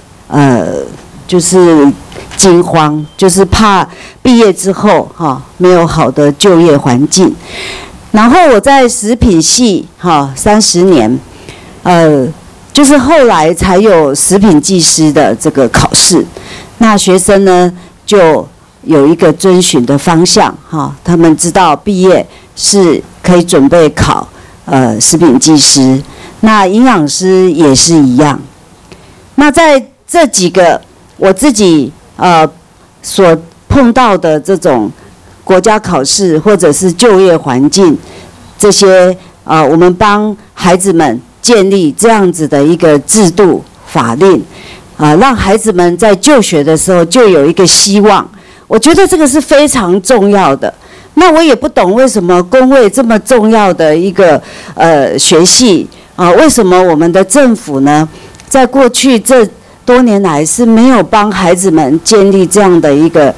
就是惊慌，就是怕毕业之后哈没有好的就业环境。然后我在食品系30年，就是后来才有食品技师的这个考试，那学生呢就有一个遵循的方向哈，他们知道毕业是可以准备考食品技师，那营养师也是一样。那在这几个我自己所碰到的这种国家考试或者是就业环境，这些我们帮孩子们建立这样子的一个制度法令，让孩子们在就学的时候就有一个希望。我觉得这个是非常重要的。那我也不懂为什么公卫这么重要的一个学系为什么我们的政府呢，在过去这多年来是没有帮孩子们建立这样的一个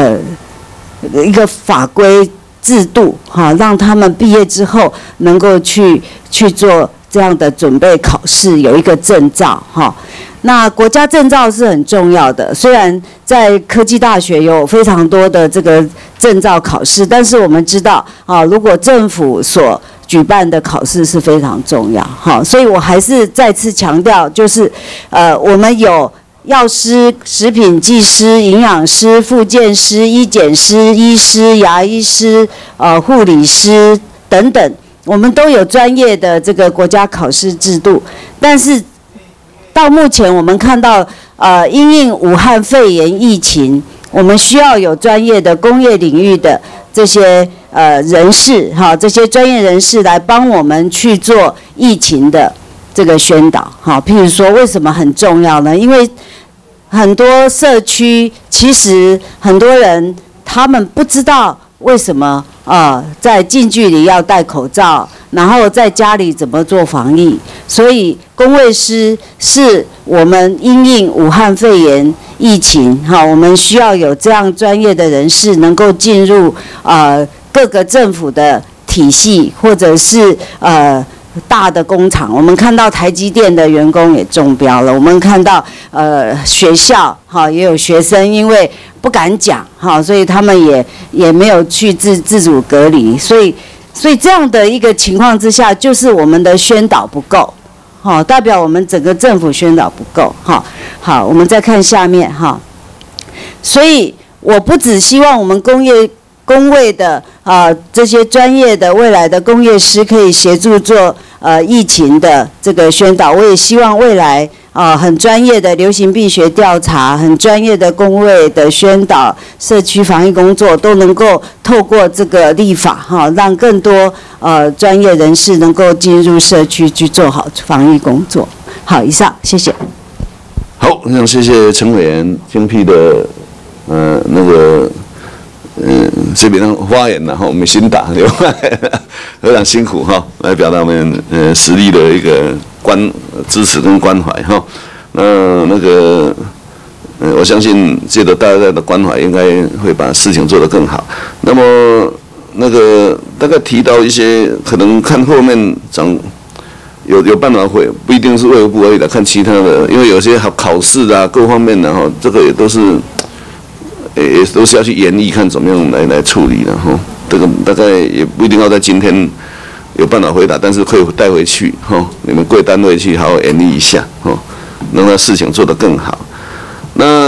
法规制度哈，让他们毕业之后能够去做这样的准备考试，有一个证照哈。那国家证照是很重要的，虽然在科技大学有非常多的这个证照考试，但是我们知道如果政府所举办的考试是非常重要哈。所以我还是再次强调，就是我们有药师、食品技师、营养师、复健师、医检师、医师、牙医师、护理师等等，我们都有专业的这个国家考试制度。但是到目前我们看到，因应武汉肺炎疫情，我们需要有专业的工业领域的这些人士哈，这些专业人士来帮我们去做疫情的这个宣导哈。譬如说，为什么很重要呢？因为很多社区其实很多人他们不知道为什么在近距离要戴口罩，然后在家里怎么做防疫，所以公卫师是我们因应武汉肺炎疫情我们需要有这样专业的人士能够进入各个政府的体系，或者是大的工厂。我们看到台积电的员工也中标了，我们看到学校也有学生因为不敢讲所以他们也没有去自主隔离，所以这样的一个情况之下，就是我们的宣导不够代表我们整个政府宣导不够好，我们再看下面所以我不只希望我们公卫的这些专业的未来的工业师可以协助做疫情的这个宣导，我也希望未来很专业的流行病学调查、很专业的公卫的宣导、社区防疫工作都能够透过这个立法让更多专业人士能够进入社区去做好防疫工作。好，以上，谢谢。 好，那谢谢陈委员精辟的那个这边发言我们新打非常辛苦来表达我们实力的一个支持跟关怀那个我相信借着大家的关怀，应该会把事情做得更好。那么那个大概提到一些，可能看后面有办法会不一定是卫福部而已的，看其他的，因为有些考试啊各方面的这个也都是要去研议，看怎么样来处理的这个大概也不一定要在今天有办法回答，但是可以带回去你们贵单位去好好研议一下让他事情做得更好。那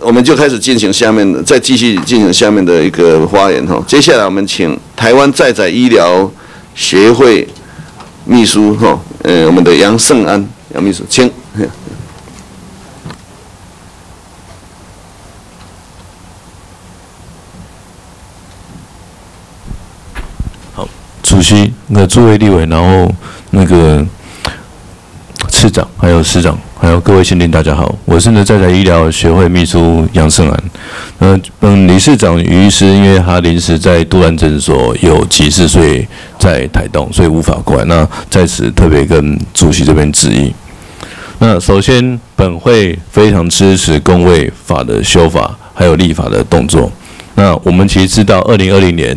我们就开始进行下面的，再继续进行下面的一个发言哈。接下来我们请台湾在宅医疗协会秘书哈，我们的杨胜安杨秘书，请。 好，主席，诸位立委，然后次长，还有师长，还有各位县令，大家好，我是在宅医疗协会秘书杨胜安。理事长于医师因为他临时在杜兰诊所有急事，所以在台东，所以无法过来。那在此特别跟主席这边致意。那首先，本会非常支持公卫法的修法，还有立法的动作。那我们其实知道，2020年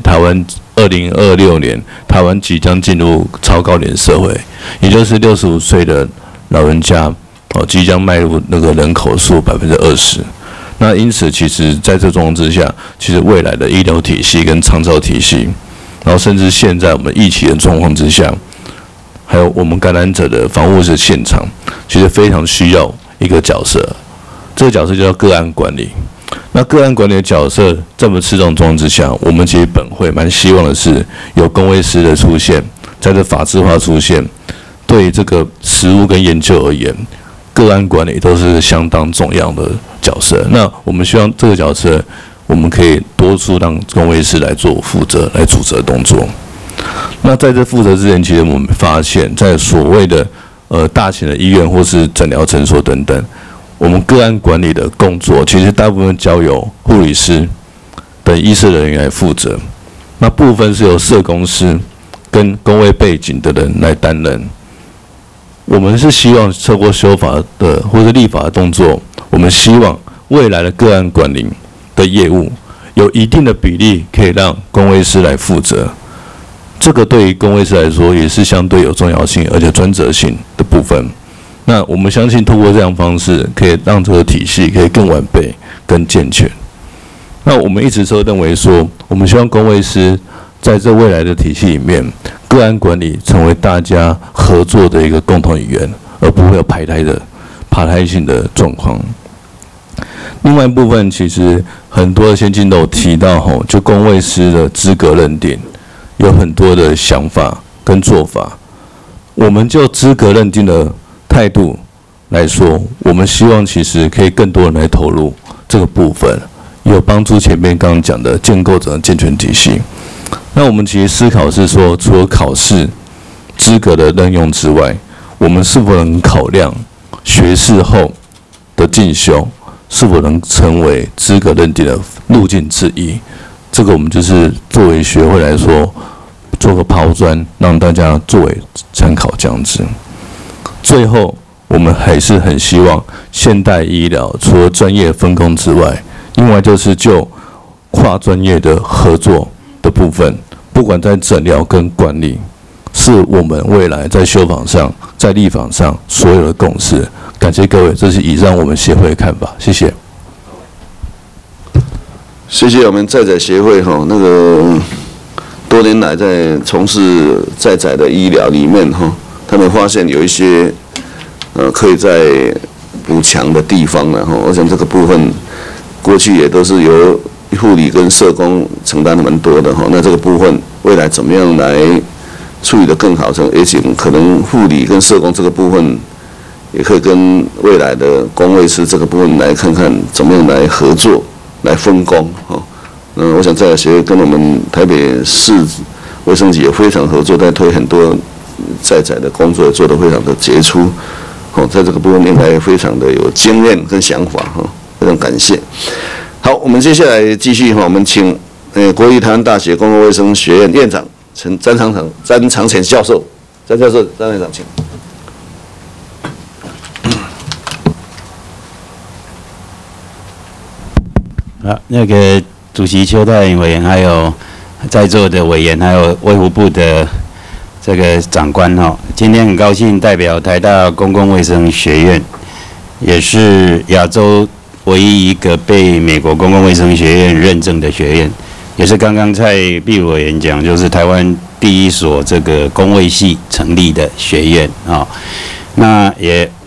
2026年台湾即将进入超高龄社会，也就是65岁的老人家即将迈入人口数20%。那因此，其实在这状况之下，其实未来的医疗体系跟长照体系，然后甚至现在我们疫情的状况之下，还有我们感染者的防护的现场，其实非常需要一个角色，这个角色叫个案管理。那个案管理的角色这么吃重状况之下，我们其实本会蛮希望的是有公卫师的出现，在这法制化出现，对这个实务跟研究而言，个案管理都是相当重要的角色。那我们希望这个角色，我们可以多数让公卫师来做负责、来主责动作。那在这负责之前，其实我们发现，在所谓的大型的医院或是诊疗诊所等等，我们个案管理的工作，其实大部分交由护理师等医师人员来负责，那部分是由社工师跟公卫背景的人来担任。我们是希望透过修法的或者立法的动作，我们希望未来的个案管理的业务有一定的比例可以让公卫师来负责。这个对于公卫师来说也是相对有重要性而且专责性的部分。那我们相信透过这样的方式，可以让这个体系可以更完备、更健全。那我们一直都认为说，我们希望公卫师在这未来的体系里面，个案管理成为大家合作的一个共同语言，而不会有排胎性的状况。另外一部分，其实很多的先进都有提到就公卫师的资格认定有很多的想法跟做法。我们就资格认定的态度来说，我们希望其实可以更多人来投入这个部分，有帮助前面刚刚讲的建构整个健全体系。那我们其实思考是说，除了考试资格的任用之外，我们是否能考量学士后的进修是否能成为资格认定的路径之一？这个我们就是作为学会来说，做个抛砖，让大家作为参考这样子。最后，我们还是很希望现代医疗除了专业分工之外，另外就是就跨专业的合作的部分，不管在诊疗跟管理，是我们未来在修法上、在立法上所有的共识。感谢各位，这是以上我们协会的看法，谢谢。 谢谢我们在宅协会多年来在从事在宅的医疗里面他们发现有一些可以在补强的地方了我想这个部分过去也都是由护理跟社工承担蛮多的那这个部分未来怎么样来处理得更好？而且可能护理跟社工这个部分也可以跟未来的公卫师这个部分来看看怎么样来合作。来分工我想在协会跟我们台北市卫生局也非常合作，在推很多在宅的工作，也做得非常的杰出在这个部分应该非常的有经验跟想法非常感谢。好，我们接下来继续我们请国立台湾大学公共卫生学院院长詹长潜教授，詹教授，詹院长请。 那个主席邱泰委员，还有在座的委员，还有卫福部的这个长官今天很高兴代表台大公共卫生学院，也是亚洲唯一一个被美国公共卫生学院认证的学院，也是刚刚蔡壁如委员讲，就是台湾第一所这个公卫系成立的学院那也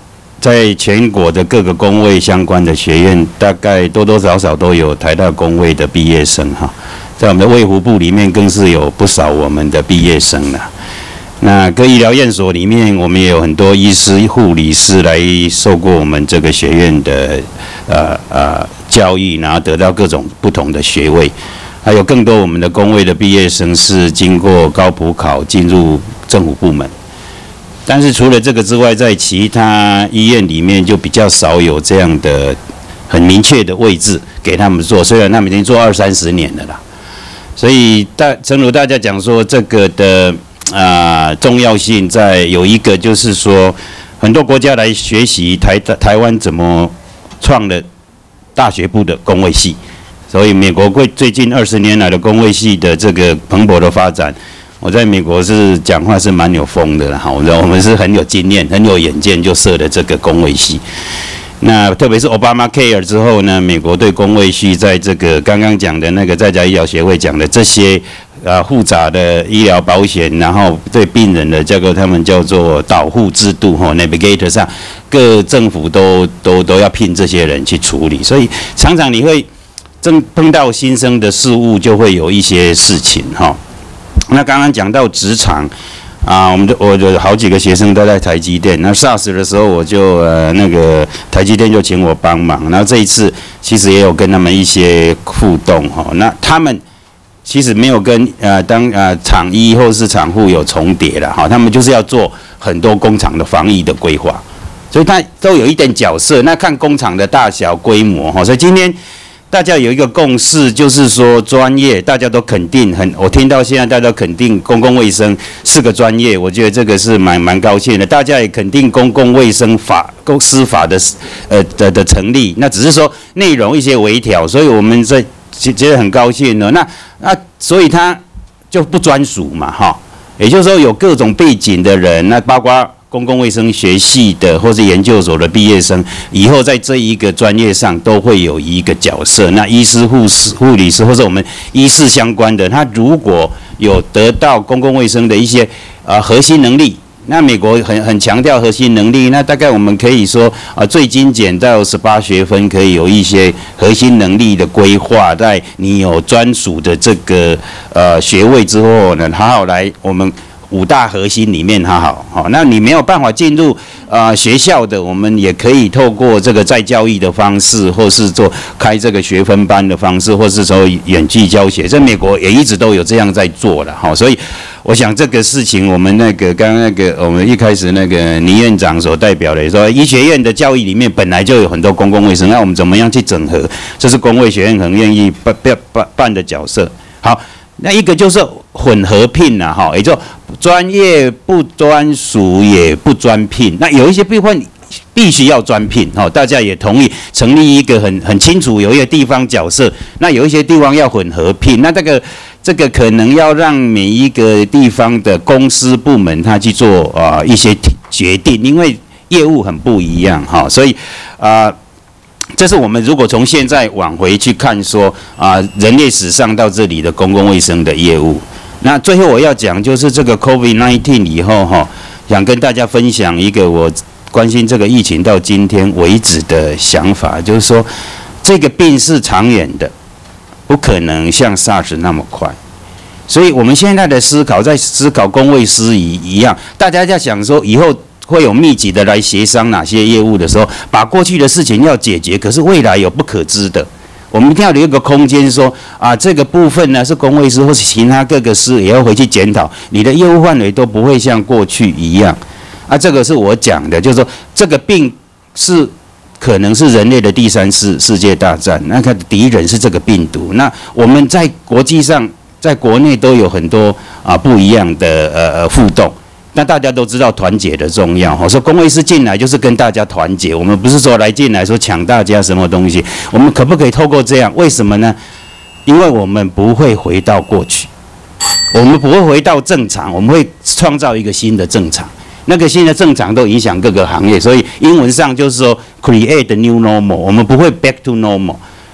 在全国的各个工位相关的学院，大概多多少少都有台大工位的毕业生哈。在我们的卫福部里面，更是有不少我们的毕业生啦。那各医疗院所里面，我们也有很多医师、护理师来受过我们这个学院的教育，然后得到各种不同的学位。还有更多我们的工位的毕业生是经过高普考进入政府部门。但是除了这个之外，在其他医院里面就比较少有这样的很明确的位置给他们做，虽然他们已经做20-30年了啦。所以正如大家讲说，这个的重要性在有一个就是说，很多国家来学习台湾怎么创了大学部的工卫系，所以美国最近20年来的工卫系的这个蓬勃的发展，我在美国是讲话是蛮有风的啦，我们是很有经验、很有远见，就设了这个工卫系。那特别是 Obamacare 之后呢，美国对工卫系在这个刚刚讲的那个在家医疗协会讲的这些复杂的医疗保险，然后对病人的他们叫做导护制度，navigator 上，各政府都要聘这些人去处理，所以常常你会碰到新生的事物，就会有一些事情哈。那刚刚讲到职场。我有好几个学生都在台积电。那 SARS 的时候，我就那个台积电就请我帮忙。然后这一次其实也有跟他们一些互动哈。那他们其实没有跟厂医或是厂护有重叠了哈。他们就是要做很多工厂的防疫的规划，所以他都有一点角色。那看工厂的大小规模哈。所以今天。大家有一个共识，就是说专业，大家都肯定我听到现在大家都肯定公共卫生是个专业，我觉得这个是蛮高兴的。大家也肯定公共卫生司法的成立，那只是说内容一些微调，所以我们觉得很高兴的。那所以他就不专属嘛，哈，也就是说有各种背景的人，那包括。公共卫生学系的或是研究所的毕业生，以后在这一个专业上都会有一个角色。那医师、护理师或者我们医事相关的，他如果有得到公共卫生的一些核心能力，那美国很强调核心能力，那大概我们可以说最精简到18学分，可以有一些核心能力的规划，在你有专属的这个学位之后呢，好好来我们。5大核心里面，好，那你没有办法进入学校的，我们也可以透过这个再教育的方式，或是开这个学分班的方式，或是说远距教学，在美国也一直都有这样在做了，所以我想这个事情，我们刚刚我们一开始倪院长所代表的说，医学院的教育里面本来就有很多公共卫生，那我们怎么样去整合？这是公卫学院很愿意办的角色。好。那一个就是混合聘啦，哈，也就专业不专属也不专聘。那有一些部分必须要专聘，哈，大家也同意成立一个很清楚有一个地方角色。那有一些地方要混合聘，那这个可能要让每一个地方的公司部门他去做一些决定，因为业务很不一样，哈，所以这是我们如果从现在往回去看说人类史上到这里的公共卫生的业务。那最后我要讲就是这个 COVID-19 以后想跟大家分享一个我关心这个疫情到今天为止的想法，就是说这个病是长远的，不可能像 SARS 那么快。所以我们现在的思考在思考公卫司仪一样，大家在想说以后会有密集的来协商哪些业务的时候，把过去的事情要解决，可是未来有不可知的，我们一定要留一个空间说这个部分呢是公卫司或是其他各个司也要回去检讨，你的业务范围都不会像过去一样这个是我讲的，就是说这个病是可能是人类的第3次世界大战，那个敌人是这个病毒。那我们在国际上在国内都有很多不一样的互动。那大家都知道团结的重要，说公卫司进来就是跟大家团结，我们不是说来进来说抢大家什么东西，我们可不可以透过这样？为什么呢？因为我们不会回到过去，我们不会回到正常，我们会创造一个新的正常。那个新的正常都影响各个行业，所以英文上就是说 create the new normal， 我们不会 back to normal。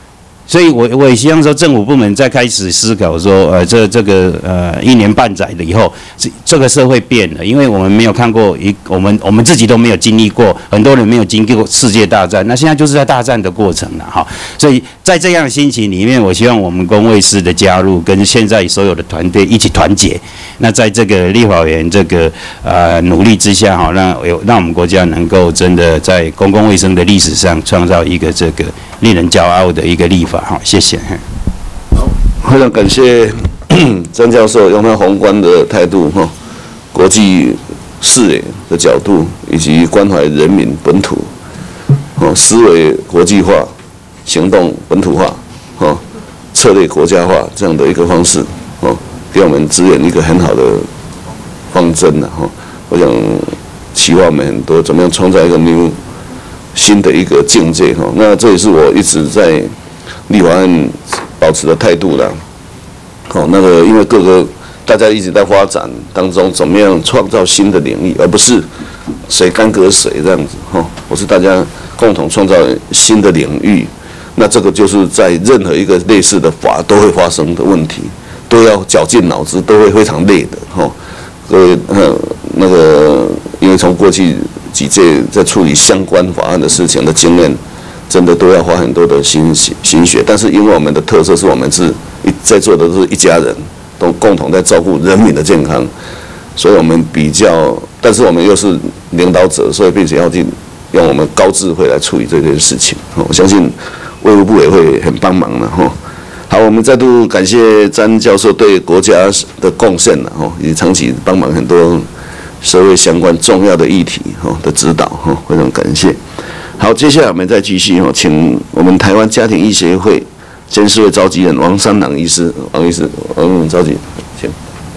所以我也希望说，政府部门在开始思考说，这个1年半载了以后，这个社会变了，因为我们没有看过我们自己都没有经历过，很多人没有经历过世界大战，那现在就是在大战的过程了哈。所以在这样的心情里面，我希望我们公卫师的加入，跟现在所有的团队一起团结。那在这个立法院这个努力之下哈，让我们国家能够真的在公共卫生的历史上创造一个这个令人骄傲的一个立法。好，谢谢。 好，非常感谢张教授用他宏观的态度哈，国际视野的角度，以及关怀人民本土，思维国际化，行动本土化，策略国家化这样的一个方式，给我们指引一个很好的方针呐哈。我想期望我们很多怎么样创造一个新的一个境界哈。那这也是我一直在立法院保持的态度啦。好，因为大家一直在发展当中，怎么样创造新的领域，而不是谁干戈谁这样子哈。我是大家共同创造新的领域，那这个就是在任何一个类似的法都会发生的问题，都要绞尽脑汁，都会非常累的哈。各位因为从过去几届在处理相关法案的事情的经验，真的都要花很多的心血。但是因为我们的特色是我们在座的都是一家人，都共同在照顾人民的健康，所以我们但是我们又是领导者，所以并且要去用我们高智慧来处理这件事情。我相信卫福部也会很帮忙的哈。好，我们再度感谢詹教授对国家的贡献了哈，以及长期帮忙很多社会相关重要的议题的指导哈，非常感谢。好，接下来我们再继续请我们台湾家庭医协会监事会召集人王三郎医师，王召集，请。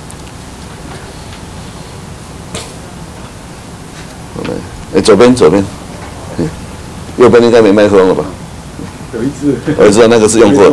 左边，右边应该没麦克风了吧？ 有一只， 我知道那个是用过的。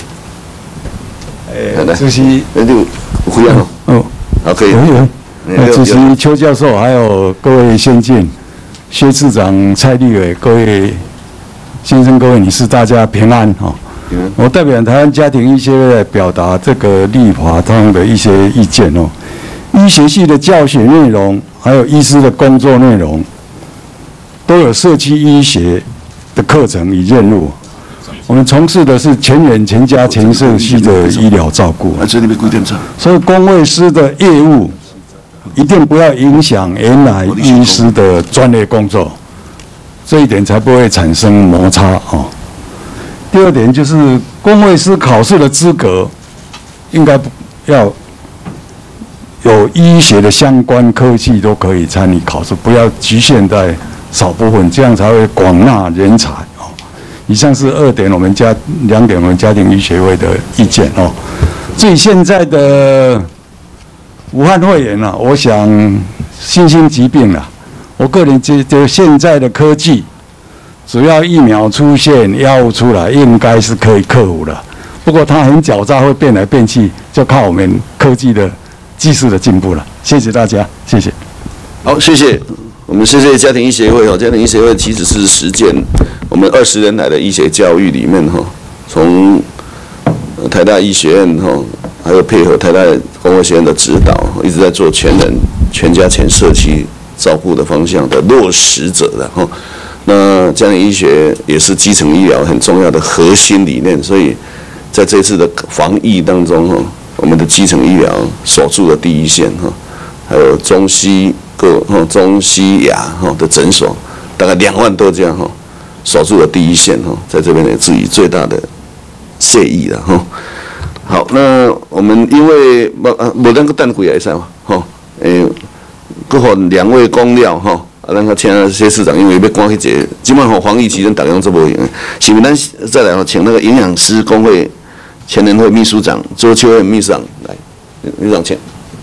主席， 那就不一样哦。好，可以。 主席邱教授，还有各位先进，薛次长、蔡立伟，各位先生、各位女士，大家平安哈。我代表台湾家庭医协会表达这个立法上的一些意见哦。医学系的教学内容，还有医师的工作内容，都有社区医学的课程与任务。我们从事的是全人、全家、全社区的医疗照顾，所以公卫师的业务一定不要影响原来医师的专业工作，这一点才不会产生摩擦哦。第二点就是公卫师考试的资格应该要有医学的相关科技都可以参与考试，不要局限在少部分，这样才会广纳人才。以上是2点，2点我们家庭医学会的意见哦。至于现在的武汉肺炎啊，我想新兴疾病啊，我个人觉得现在的科技，只要疫苗出现、药物出来，应该是可以克服的。不过它很狡诈，会变来变去，就靠我们科技的技术的进步了。谢谢大家，谢谢。 好，谢谢。我们谢谢家庭医协会家庭医协会其实是实践我们20年来的医学教育里面从台大医学院还有配合台大公卫学院的指导，一直在做全人、全家、全社区照顾的方向的落实者的那家庭医学也是基层医疗很重要的核心理念，所以在这次的防疫当中我们的基层医疗守住了第一线还有中西亚的诊所，大概2万多家守住了第一线在这边也致以最大的谢意了好，那我们因为无咱个等几下会使嘛搁互2位讲了咱个请谢市长，因为要赶去一个，即摆防疫期间大家做无用，是不是咱再来请那个营养师工会前联会秘书长周秋燕秘书长来，秘书长请。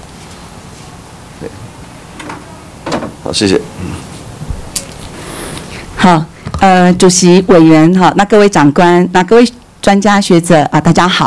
好，谢谢。 好，主席委员哈，那各位长官，那各位专家学者啊，大家好。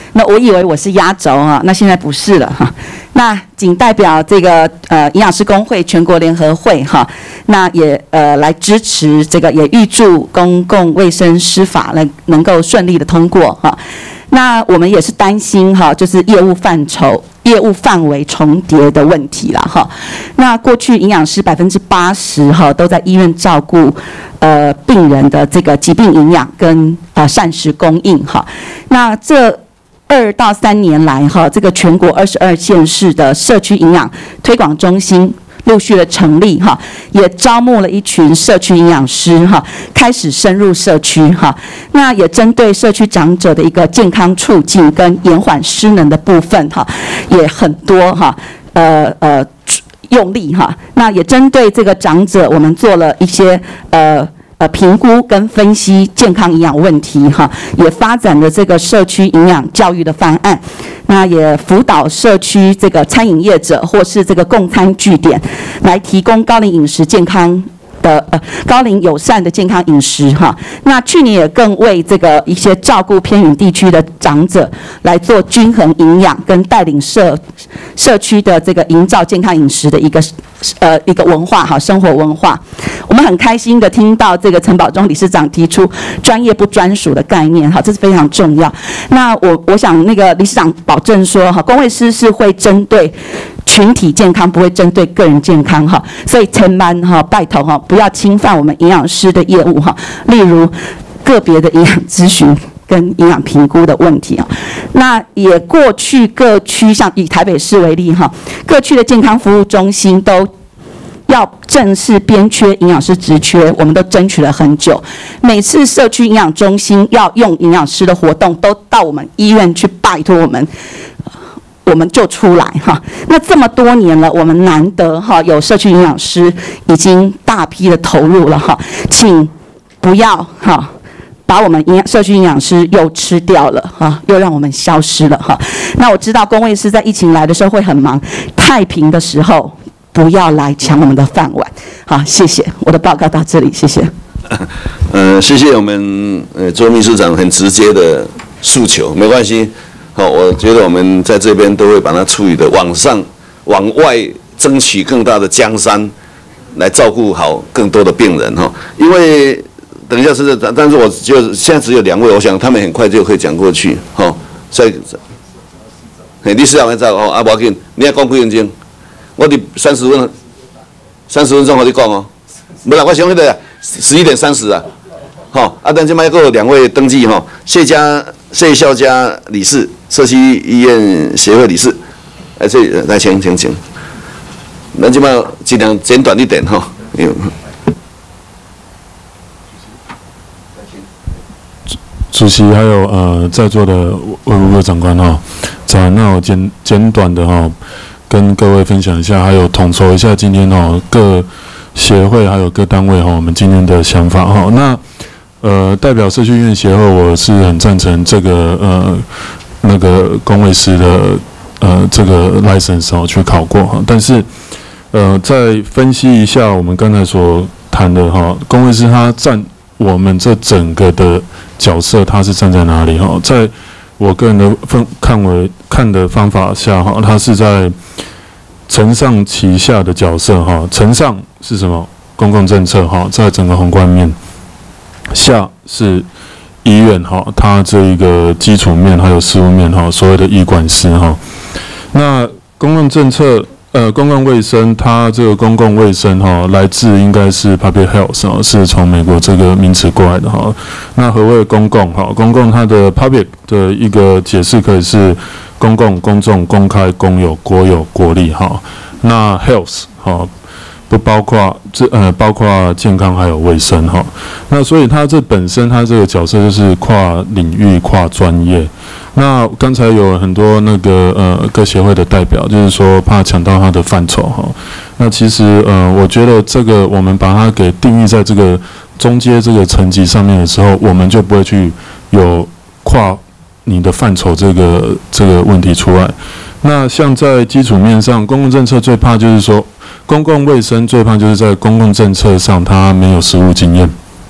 那我以为我是压轴啊，那现在不是了哈。那仅代表这个营养师公会全国联合会哈，那也来支持这个，也预祝公共卫生师法能够顺利的通过哈。那我们也是担心哈，就是业务范围重叠的问题啦哈。那过去营养师80%哈都在医院照顾病人的这个疾病营养跟膳食供应哈。那这2到3年来哈，这个全国22县市的社区营养推广中心陆续的成立哈，也招募了一群社区营养师哈，开始深入社区哈。那也针对社区长者的一个健康促进跟延缓失能的部分哈，也很多哈，用力哈。那也针对这个长者，我们做了一些评估跟分析健康营养问题哈，也发展了这个社区营养教育的方案。那也辅导社区这个餐饮业者或是这个共餐据点，来提供高龄饮食健康的高龄友善的健康饮食哈。那去年也更为这个一些照顾偏远地区的长者来做均衡营养跟带领社区的这个营造健康饮食的一个文化哈，生活文化。我们很开心的听到这个陈宝忠理事长提出专业不专属的概念哈，这是非常重要。那我想那个理事长保证说哈，公卫师是会针对群体健康，不会针对个人健康哈，所以千万哈拜托哈，不要侵犯我们营养师的业务哈，例如个别的营养咨询跟营养评估的问题啊。那也过去各区，像以台北市为例哈，各区的健康服务中心都要正式编缺营养师职缺，我们都争取了很久。每次社区营养中心要用营养师的活动，都到我们医院去拜托我们就出来哈。那这么多年了，我们难得哈有社区营养师已经大批的投入了哈，请不要哈把我们社区营养师又吃掉了哈，又让我们消失了哈。那我知道公卫师在疫情来的时候会很忙，太平的时候不要来抢我们的饭碗。好，谢谢，我的报告到这里，谢谢。 谢谢我们周秘书长很直接的诉求，没关系。好，我觉得我们在这边都会把它处理的往外争取更大的江山，来照顾好更多的病人哈。因为等一下是，但是我就现在只有2位，我想他们很快就可以讲过去哈。所以，理事长在这哦，不要紧，你要讲几分钟？我得30分钟，我你讲哦。不然我想那个11点30啊，好啊，但今麦还有2位登记哈，谢孝佳理事，社区医院协会理事，这来请，咱今麦尽量简短一点哈。 主席还有在座的卫福部长官哈，那我简短的哈跟各位分享一下，还有统筹一下今天哈各协会还有各单位哈我们今天的想法哈。那代表社区医院协会，我是很赞成这个那个公卫师的这个 license 哦去考过哈，但是再分析一下我们刚才所谈的哈，公卫师他占我们这整个的角色，他是站在哪里哈？在我个人的看的方法下哈，他是在承上启下的角色哈。承上是什么？公共政策哈，在整个宏观面。下是医院哈，它这一个基础面还有事务面哈，所谓的医管师哈。那公共政策公共卫生，它这个公共卫生哈，来自应该是 public health 哈，是从美国这个名词过来的哈。那何谓公共哈？公共它的 public 的一个解释可以是公共、公众、公开、公有、国有、国力哈。那 health 哈。不包括包括健康还有卫生哈，那所以它这本身它这个角色就是跨领域、跨专业。那刚才有很多那个各协会的代表，就是说怕抢到它的范畴哈。那其实我觉得这个我们把它给定义在这个中阶这个层级上面的时候，我们就不会去有跨你的范畴这个问题出来。那像在基础面上，公共政策最怕就是说。公共卫生最怕就是在公共政策上，他没有实务经验，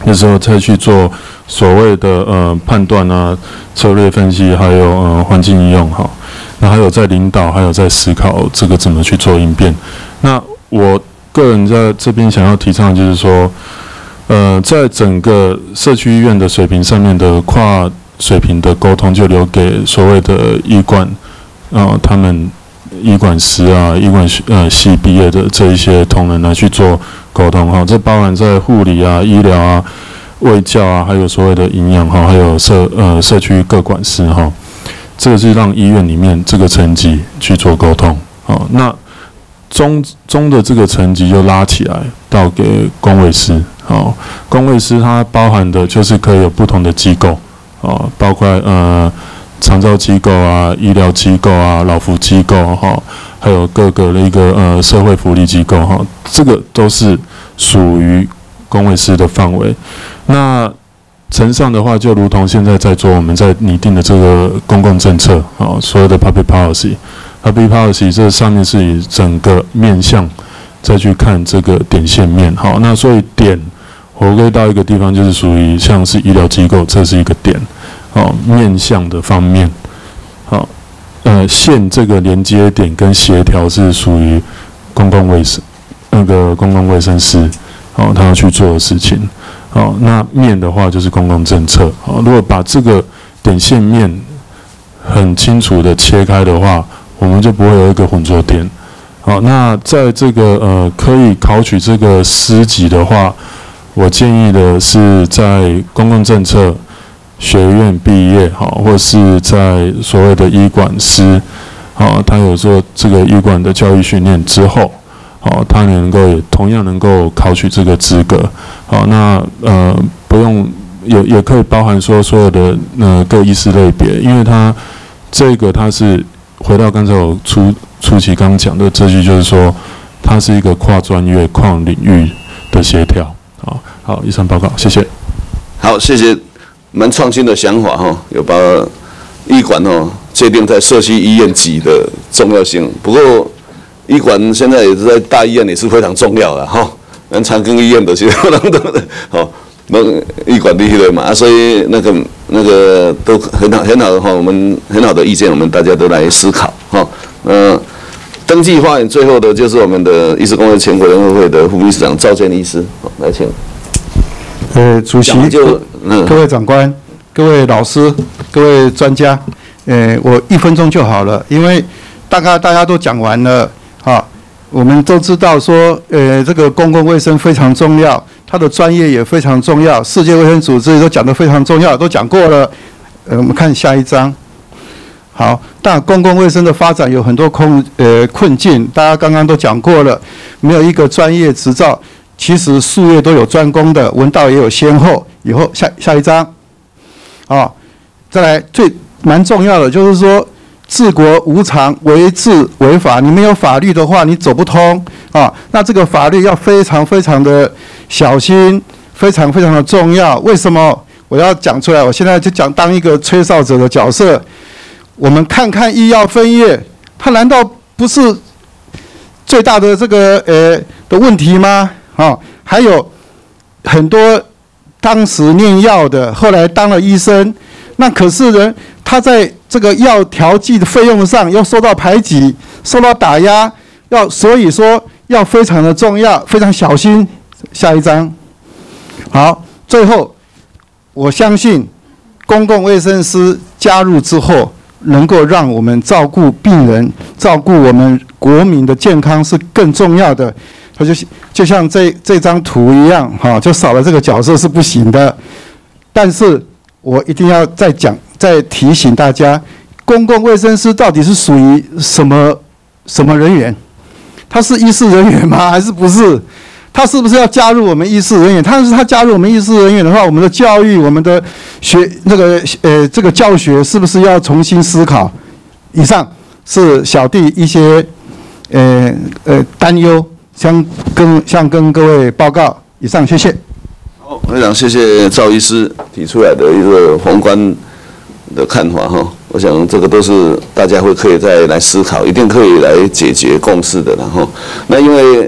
那时候再去做所谓的判断啊、策略分析，还有环境应用哈。那还有在领导，还有在思考这个怎么去做应变。那我个人在这边想要提倡就是说，在整个社区医院的水平上面的跨水平的沟通，就留给所谓的医管他们医管师啊、医管系毕业的这一些同仁来去做沟通哈。这包含在护理啊、医疗啊、卫教啊，还有所谓的营养哈，还有社区各管师哈。这个是让医院里面这个层级去做沟通，好，那中的这个层级就拉起来到给公卫师，好，公卫师它包含的就是可以有不同的机构，包括长照机构啊、医疗机构啊、老福机构哈，还有各个的一个社会福利机构哈，这个都是属于公卫师的范围，那。层上的话，就如同现在在做我们在拟定的这个公共政策，所有的 public policy 这上面是以整个面向再去看这个点线面，好，那所以点回归到一个地方，就是属于像是医疗机构，这是一个点，面向的方面，好，线这个连接点跟协调是属于公共卫生公共卫生师，他要去做的事情。好，那面的话就是公共政策。好，如果把这个点线面很清楚的切开的话，我们就不会有一个混浊点。好，那在这个可以考取这个师级的话，我建议的是在公共政策学院毕业，好，或是在所谓的医管师，好，他有做这个医管的教育训练之后。好，他也同样能够考取这个资格。好，那不用也可以包含说所有的各医师类别，因为它是回到刚才我初期刚讲的这句，就是说它是一个跨专业、跨领域的协调。好，以上报告，谢谢。 好，谢谢，蛮创新的想法哈，有把医管界定在社区医院级的重要性，不过。医管现在也是在大医院也是非常重要的哈，咱长庚医院的是那医管厉害的嘛，所以那个都很好的哈，我们很好的意见，我们大家都来思考哈。登记发言最后的就是我们的医师公会全国联合会的副秘书长赵建医师，来请。 主席，各位长官、各位老师、各位专家，我1分钟就好了，因为大概大家都讲完了。我们都知道说，这个公共卫生非常重要，它的专业也非常重要。世界卫生组织都讲得非常重要，都讲过了。我们看下一章。好，但公共卫生的发展有很多困境，大家刚刚都讲过了，没有一个专业执照，其实术业都有专攻的，文道也有先后。以后下一章。再来蛮重要的就是说。治国无常，为治为法。你没有法律的话，你走不通啊。那这个法律要非常非常的小心，非常非常的重要。为什么我要讲出来？我现在就讲当一个吹哨者的角色。我们看看医药分业，它难道不是最大的这个的问题吗？还有很多当时念药的，后来当了医生，那可是呢，他在这个药调剂的费用上要受到排挤，受到打压，所以说要非常的重要，非常小心。下一章。好，最后我相信公共卫生师加入之后，能够让我们照顾病人、照顾我们国民的健康是更重要的。它就像这张图一样，就少了这个角色是不行的。但是我一定要再提醒大家，公共卫生师到底是属于什么人员？他是医事人员吗？还是不是？他是不是要加入我们医事人员？他加入我们医事人员的话，我们的教育、我们的这个教学是不是要重新思考？以上是小弟一些担忧，向跟各位报告。以上，谢谢。 好，非常谢谢赵医师提出来的一个宏观的看法哈。我想这个都是大家可以再来思考，一定可以来解决共识的。然后，那因为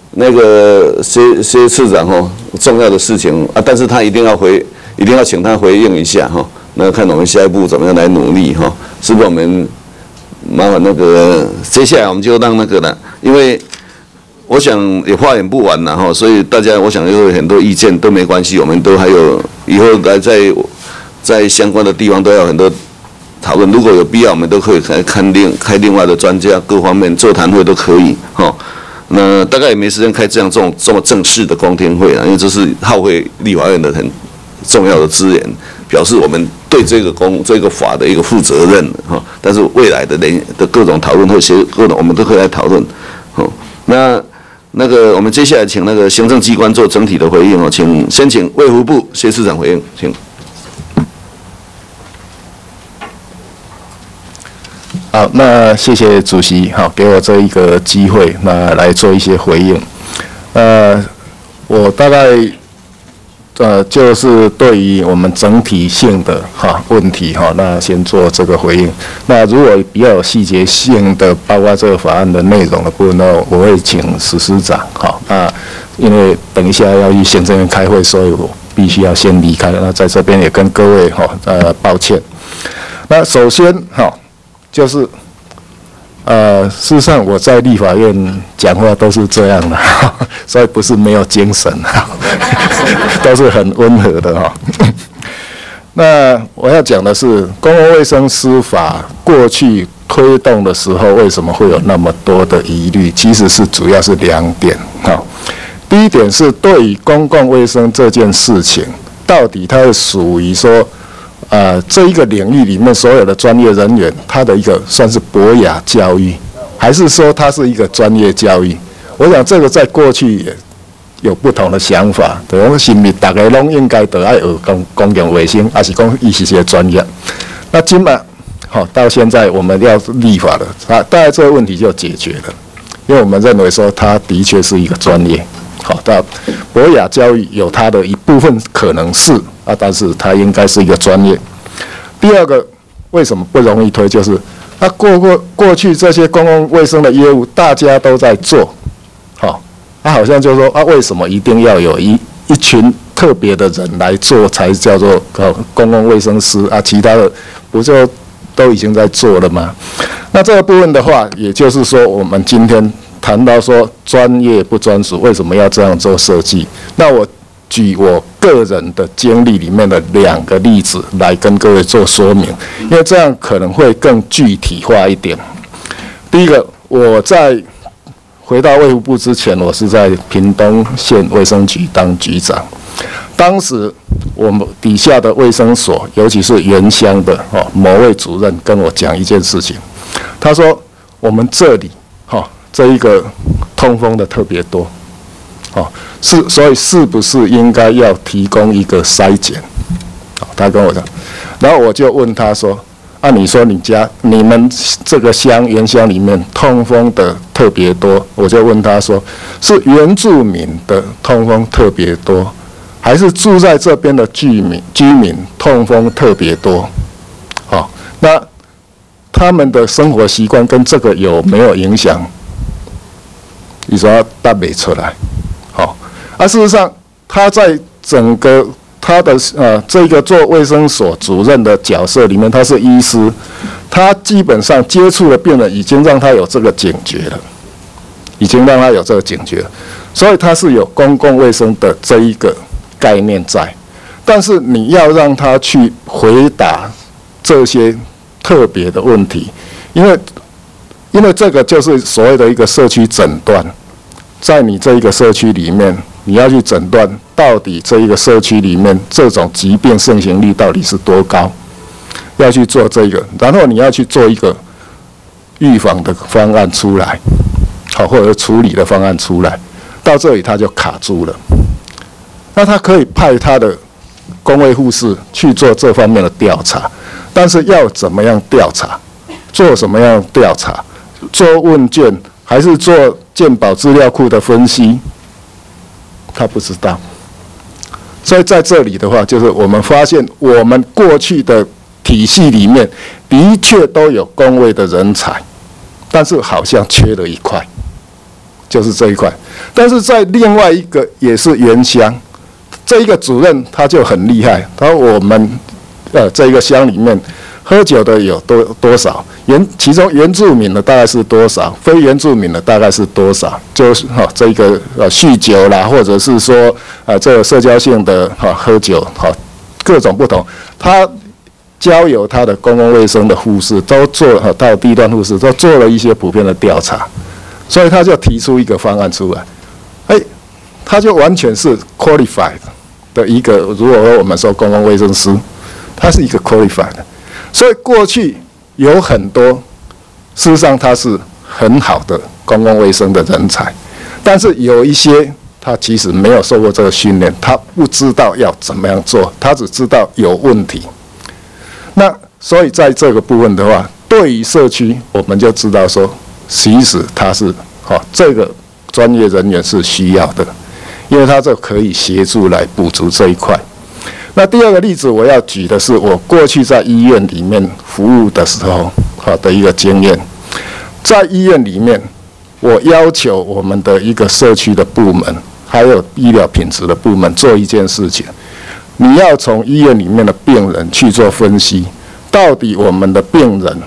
那个谢次长重要的事情啊，但是他一定要请他回应一下那看我们下一步怎么样来努力是不是我们麻烦那个接下来我们就让那个了，因为我想也发言不完了所以大家我想有很多意见都没关系，我们都还有以后来在相关的地方都要很多讨论，如果有必要，我们都可以开另外的专家，各方面座谈会都可以那大概也没时间开这么正式的公听会了，因为这是耗费立法院的很重要的资源，表示我们对这个法的一个负责任但是未来的各种讨论或各种我们都可以来讨论那个我们接下来请那个行政机关做整体的回应先请卫福部谢次长回应，请。 好，那谢谢主席给我这一个机会，那来做一些回应。我大概就是对于我们整体性的问题那先做这个回应。那如果比较有细节性的，包括这个法案的内容的部分呢，我会请史司长那因为等一下要去行政院开会，所以我必须要先离开。那在这边也跟各位抱歉。那首先就是事实上我在立法院讲话都是这样的所以不是没有精神都是很温和的那我要讲的是公共卫生司法过去推动的时候，为什么会有那么多的疑虑？其实是主要是2点第一点是对于公共卫生这件事情，到底它是属于说这一个领域里面所有的专业人员，他的一个算是博雅教育，还是说他是一个专业教育？我想这个在过去也有不同的想法，对，我是不是大家拢应该都爱学公共卫生，还是讲伊是些专业？那今嘛，到现在我们要立法了，大概这个问题就解决了，因为我们认为说他的确是一个专业。到博雅教育有它的一部分可能是但是它应该是一个专业。第二个，为什么不容易推？就是过去这些公共卫生的业务大家都在做，好像就说为什么一定要有一群特别的人来做才叫做公共卫生师其他的不就都已经在做了吗？那这个部分的话，也就是说我们今天谈到说专业不专属，为什么要这样做设计？那我举我个人的经历里面的2个例子来跟各位做说明，因为这样可能会更具体化一点。第一个，我在回到卫福部之前，我是在屏东县卫生局当局长。当时我们底下的卫生所，尤其是原乡的某位主任跟我讲一件事情，他说我们这里这一个通风的特别多，所以是不是应该要提供一个筛检？他跟我讲，然后我就问他说：“你说你们这个原乡里面通风的特别多，我就问他说，是原住民的通风特别多，还是住在这边的居民通风特别多？那他们的生活习惯跟这个有没有影响？”你说他答不出来，事实上他在整个他的这个做卫生所主任的角色里面，他是医师，他基本上接触的病人已经让他有这个警觉了，所以他是有公共卫生的这一个概念在，但是你要让他去回答这些特别的问题，因为这个就是所谓的一个社区诊断，在你这一个社区里面，你要去诊断到底这一个社区里面这种疾病盛行率到底是多高，要去做这个，然后你要去做一个预防的方案出来，或者处理的方案出来，到这里他就卡住了。那他可以派他的公卫护士去做这方面的调查，但是要怎么样调查，做什么样的调查？做问卷还是做健保资料库的分析？他不知道。所以在这里的话，就是我们发现我们过去的体系里面的确都有公卫的人才，但是好像缺了一块， 就是这一块。但是在另外一个也是原乡，这一个主任他就很厉害，他说我们这一个乡里面喝酒的有多少，其中原住民的大概是多少，非原住民的大概是多少，就是这个酗酒啦，或者是说这个社交性的喝酒各种不同，他交由他的公共卫生的护士都做到地段护士都做了一些普遍的调查，所以他就提出一个方案出来，他就完全是 qualified 的一个，如果说我们说公共卫生师，他是一个 qualified 的，所以过去有很多，事实上他是很好的公共卫生的人才，但是有一些他其实没有受过这个训练，他不知道要怎么样做，他只知道有问题。那所以在这个部分的话，对于社区我们就知道说，其实他是这个专业人员是需要的，因为他这可以协助来补足这一块。那第二个例子我要举的是我过去在医院里面服务的时候的一个经验。在医院里面，我要求我们的一个社区的部门，还有医疗品质的部门做一件事情，你要从医院里面的病人去做分析，到底我们的病人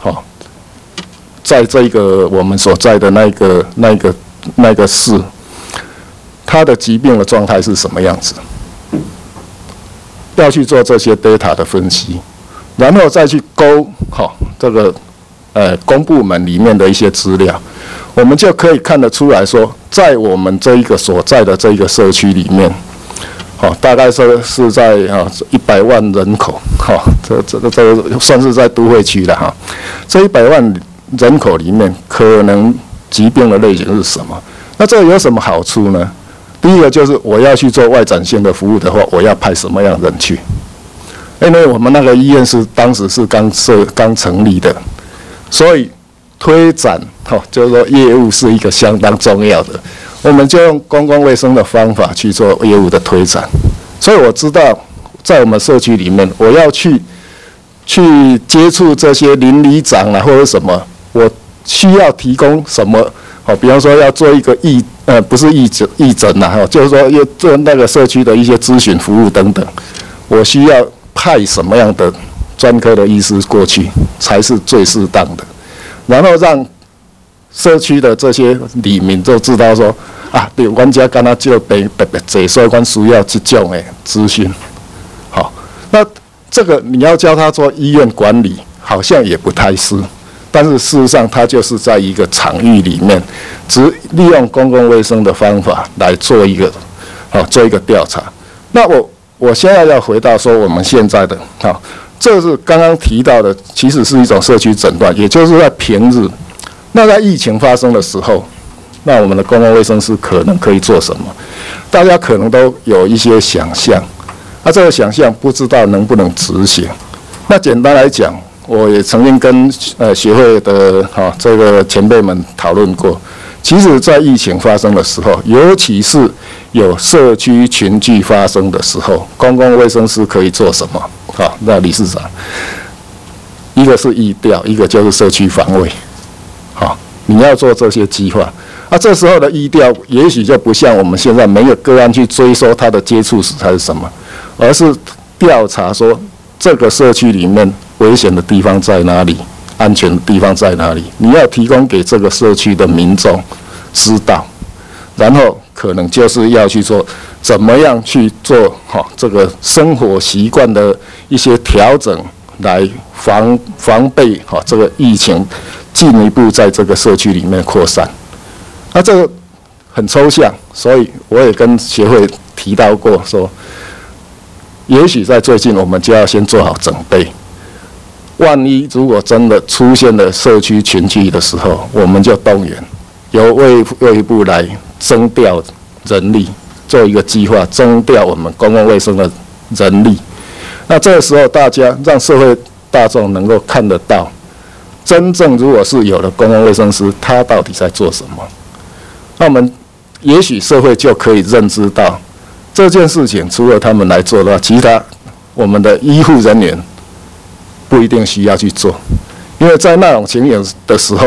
在这个我们所在的那个市，他的疾病的状态是什么样子，要去做这些 data 的分析，然后再去勾这个公部门里面的一些资料，我们就可以看得出来说，在我们这一个所在的这一个社区里面，大概是在100万人口，这算是在都会区了哈。这100万人口里面，可能疾病的类型是什么？那这个有什么好处呢？第一个就是我要去做外展性的服务的话，我要派什么样的人去？因为我们那个医院是当时是刚成立的，所以推展就是说业务是一个相当重要的。我们就用公共卫生的方法去做业务的推展，所以我知道在我们社区里面，我要去接触这些邻里长啊或者什么，我需要提供什么？比方说要做一个不是义诊呐，就是说要做那个社区的一些咨询服务等等，我需要派什么样的专科的医师过去才是最适当的，然后让社区的这些里民就知道说对，阮家敢若就特别多，所以阮需要这种的资讯。那这个你要教他做医院管理，好像也不太是。但是事实上，它就是在一个场域里面，只利用公共卫生的方法来做一个调查。那我现在要回到说我们现在的这是刚刚提到的，其实是一种社区诊断，也就是在平日。那在疫情发生的时候，那我们的公共卫生师可能可以做什么？大家可能都有一些想象，这个想象不知道能不能执行。那简单来讲，我也曾经跟协会的这个前辈们讨论过，其实在疫情发生的时候，尤其是有社区群聚发生的时候，公共卫生师可以做什么？那理事长，一个是疫调，一个就是社区防卫。你要做这些计划，这时候的疫调也许就不像我们现在每个个案去追溯他的接触史还是什么，而是调查说这个社区里面危险的地方在哪里，安全的地方在哪里，你要提供给这个社区的民众知道，然后可能就是要去做怎么样去做这个生活习惯的一些调整，来防备这个疫情进一步在这个社区里面扩散。这个很抽象，所以我也跟协会提到过说，也许在最近我们就要先做好准备，万一如果真的出现了社区群聚的时候，我们就动员由卫育部来征调人力，做一个计划，征调我们公共卫生的人力。那这个时候，大家让社会大众能够看得到，真正如果是有了公共卫生师，他到底在做什么？那我们也许社会就可以认知到，这件事情除了他们来做的话，其他我们的医护人员不一定需要去做，因为在那种情形的时候，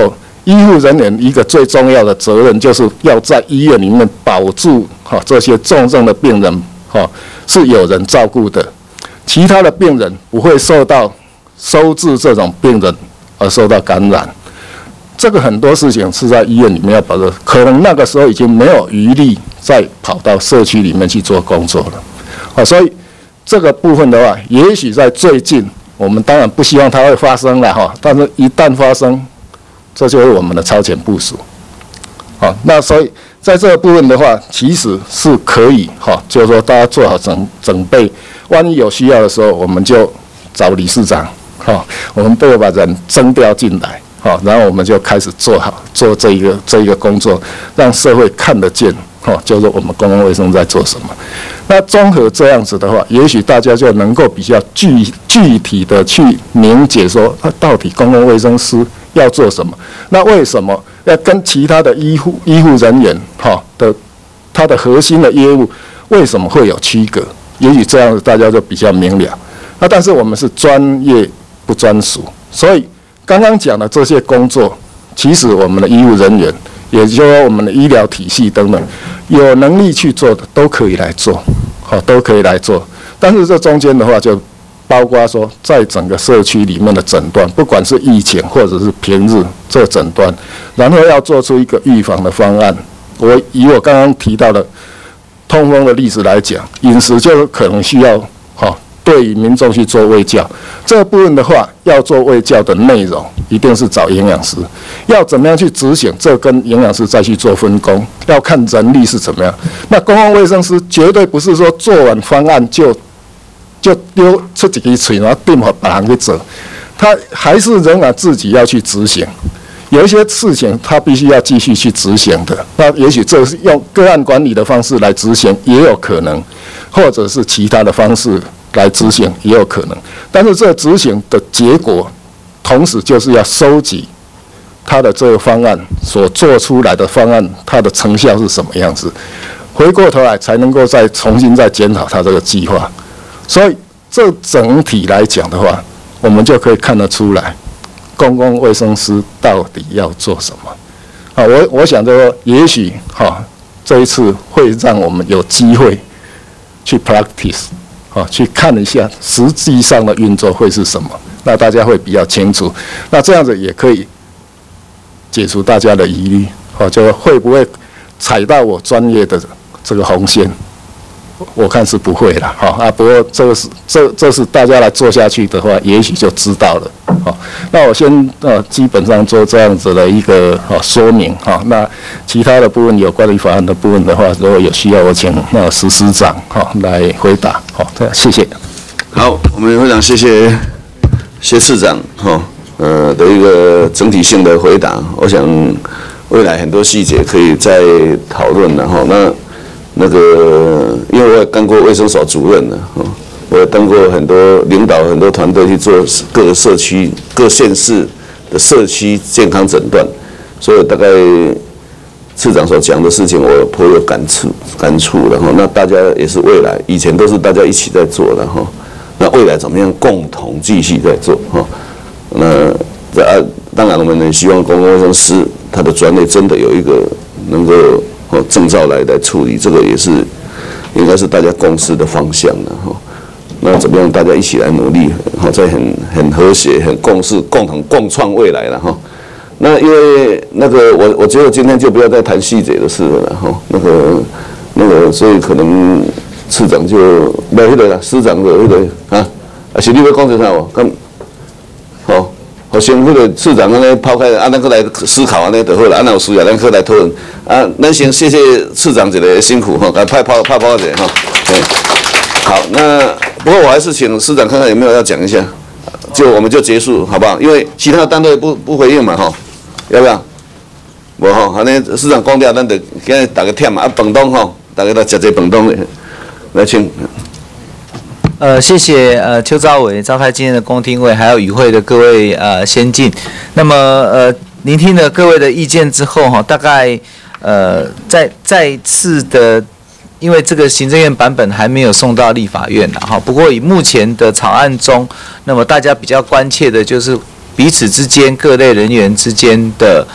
医护人员一个最重要的责任，就是要在医院里面保住这些重症的病人是有人照顾的，其他的病人不会受到收治这种病人而受到感染。这个很多事情是在医院里面要保证，可能那个时候已经没有余力再跑到社区里面去做工作了。所以这个部分的话，也许在最近，我们当然不希望它会发生了但是一旦发生，这就是我们的超前部署。那所以在这个部分的话，其实是可以就是说大家做好准备，万一有需要的时候，我们就找理事长我们都要把人征调进来然后我们就开始做这一个工作，让社会看得见就是我们公共卫生在做什么。那综合这样子的话，也许大家就能够比较具体的去凝结说，到底公共卫生师要做什么？那为什么要跟其他的医护人员他的核心的业务为什么会有区隔？也许这样子大家就比较明了。那但是我们是专业不专属，所以刚刚讲的这些工作，其实我们的医务人员，也就是说我们的医疗体系等等，有能力去做的都可以来做，都可以来做。但是这中间的话，就包括说，在整个社区里面的诊断，不管是疫情或者是平日这诊断，然后要做出一个预防的方案。以我刚刚提到的通风的例子来讲，饮食就可能需要对于民众去做卫教，这部分的话，要做卫教的内容，一定是找营养师。要怎么样去执行，这跟营养师再去做分工，要看人力是怎么样。那公共卫生师绝对不是说做完方案就丢出一支嘴，然后定好把人去做，他还是仍然自己要去执行。有一些事情他必须要继续去执行的，那也许这是用个案管理的方式来执行，也有可能，或者是其他的方式来执行也有可能，但是这执行的结果，同时就是要收集他的这个方案所做出来的方案，它的成效是什么样子，回过头来才能够再重新再检讨他这个计划。所以这整体来讲的话，我们就可以看得出来，公共卫生师到底要做什么。我想说，也许这一次会让我们有机会去 practice。去看一下实际上的运作会是什么，那大家会比较清楚。那这样子也可以解除大家的疑虑，就会不会踩到我专业的这个红线？我看是不会了，不过这是大家来做下去的话，也许就知道了。那我先基本上做这样子的一个说明那其他的部分有关于法案的部分的话，如果有需要，我请石师长来回答。谢谢。 好，我们非常谢谢谢市长的一个整体性的回答。我想未来很多细节可以再讨论了那个，因为我也当过卫生所主任了我也当过领导很多团队去做各个社区、各县市的社区健康诊断，所以大概市长所讲的事情，我颇有感触了那大家也是未来，以前都是大家一起在做的那未来怎么样共同继续在做那当然我们也希望公共卫生师他的专业真的有一个能够证照来处理，这个也是应该是大家共识的方向了那怎么样大家一起来努力在很和谐、很共识、共创未来了那因为那个我觉得今天就不要再谈细节的事了那个所以可能市长就没那个了，师长的那个是你要讲啥无？好，先那个市长安尼抛开，咱过来思考安尼就好了。有需要咱过来讨论。咱先谢谢市长一个辛苦给拍包一下好，那不过我还是请市长看看有没有要讲一下，我们就结束好不好？因为其他单位不回应嘛要不要？无安尼市长讲了，咱就今日大家忝嘛，饭堂大家来食这饭堂来请。 谢谢邱召委召开今天的公听会，还有与会的各位先进。那么聆听了各位的意见之后大概再次的，因为这个行政院版本还没有送到立法院不过以目前的草案中，那么大家比较关切的就是彼此之间各类人员之间的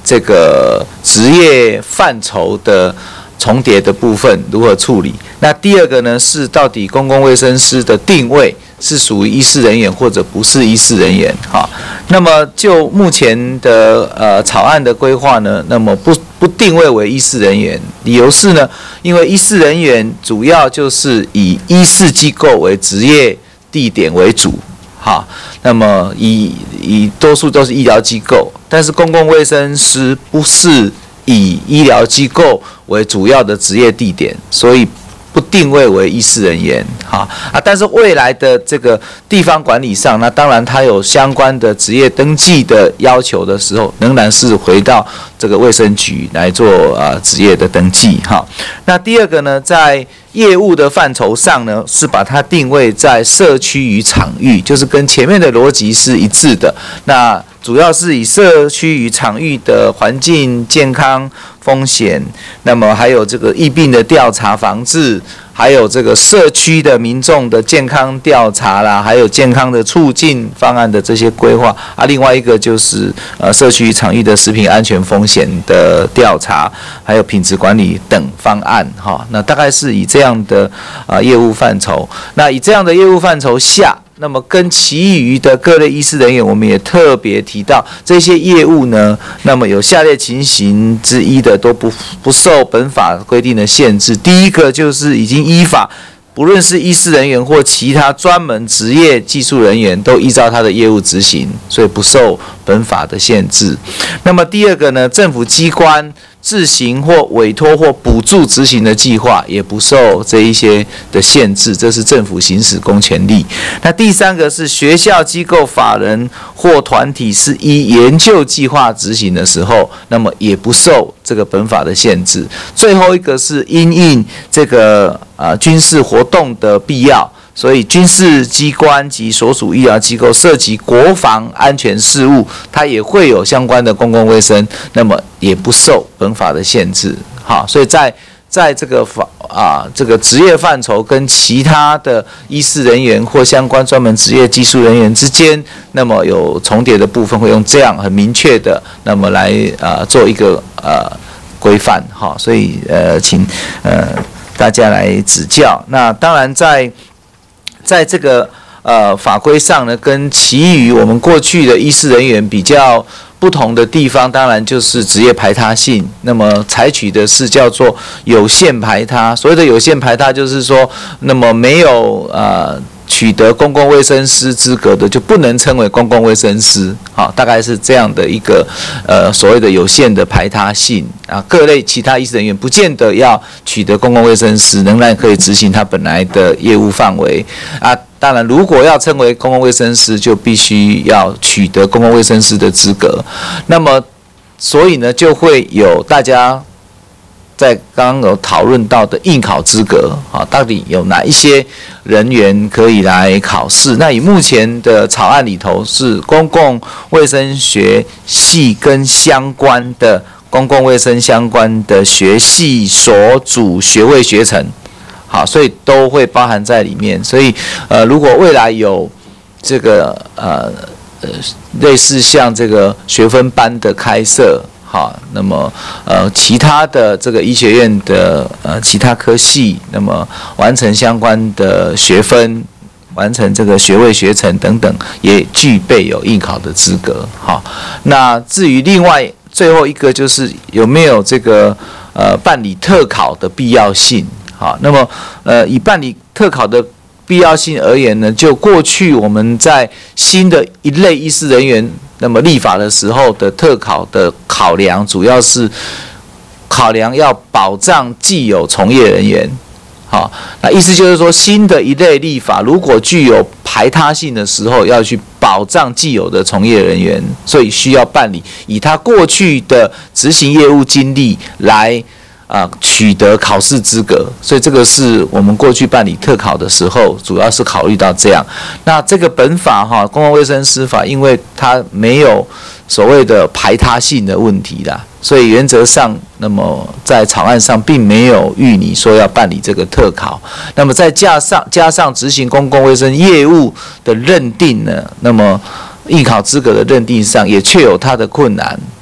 这个职业范畴的重叠的部分如何处理？那第二个呢是到底公共卫生师的定位是属于医事人员或者不是医事人员？哈，那么就目前的草案的规划呢，那么不定位为医事人员，理由是呢，因为医事人员主要就是以医事机构为职业地点为主，哈，那么以多数都是医疗机构，但是公共卫生师不是以医疗机构为主要的职业地点，所以不定位为医事人员，但是未来的这个地方管理上，那当然它有相关的职业登记的要求的时候，仍然是回到这个卫生局来做职业的登记，哈。那第二个呢，在业务的范畴上呢，是把它定位在社区与场域，就是跟前面的逻辑是一致的。那主要是以社区与场域的环境健康风险，那么还有这个疫病的调查防治，还有这个社区的民众的健康调查啦，还有健康的促进方案的这些规划啊。另外一个就是社区与场域的食品安全风险的调查，还有品质管理等方案哈。那大概是以这样的业务范畴。那以这样的业务范畴下，那么跟其余的各类医事人员，我们也特别提到这些业务呢，那么有下列情形之一的都不受本法规定的限制。第一个就是已经依法，不论是医事人员或其他专门职业技术人员，都依照他的业务执行，所以不受本法的限制。那么第二个呢，政府机关自行或委托或补助执行的计划也不受这一些的限制，这是政府行使公权力。那第三个是学校机构法人或团体是依研究计划执行的时候，那么也不受这个本法的限制。最后一个是因应这个军事活动的必要，所以军事机关及所属医疗机构涉及国防安全事务，它也会有相关的公共卫生，那么也不受本法的限制。好，所以在这个这个职业范畴跟其他的医事人员或相关专门职业技术人员之间，那么有重叠的部分，会用这样很明确的，那么来做一个规范。好，所以请大家来指教。那当然在这个法规上呢，跟其余我们过去的医事人员比较不同的地方，当然就是职业排他性。那么采取的是叫做有限排他。所谓的有限排他，就是说，那么没有取得公共卫生师资格的，就不能称为公共卫生师。好，大概是这样的一个所谓的有限的排他性啊。各类其他医师人员不见得要取得公共卫生师，仍然可以执行他本来的业务范围啊。当然，如果要称为公共卫生师，就必须要取得公共卫生师的资格。那么，所以呢，就会有大家在刚刚有讨论到的应考资格啊，到底有哪一些人员可以来考试？那以目前的草案里头，是公共卫生学系跟相关的公共卫生相关的学系所主学位学程。好，所以都会包含在里面。所以如果未来有这个类似像这个学分班的开设，好，那么其他的这个医学院的其他科系，那么完成相关的学分，完成这个学位学程等等，也具备有应考的资格。好，那至于另外最后一个就是有没有这个办理特考的必要性。好，那么以办理特考的必要性而言呢，就过去我们在新的一类医事人员那么立法的时候的特考的考量，主要是考量要保障既有从业人员。好，那意思就是说，新的一类立法如果具有排他性的时候，要去保障既有的从业人员，所以需要办理以他过去的执行业务经历来取得考试资格，所以这个是我们过去办理特考的时候，主要是考虑到这样。那这个本法公共卫生师法，因为它没有所谓的排他性的问题啦，所以原则上，那么在草案上并没有预拟说要办理这个特考。那么再加上执行公共卫生业务的认定呢，那么应考资格的认定上也确有它的困难。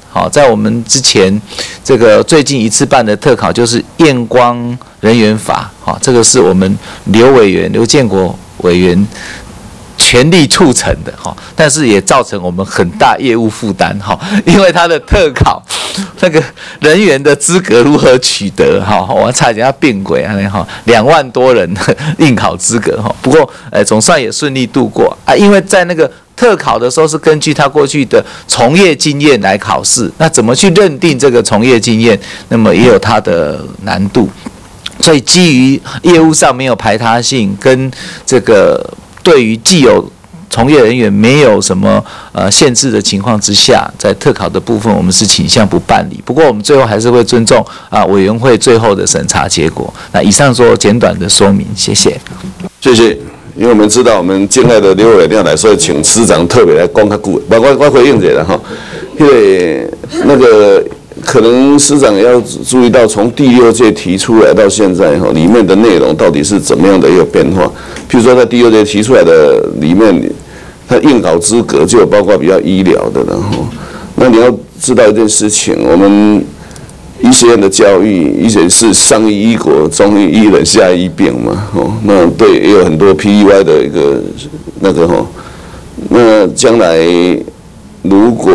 好，在我们之前这个最近一次办的特考就是验光人员法，好，这个是我们刘建国委员全力促成的哈，但是也造成我们很大业务负担哈，因为他的特考那个人员的资格如何取得哈，我差点要变鬼啊哈，2万多人的应考资格哈，不过总算也顺利度过啊，因为在那个特考的时候是根据他过去的从业经验来考试，那怎么去认定这个从业经验，那么也有它的难度，所以基于业务上没有排他性跟这个。对于既有从业人员没有什么限制的情况之下，在特考的部分我们是倾向不办理。不过我们最后还是会尊重委员会最后的审查结果。那以上做简短的说明，谢谢。 谢谢。因为我们知道我们敬爱的刘委员来，所以请司长特别来讲较久。我回应一下哈，因为那个。可能司长也要注意到，从第6届提出来到现在，里面的内容到底是怎么样的一个变化？譬如说，在第6届提出来的里面，它应考资格就有包括比较医疗的，然后，那你要知道一件事情，我们医学院的教育，医学是上医医国，中医医人，下医病嘛，那对也有很多 PEY 的一个那个那将来如果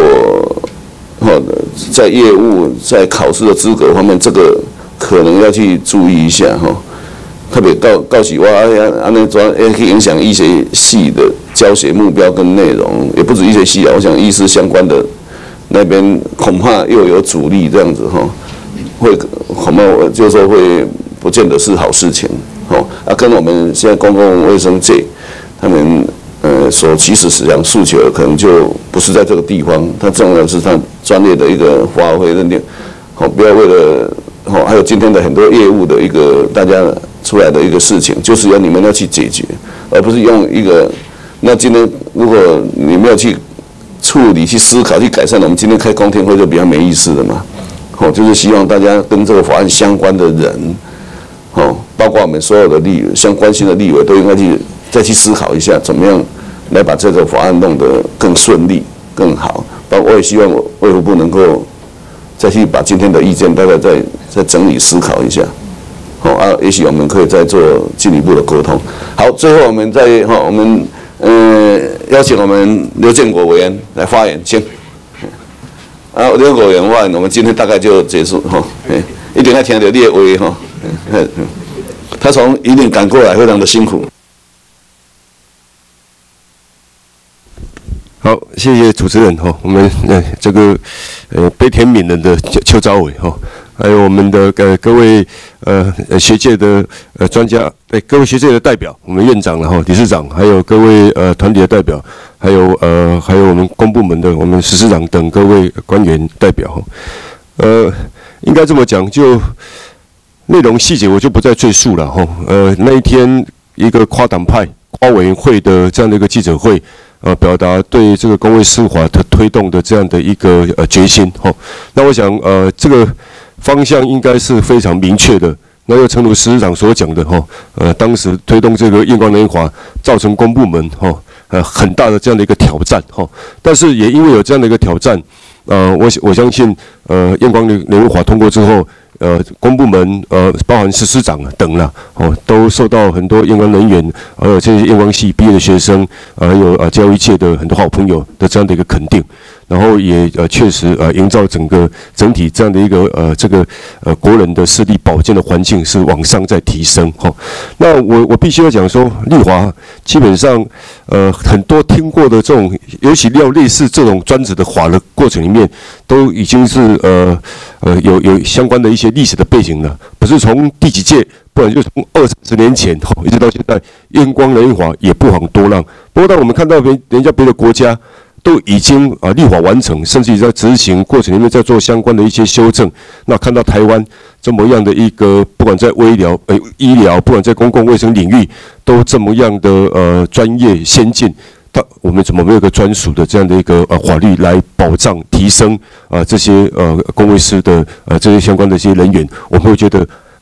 在业务在考试的资格方面，这个可能要去注意一下特别告诉我安尼怎也可以影响医学系的教学目标跟内容，也不止医学系我想医师相关的那边恐怕又有阻力这样子会恐怕就是说会不见得是好事情跟我们现在公共卫生界他们。所其实实际上诉求可能就不是在这个地方，它重要的是它专业的一个发挥认定，不要为了还有今天的很多业务的一个大家出来的一个事情，就是要你们要去解决，而不是用一个那今天如果你没有去处理、去思考、去改善，我们今天开公听会就比较没意思了嘛。就是希望大家跟这个法案相关的人，包括我们所有的相关性的立委都应该再去思考一下，怎么样来把这个法案弄得更顺利、更好。包括我也希望卫福部能够再去把今天的意见大概再整理思考一下，也许我们可以再做进一步的沟通。好，最后我们邀请我们刘建国委员来发言，请。刘委员发言，我们今天大概就结束一定要听到你的话他从宜兰赶过来，非常的辛苦。 好，谢谢主持人我们这个悲天悯人的邱昭伟还有我们的各位学界的专家，各位学界的代表，我们院长理事长，还有各位团体的代表，还有我们公部门的我们实施长等各位官员代表应该这么讲，就内容细节我就不再赘述了那一天一个跨党派跨委员会的这样的一个记者会。表达对这个公卫司法的推动的这样的一个决心那我想这个方向应该是非常明确的。那又诚如司长所讲的当时推动这个验光人员法，造成公部门很大的这样的一个挑战但是也因为有这样的一个挑战，我相信验光人员法通过之后。公部门包含实施长等都受到很多验光人员，还有这些验光系毕业的学生，还有教育界的很多好朋友的这样的一个肯定，然后也确实营造整体这样的一个这个国人的视力保健的环境是往上在提升那我必须要讲说，立华基本上很多听过的这种，尤其要类似这种专职的法的过程里面，都已经是有相关的一些历史的背景了，不是从第几届，不然就从20-30年前一直到现在，验光人员法也不遑多让。不过当我们看到人家别的国家都已经立法完成，甚至于在执行过程里面在做相关的一些修正，那看到台湾这么样的一个，不管在医疗，不管在公共卫生领域，都这么样的专业先进。我们怎么没有一个专属的这样的一个法律来保障、提升这些公卫师的这些相关的一些人员？我们会觉得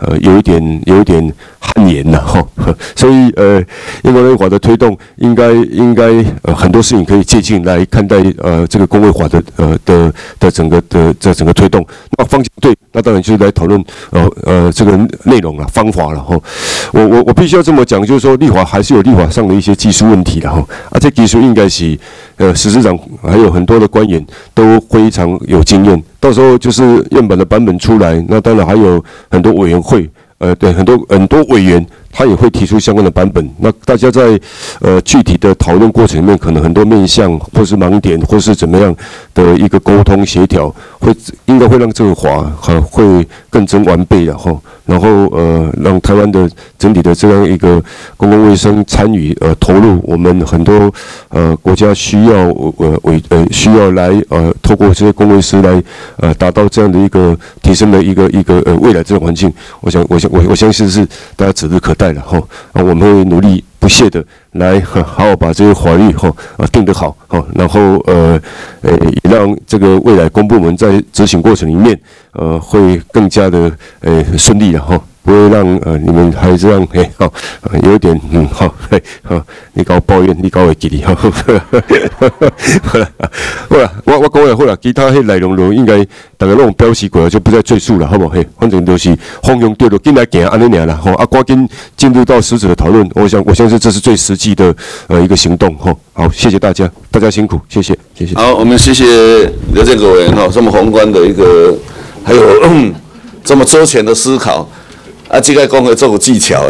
有一点汗颜了哈。所以英国人法的推动应该很多事情可以借鉴来看待这个公卫法的整个推动。那方向对，那当然就是来讨论这个内容了方法了哈。我必须要这么讲，就是说立法还是有立法上的一些技术问题了哈。这技术应该是史事长还有很多的官员都非常有经验。到时候就是样板的版本出来，那当然还有很多委员会，对很多委员他也会提出相关的版本。那大家在具体的讨论过程里面，可能很多面向或是盲点或是怎么样的一个沟通协调，应该会让这个法会更臻完备的哈。然后让台湾的整体的这样一个公共卫生参与投入，我们很多国家需要来透过这些公卫师来达到这样的一个提升的一个未来这种环境。我相信是大家指日可待了哈。我们会努力不懈的来好好把这些法律定得好然后也让这个未来公部门在执行过程里面会更加的顺利了哈，不会让你们还这样有一点你搞抱怨，你搞会记哩好啦，我讲了好啦，其他迄内容应该大家拢表示过，就不再赘述了，好不好？反正都是方向对了，紧来行安尼尔啦，赶紧进入到实质的讨论。我相信这是最实际的一个行动好，谢谢大家，大家辛苦，谢谢。 好，我们谢谢刘建国委员这么宏观的一个，还有这么周全的思考这个讲的这种技巧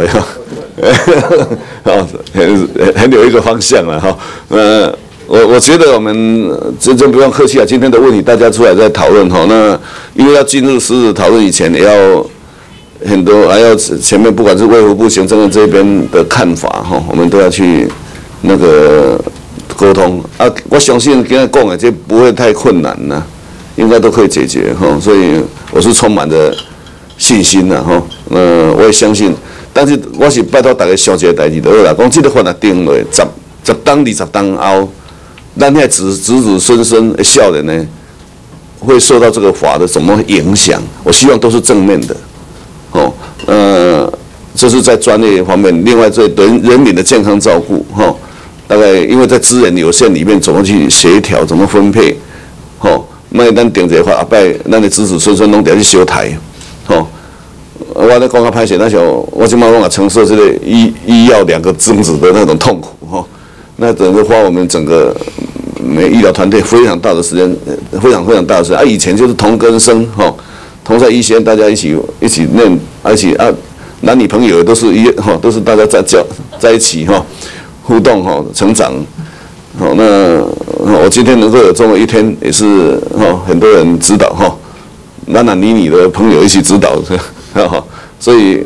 很有一个方向了我觉得我们真正不用客气今天的问题大家出来再讨论那因为要进入实质讨论以前，也要很多还要前面不管是卫福部、行政院这边的看法我们都要去那个沟通我相信跟他讲的这不会太困难了，应该都可以解决所以我是充满着信心我也相信，但是我是拜托大家想一个代志就好啦，讲这个法律定落10当20当后，咱遐子孙的少年呢，会受到这个法的什么影响？我希望都是正面的这是在专业方面，另外对人民的健康照顾大概因为在资源有限里面，怎么去协调，怎么分配莫咱定一个法，后摆咱的子孙拢得去修台我咧讲较歹势，那时候我今麦拢也承受这个医药2个宗旨的那种痛苦那整个花我们整个医疗团队非常大的时间，非常大的时间以前就是同根生同在一线，大家一起念，而且男女朋友都是都是大家在一起互动成长那我今天能够有这么一天，也是很多人指导男女的朋友一起指导所以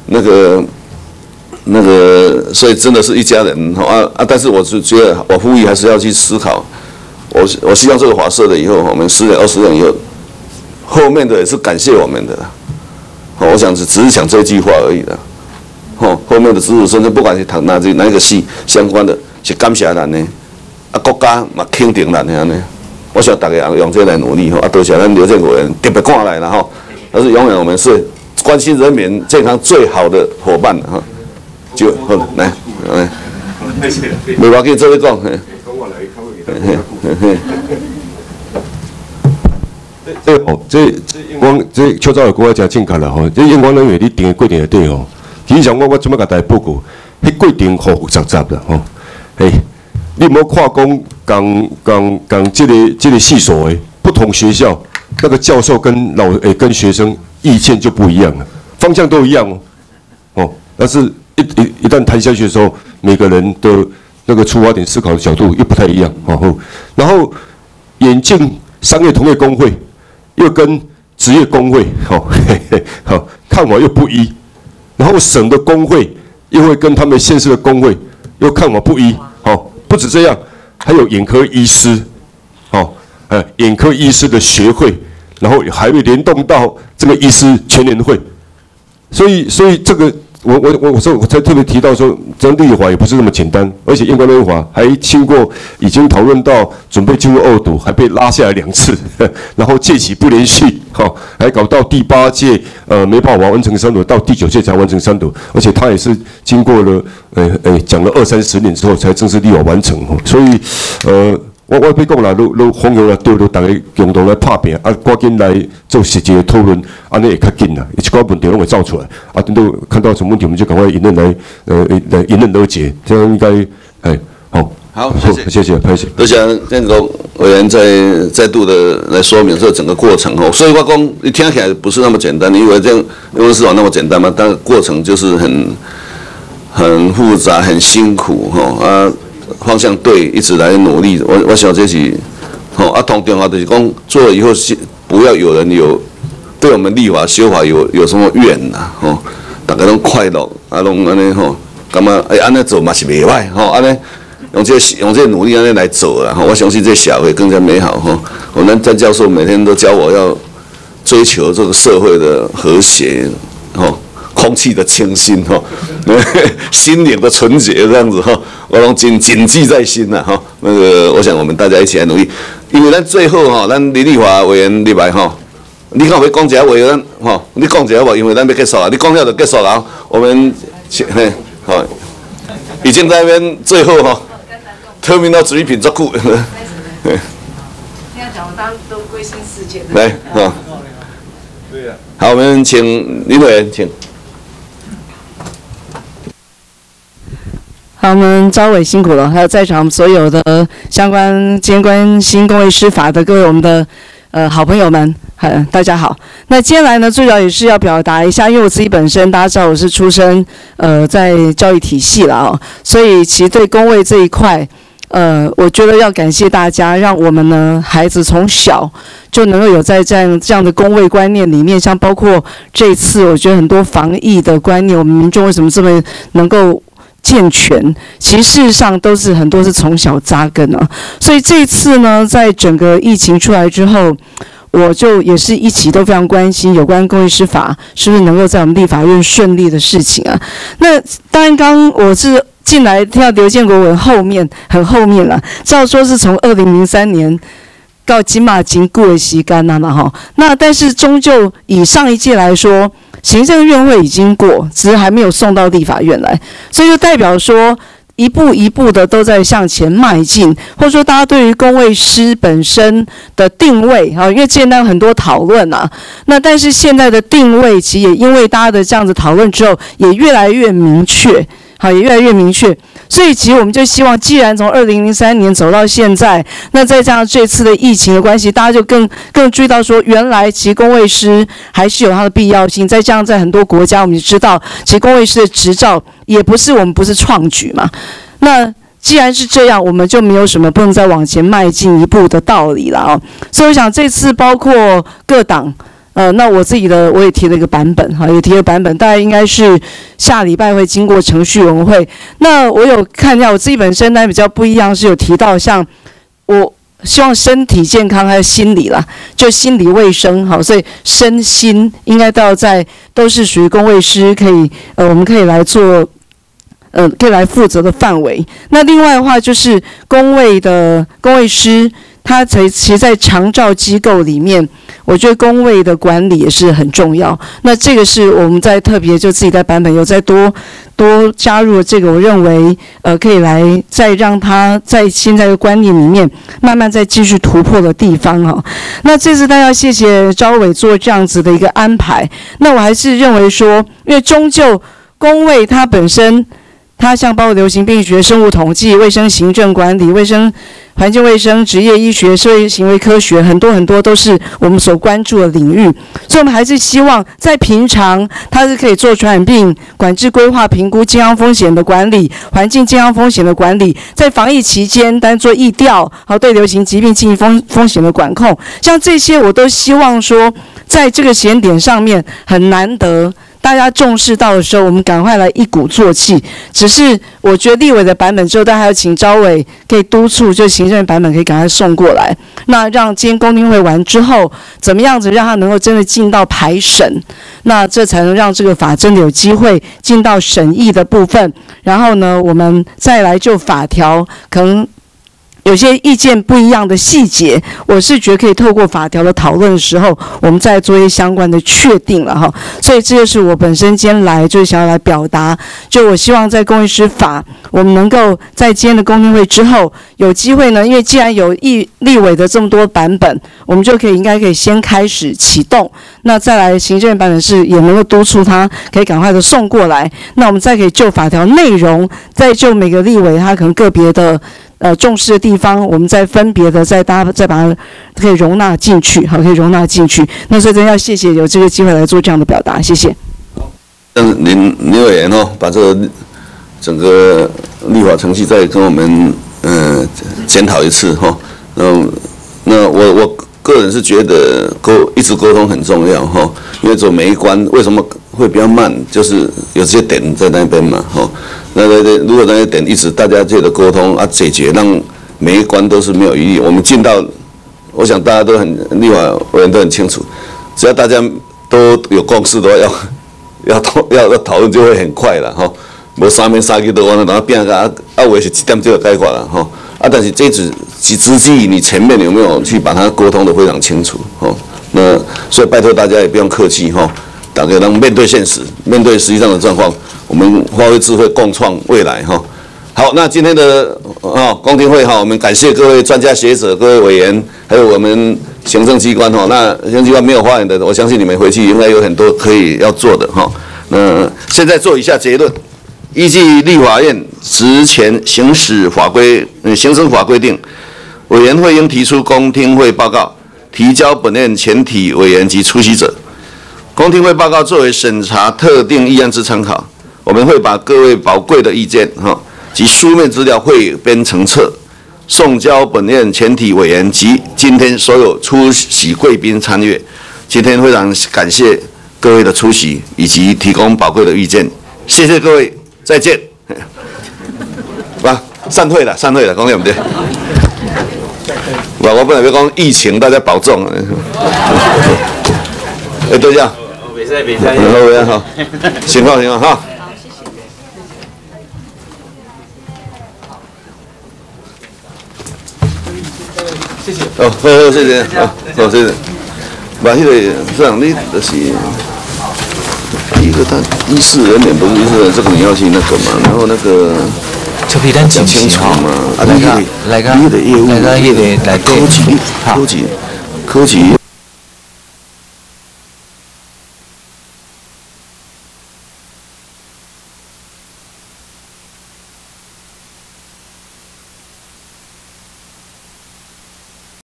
所以真的是一家人但是我是觉得我呼吁还是要去思考，我希望这个法设了以后，我们10年20年以后，后面的也是感谢我们的啦我想只是讲这句话而已啦后面的子孙不管是读哪一个系相关的，是感谢咱的国家嘛肯定咱的安尼。我想大家用这个来努力多谢咱刘建国委员特别赶来了但是永远我们是关心人民健康最好的伙伴就好来，没要紧，做你讲。 这邱兆伟跟我真正确啦这验光人员你定的规定对其实上我准备甲大家报告，迄规定复杂啦你莫看讲这个系所的不同学校那个教授跟学生意见就不一样了，方向都一样但是一旦谈下去的时候，每个人的那个出发点、思考的角度又不太一样然后眼镜商业同业工会又跟职业工会看法又不一，然后省的工会又会跟他们县市的工会又看法不一不止这样，还有眼科医师眼科医师的学会，然后还会联动到这个医师全联会，所以这个我才特别提到说，这立法也不是那么简单，而且验光立法还经过已经讨论到准备进入2读，还被拉下来2次，然后届期不连续，还搞到第8届没办法完成3读，到第9届才完成3读，而且他也是经过了讲了20-30年之后才正式立法完成，所以我要讲啦，都风向啦，对，大家共同来拍拼，赶紧来做实际的讨论，安尼会较紧啦。一寡问题拢会造出来，等到看到什么问题，我们就赶快迎刃来迎刃而解，这样应该好。 好， 谢谢，拍谢。 我想这个委员再度的来说明这整个过程哦，所以我讲你听起来不是那么简单，你以为这样公司法那么简单吗？但过程就是很复杂、很辛苦方向对，一直来努力。我想这是同重要就是讲做了以后不要有人对我们立法修法有什么怨呐大家拢快乐拢安尼感觉安尼做嘛是袂歹安尼用这努力安尼来走啦我相信这社会更加美好我们詹教授每天都教我要追求这个社会的和谐空气的清新心灵的纯洁这样子我拢谨记在心呐那个我想我们大家一起来努力，因为咱最后咱林立华委员入来你看要讲一下委员你讲一下无？因为咱要结束了，你讲了就结束了，我们已经在那边最后terminal 3品作久。这样讲，我当都归心似箭。 来对啊。好，我们请林委员，请。 好，我们招委辛苦了，还有在场所有的相关今天关心公卫师法的各位我们的好朋友们，大家好。那今天来呢，最主要也是要表达一下，因为我自己本身大家知道我是出身在教育体系啦所以其实对公卫这一块，我觉得要感谢大家，让我们呢孩子从小就能够有在这样的公卫观念里面，像包括这次我觉得很多防疫的观念，我们民众为什么这么能够健全，其实事实上都是很多是从小扎根所以这次呢，在整个疫情出来之后，我就也是一起都非常关心有关公卫师法是不是能够在我们立法院顺利的事情那当然刚我是进来听到刘建国委员很后面了，照说是从2003年到今嘛经过的时间那但是终究以上一届来说，行政院会已经过，只是还没有送到立法院来，所以就代表说一步一步的都在向前迈进，或者说大家对于公卫师本身的定位因为之前有很多讨论那但是现在的定位其实也因为大家的这样子讨论之后，也越来越明确也越来越明确。所以其实我们就希望，既然从2003年走到现在，那再加上这次的疫情的关系，大家就更注意到说，原来其实公卫师还是有它的必要性。再加上在很多国家，我们就知道，其实公卫师的执照也不是我们不是创举嘛。那既然是这样，我们就没有什么不能再往前迈进一步的道理了所以我想这次包括各党。那我自己的我也提了一个版本也提了版本，大概应该是下礼拜会经过程序委员会。那我有看一下我自己本身呢比较不一样，是有提到像我希望身体健康还有心理啦，就心理卫生所以身心应该都是属于公卫师可以我们可以来做可以来负责的范围。那另外的话就是公卫师。他其实在长照机构里面，我觉得公卫的管理也是很重要。那这个是我们在特别就自己在版本有再多加入这个，我认为可以来再让他在现在的观念里面慢慢再继续突破的地方那这次大家要谢谢招委做这样子的一个安排。那我还是认为说，因为终究公卫它本身。它像包括流行病学、生物统计、卫生行政管理、环境卫生、职业医学、社会行为科学，很多都是我们所关注的领域。所以我们还是希望在平常，它是可以做传染病管制规划、评估健康风险的管理、环境健康风险的管理，在防疫期间单做疫调，对流行疾病进行风险的管控。像这些，我都希望说，在这个时间点上面很难得。 大家重视到的时候，我们赶快来一鼓作气。只是我觉得立委的版本之后，大家还要请召委可以督促，就行政院版本可以赶快送过来。那让今天公听会完之后，怎么样子让它能够真的进到排审，那这才能让这个法真的有机会进到审议的部分。然后呢，我们再来就法条可能有些意见不一样的细节，我是觉得可以透过法条的讨论的时候，我们再做一些相关的确定了哈。所以这就是我本身今天来就是想要来表达，就我希望在公益司法，我们能够在今天的公听会之后有机会呢，因为既然有立委的这么多版本，我们就应该可以先开始启动，那再来行政院版本是也能够督促他可以赶快的送过来，那我们再可以就法条内容，再就每个立委他可能个别的重视的地方，我们再分别的再把它可以容纳进去，好，可以容纳进去。那所以真要谢谢有这个机会来做这样的表达，谢谢。 林委员把这个整个立法程序再跟我们检讨一次哈。那我个人是觉得一直沟通很重要哈，因为走每一关为什么会比较慢，就是有些点在那边嘛哈。如果那些点一直大家借着沟通解决，让每一关都是没有疑虑，我们进到，我想大家都立法委员都很清楚，只要大家都有共识的话，要讨论就会很快了哈。无3面3句都完了，然后变个我也是1点就解决了哈。但是这只基于你前面有没有去把它沟通的非常清楚哈。那所以拜托大家也不用客气哈，大家能面对现实，面对实际上的状况。我们发挥智慧，共创未来哈。好，那今天的公听会哈，我们感谢各位专家学者、各位委员，还有我们行政机关哈。那行政机关没有发言的，我相信你们回去应该有很多可以要做的哈。那现在做以下结论：依据立法院职权行使法规行政法规定，委员会应提出公听会报告，提交本院全体委员及出席者。公听会报告作为审查特定议案之参考。我们会把各位宝贵的意见及书面资料汇编成册，送交本院全体委员及今天所有出席贵宾参阅。今天非常感谢各位的出席以及提供宝贵的意见，谢谢各位，再见。散会了，讲对不对？我本来要讲疫情，大家保重。对这样。比赛。好，情况哈。谢谢。好，谢谢。好，谢谢。把那个这样，你就是一个他14人脸不是14人，这个你要去那个嘛，然后那个讲清楚嘛。来个业务，科技。